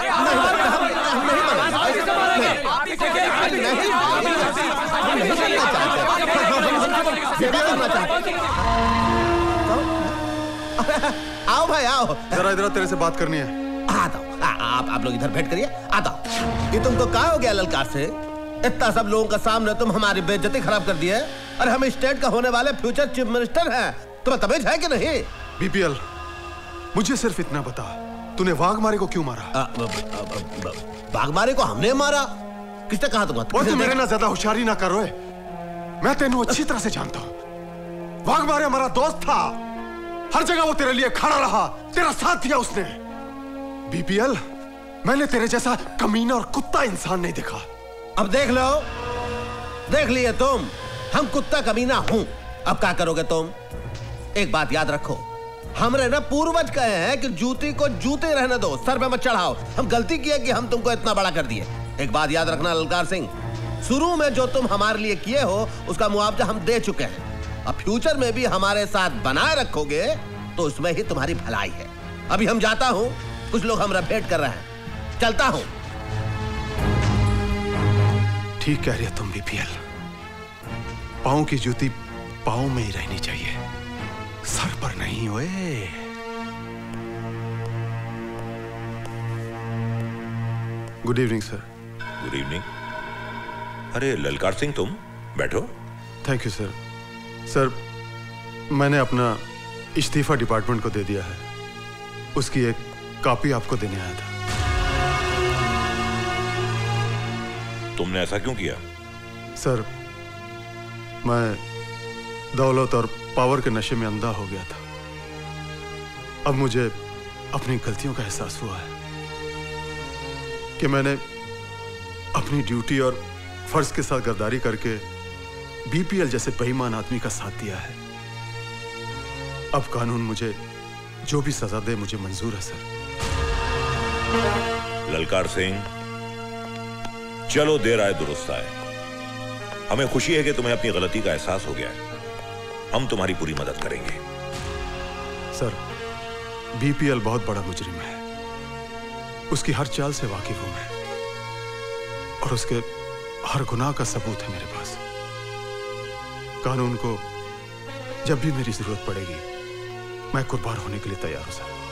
आओ भाई आओ,
जरा इधर तेरे से बात करनी है।
आप लोग इधर बैठ करिए। आता ये तुमको क्या हो गया ललकार से? इतना सब लोगों का सामने तुम हमारी बेइज्जती खराब कर दी है। अरे हम स्टेट का होने वाले फ्यूचर चीफ मिनिस्टर हैं, तुम्हें तमीज है कि नहीं?
बीपीएल, मुझे सिर्फ इतना बता, तूने वाघमारे को क्यों मारा?
वाघमारे को हमने मारा? किसने कहा तुम्हें?
और तू मेरे ना ज्यादा होशियारी ना करो। मैं तेनू अच्छी तरह से जानता हूँ। वाघमारे हमारा दोस्त था, हर जगह वो तेरे लिए खड़ा रहा, तेरा साथ दिया उसने। बीपीएल, मैंने तेरे जैसा कमीना और कुत्ता इंसान नहीं देखा।
अब देख लो, देख लिए तुम, हम कुत्ता कमीना हूं। अब क्या करोगे तुम? एक बात याद रखो, हमरे ना पूर्वज कहे हैं कि जूती को जूते रहने दो, सर पे मत चढ़ाओ। हम गलती किए कि हम तुमको इतना बड़ा कर दिए। एक बात याद रखना ललकार सिंह, शुरू में जो तुम हमारे लिए किए हो उसका मुआवजा हम दे चुके हैं। अब फ्यूचर में भी हमारे साथ बनाए रखोगे तो उसमें ही तुम्हारी भलाई है। अभी हम जाता हूं, कुछ लोग हमरा भेंट कर रहे हैं, चलता हूं।
ठीक कह रही है तुम बीपीएल, पाँव की जूती पाँव में ही रहनी चाहिए, सर पर नहीं। ओए good evening sir.
Good evening. अरे ललकार सिंह, तुम बैठो।
Thank you sir. सर, मैंने अपना इस्तीफा डिपार्टमेंट को दे दिया है, उसकी एक कॉपी आपको देने आया था।
तुमने ऐसा क्यों किया?
सर, मैं दौलत और पावर के नशे में अंधा हो गया था। अब मुझे अपनी गलतियों का एहसास हुआ है कि मैंने अपनी ड्यूटी और फर्ज के साथ गद्दारी करके बीपीएल जैसे बेईमान आदमी का साथ दिया है। अब कानून मुझे जो भी सजा दे मुझे मंजूर है सर।
ललकार सिंह, चलो देर आए दुरुस्त आए। हमें खुशी है कि तुम्हें अपनी गलती का एहसास हो गया है। हम तुम्हारी पूरी मदद करेंगे।
सर, बीपीएल बहुत बड़ा मुजरिम है, उसकी हर चाल से वाकिफ हूं मैं, और उसके हर गुनाह का सबूत है मेरे पास। कानून को जब भी मेरी जरूरत पड़ेगी मैं कुर्बान होने के लिए तैयार हूं सर।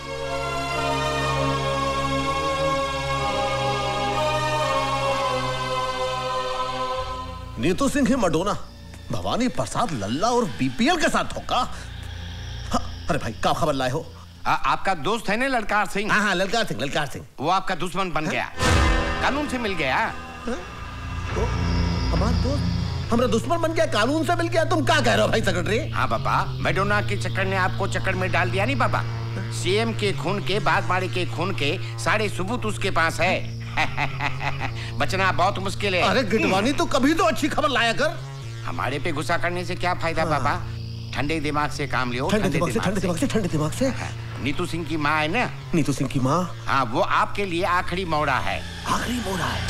नीतू सिंह ही मडोना भवानी प्रसाद लल्ला और बीपीएल के साथ होगा। हाँ, अरे भाई क्या खबर लाए हो?
आपका दोस्त है ना ललकार सिंह?
हाँ, ललकार सिंह, ललकार सिंह।
वो आपका दुश्मन बन गया, कानून से मिल गया।
तो हमारा दोस्त हमारा दुश्मन बन गया, कानून से मिल गया? तुम क्या कह रहे हो भाई सेक्रेटरी?
हाँ बाबा, मैडोना के चक्कर ने आपको चक्कर में डाल दिया नहीं बाबा। सीएम के खून के, बागमारे के खून के सारे सबूत उसके पास है। बचना बहुत मुश्किल है।
अरे गिटवानी, तो कभी तो अच्छी खबर लाया कर।
हमारे पे गुस्सा करने से क्या फायदा बाबा? ठंडे दिमाग से काम लियो।
ठंडे दिमाग से।
नीतू सिंह की माँ है ना?
नीतू सिंह की माँ?
हाँ, वो आपके लिए आखिरी मौड़ा है।
आखिरी मोड़ है।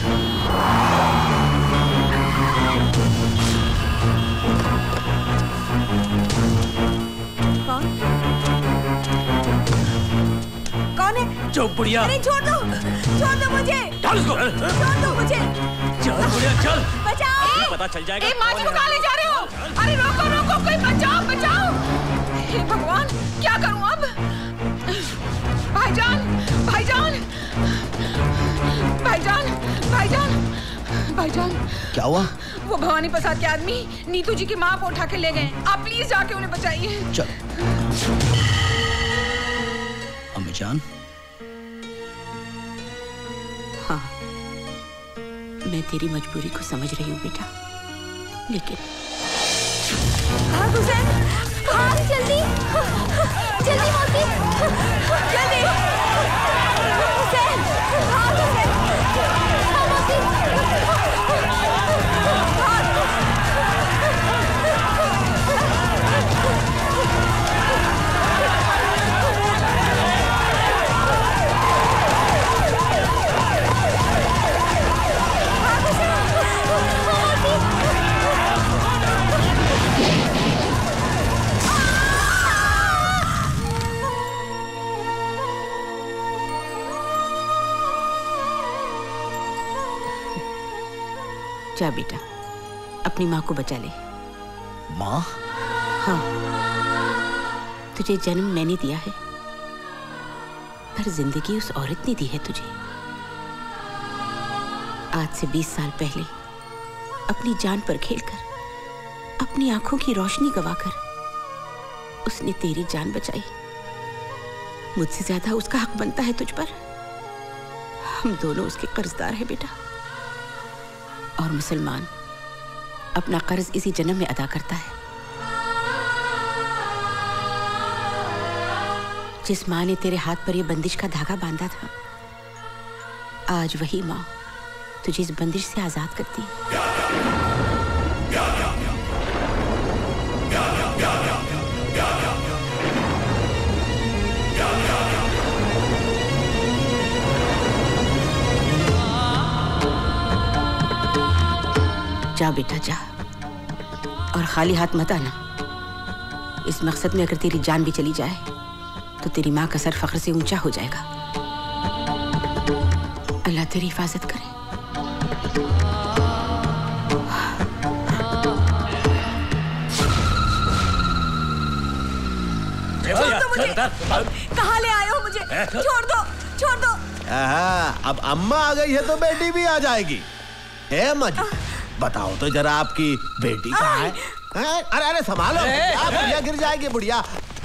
कौन है?
चुप बुढ़िया।
अरे छोड़ दो मुझे।
चल इसको।
छोड़ दो मुझे।
चल बुढ़िया चल।
बचाओ।
पता चल जाएगा।
माँ जी को कहाँ ले जा रहे हो? अरे रोको कोई बचाओ। हे भगवान क्या करूं अब? भाईजान
क्या हुआ?
वो भवानी प्रसाद के आदमी नीतू जी की माँ को उठा के ले गए। आप प्लीज जाके उन्हें बचाइए।
चल। अम्मी जान।
हाँ, मैं तेरी मजबूरी को समझ रही हूँ बेटा, लेकिन
हुसैन, जल्दी मौसी, जल्दी। हुसैन,
जा बेटा, अपनी माँ को बचा ले।
माँ?
हाँ, तुझे जन्म मैंने दिया है, पर जिंदगी उस औरत ने दी है तुझे। आज से 20 साल पहले अपनी जान पर खेलकर, अपनी आंखों की रोशनी गवाकर उसने तेरी जान बचाई। मुझसे ज्यादा उसका हक बनता है तुझ पर। हम दोनों उसके कर्जदार हैं बेटा। और मुसलमान अपना कर्ज इसी जन्म में अदा करता है। जिस माँ ने तेरे हाथ पर यह बंदिश का धागा बांधा था, आज वही माँ तुझे इस बंदिश से आजाद करती है। जा बेटा जा, और खाली हाथ मत आना। इस मकसद में अगर तेरी जान भी चली जाए तो तेरी माँ का सर फख्र से ऊंचा हो जाएगा। अल्लाह तेरी हिफाजत करे।
छोड़ दो मुझे। कहाँ ले आए हो मुझे? छोड़ दो।
अब अम्मा आ गई है तो बेटी भी आ जाएगी। है माँ जी, बताओ तो जरा आपकी बेटी कहाँ है? अरे संभालो, बुढ़िया गिर जाएगी बुढ़िया।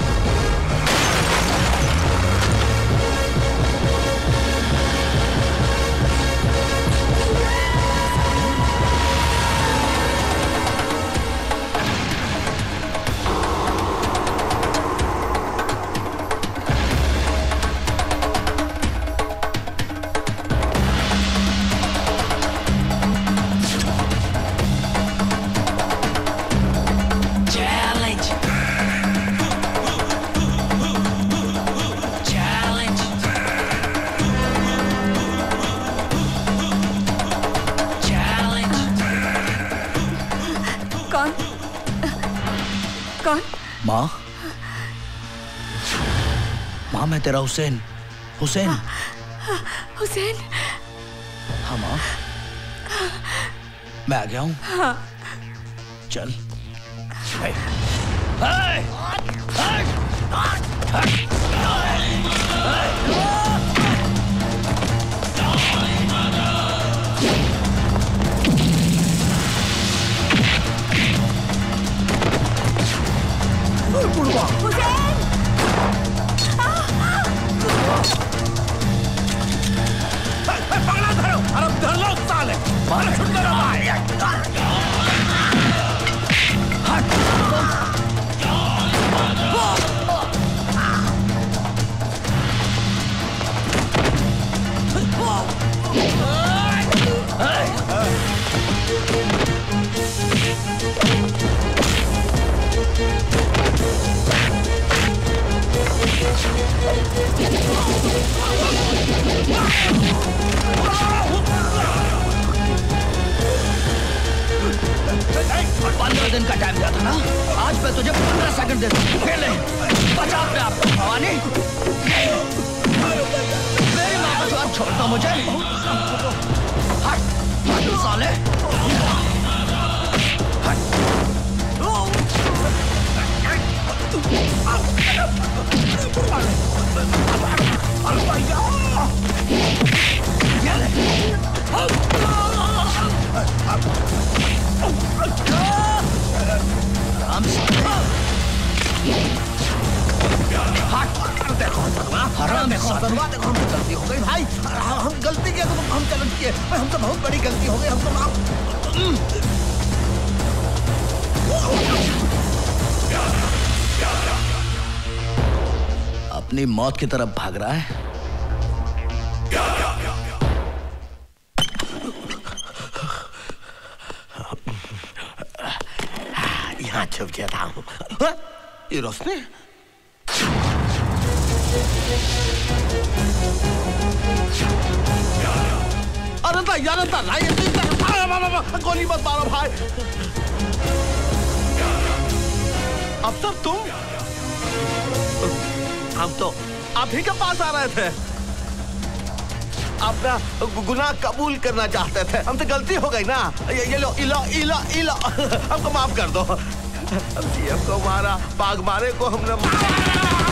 माँ, माँ मैं तेरा हुसैन। हुसैन। हाँ माँ, मैं आ गया हूँ।
हाँ।
चल।
पगला धरो, अरे धर लो साले, मार छुट मेरा भाई।
Ah!
छोड़ता मुझे? हट साले!
देखो हमसे गलती हो गई भाई, हम गलती किया तो हम चलन किए, हमसे बहुत बड़ी गलती हो गई, हमको माफ।
अपनी मौत की तरफ भाग रहा है।
यहाँ छुप जाता हूँ। ये रोशनी अनंता गोली मत मारो भाई। अफसर तुम, हम तो आप ही के पास आ रहे थे, अपना गुनाह कबूल करना चाहते थे, हमसे गलती हो गई ना। ये लो इलो इलो इलो हमको माफ कर दो। हमको मारा, बाघ मारे को हमने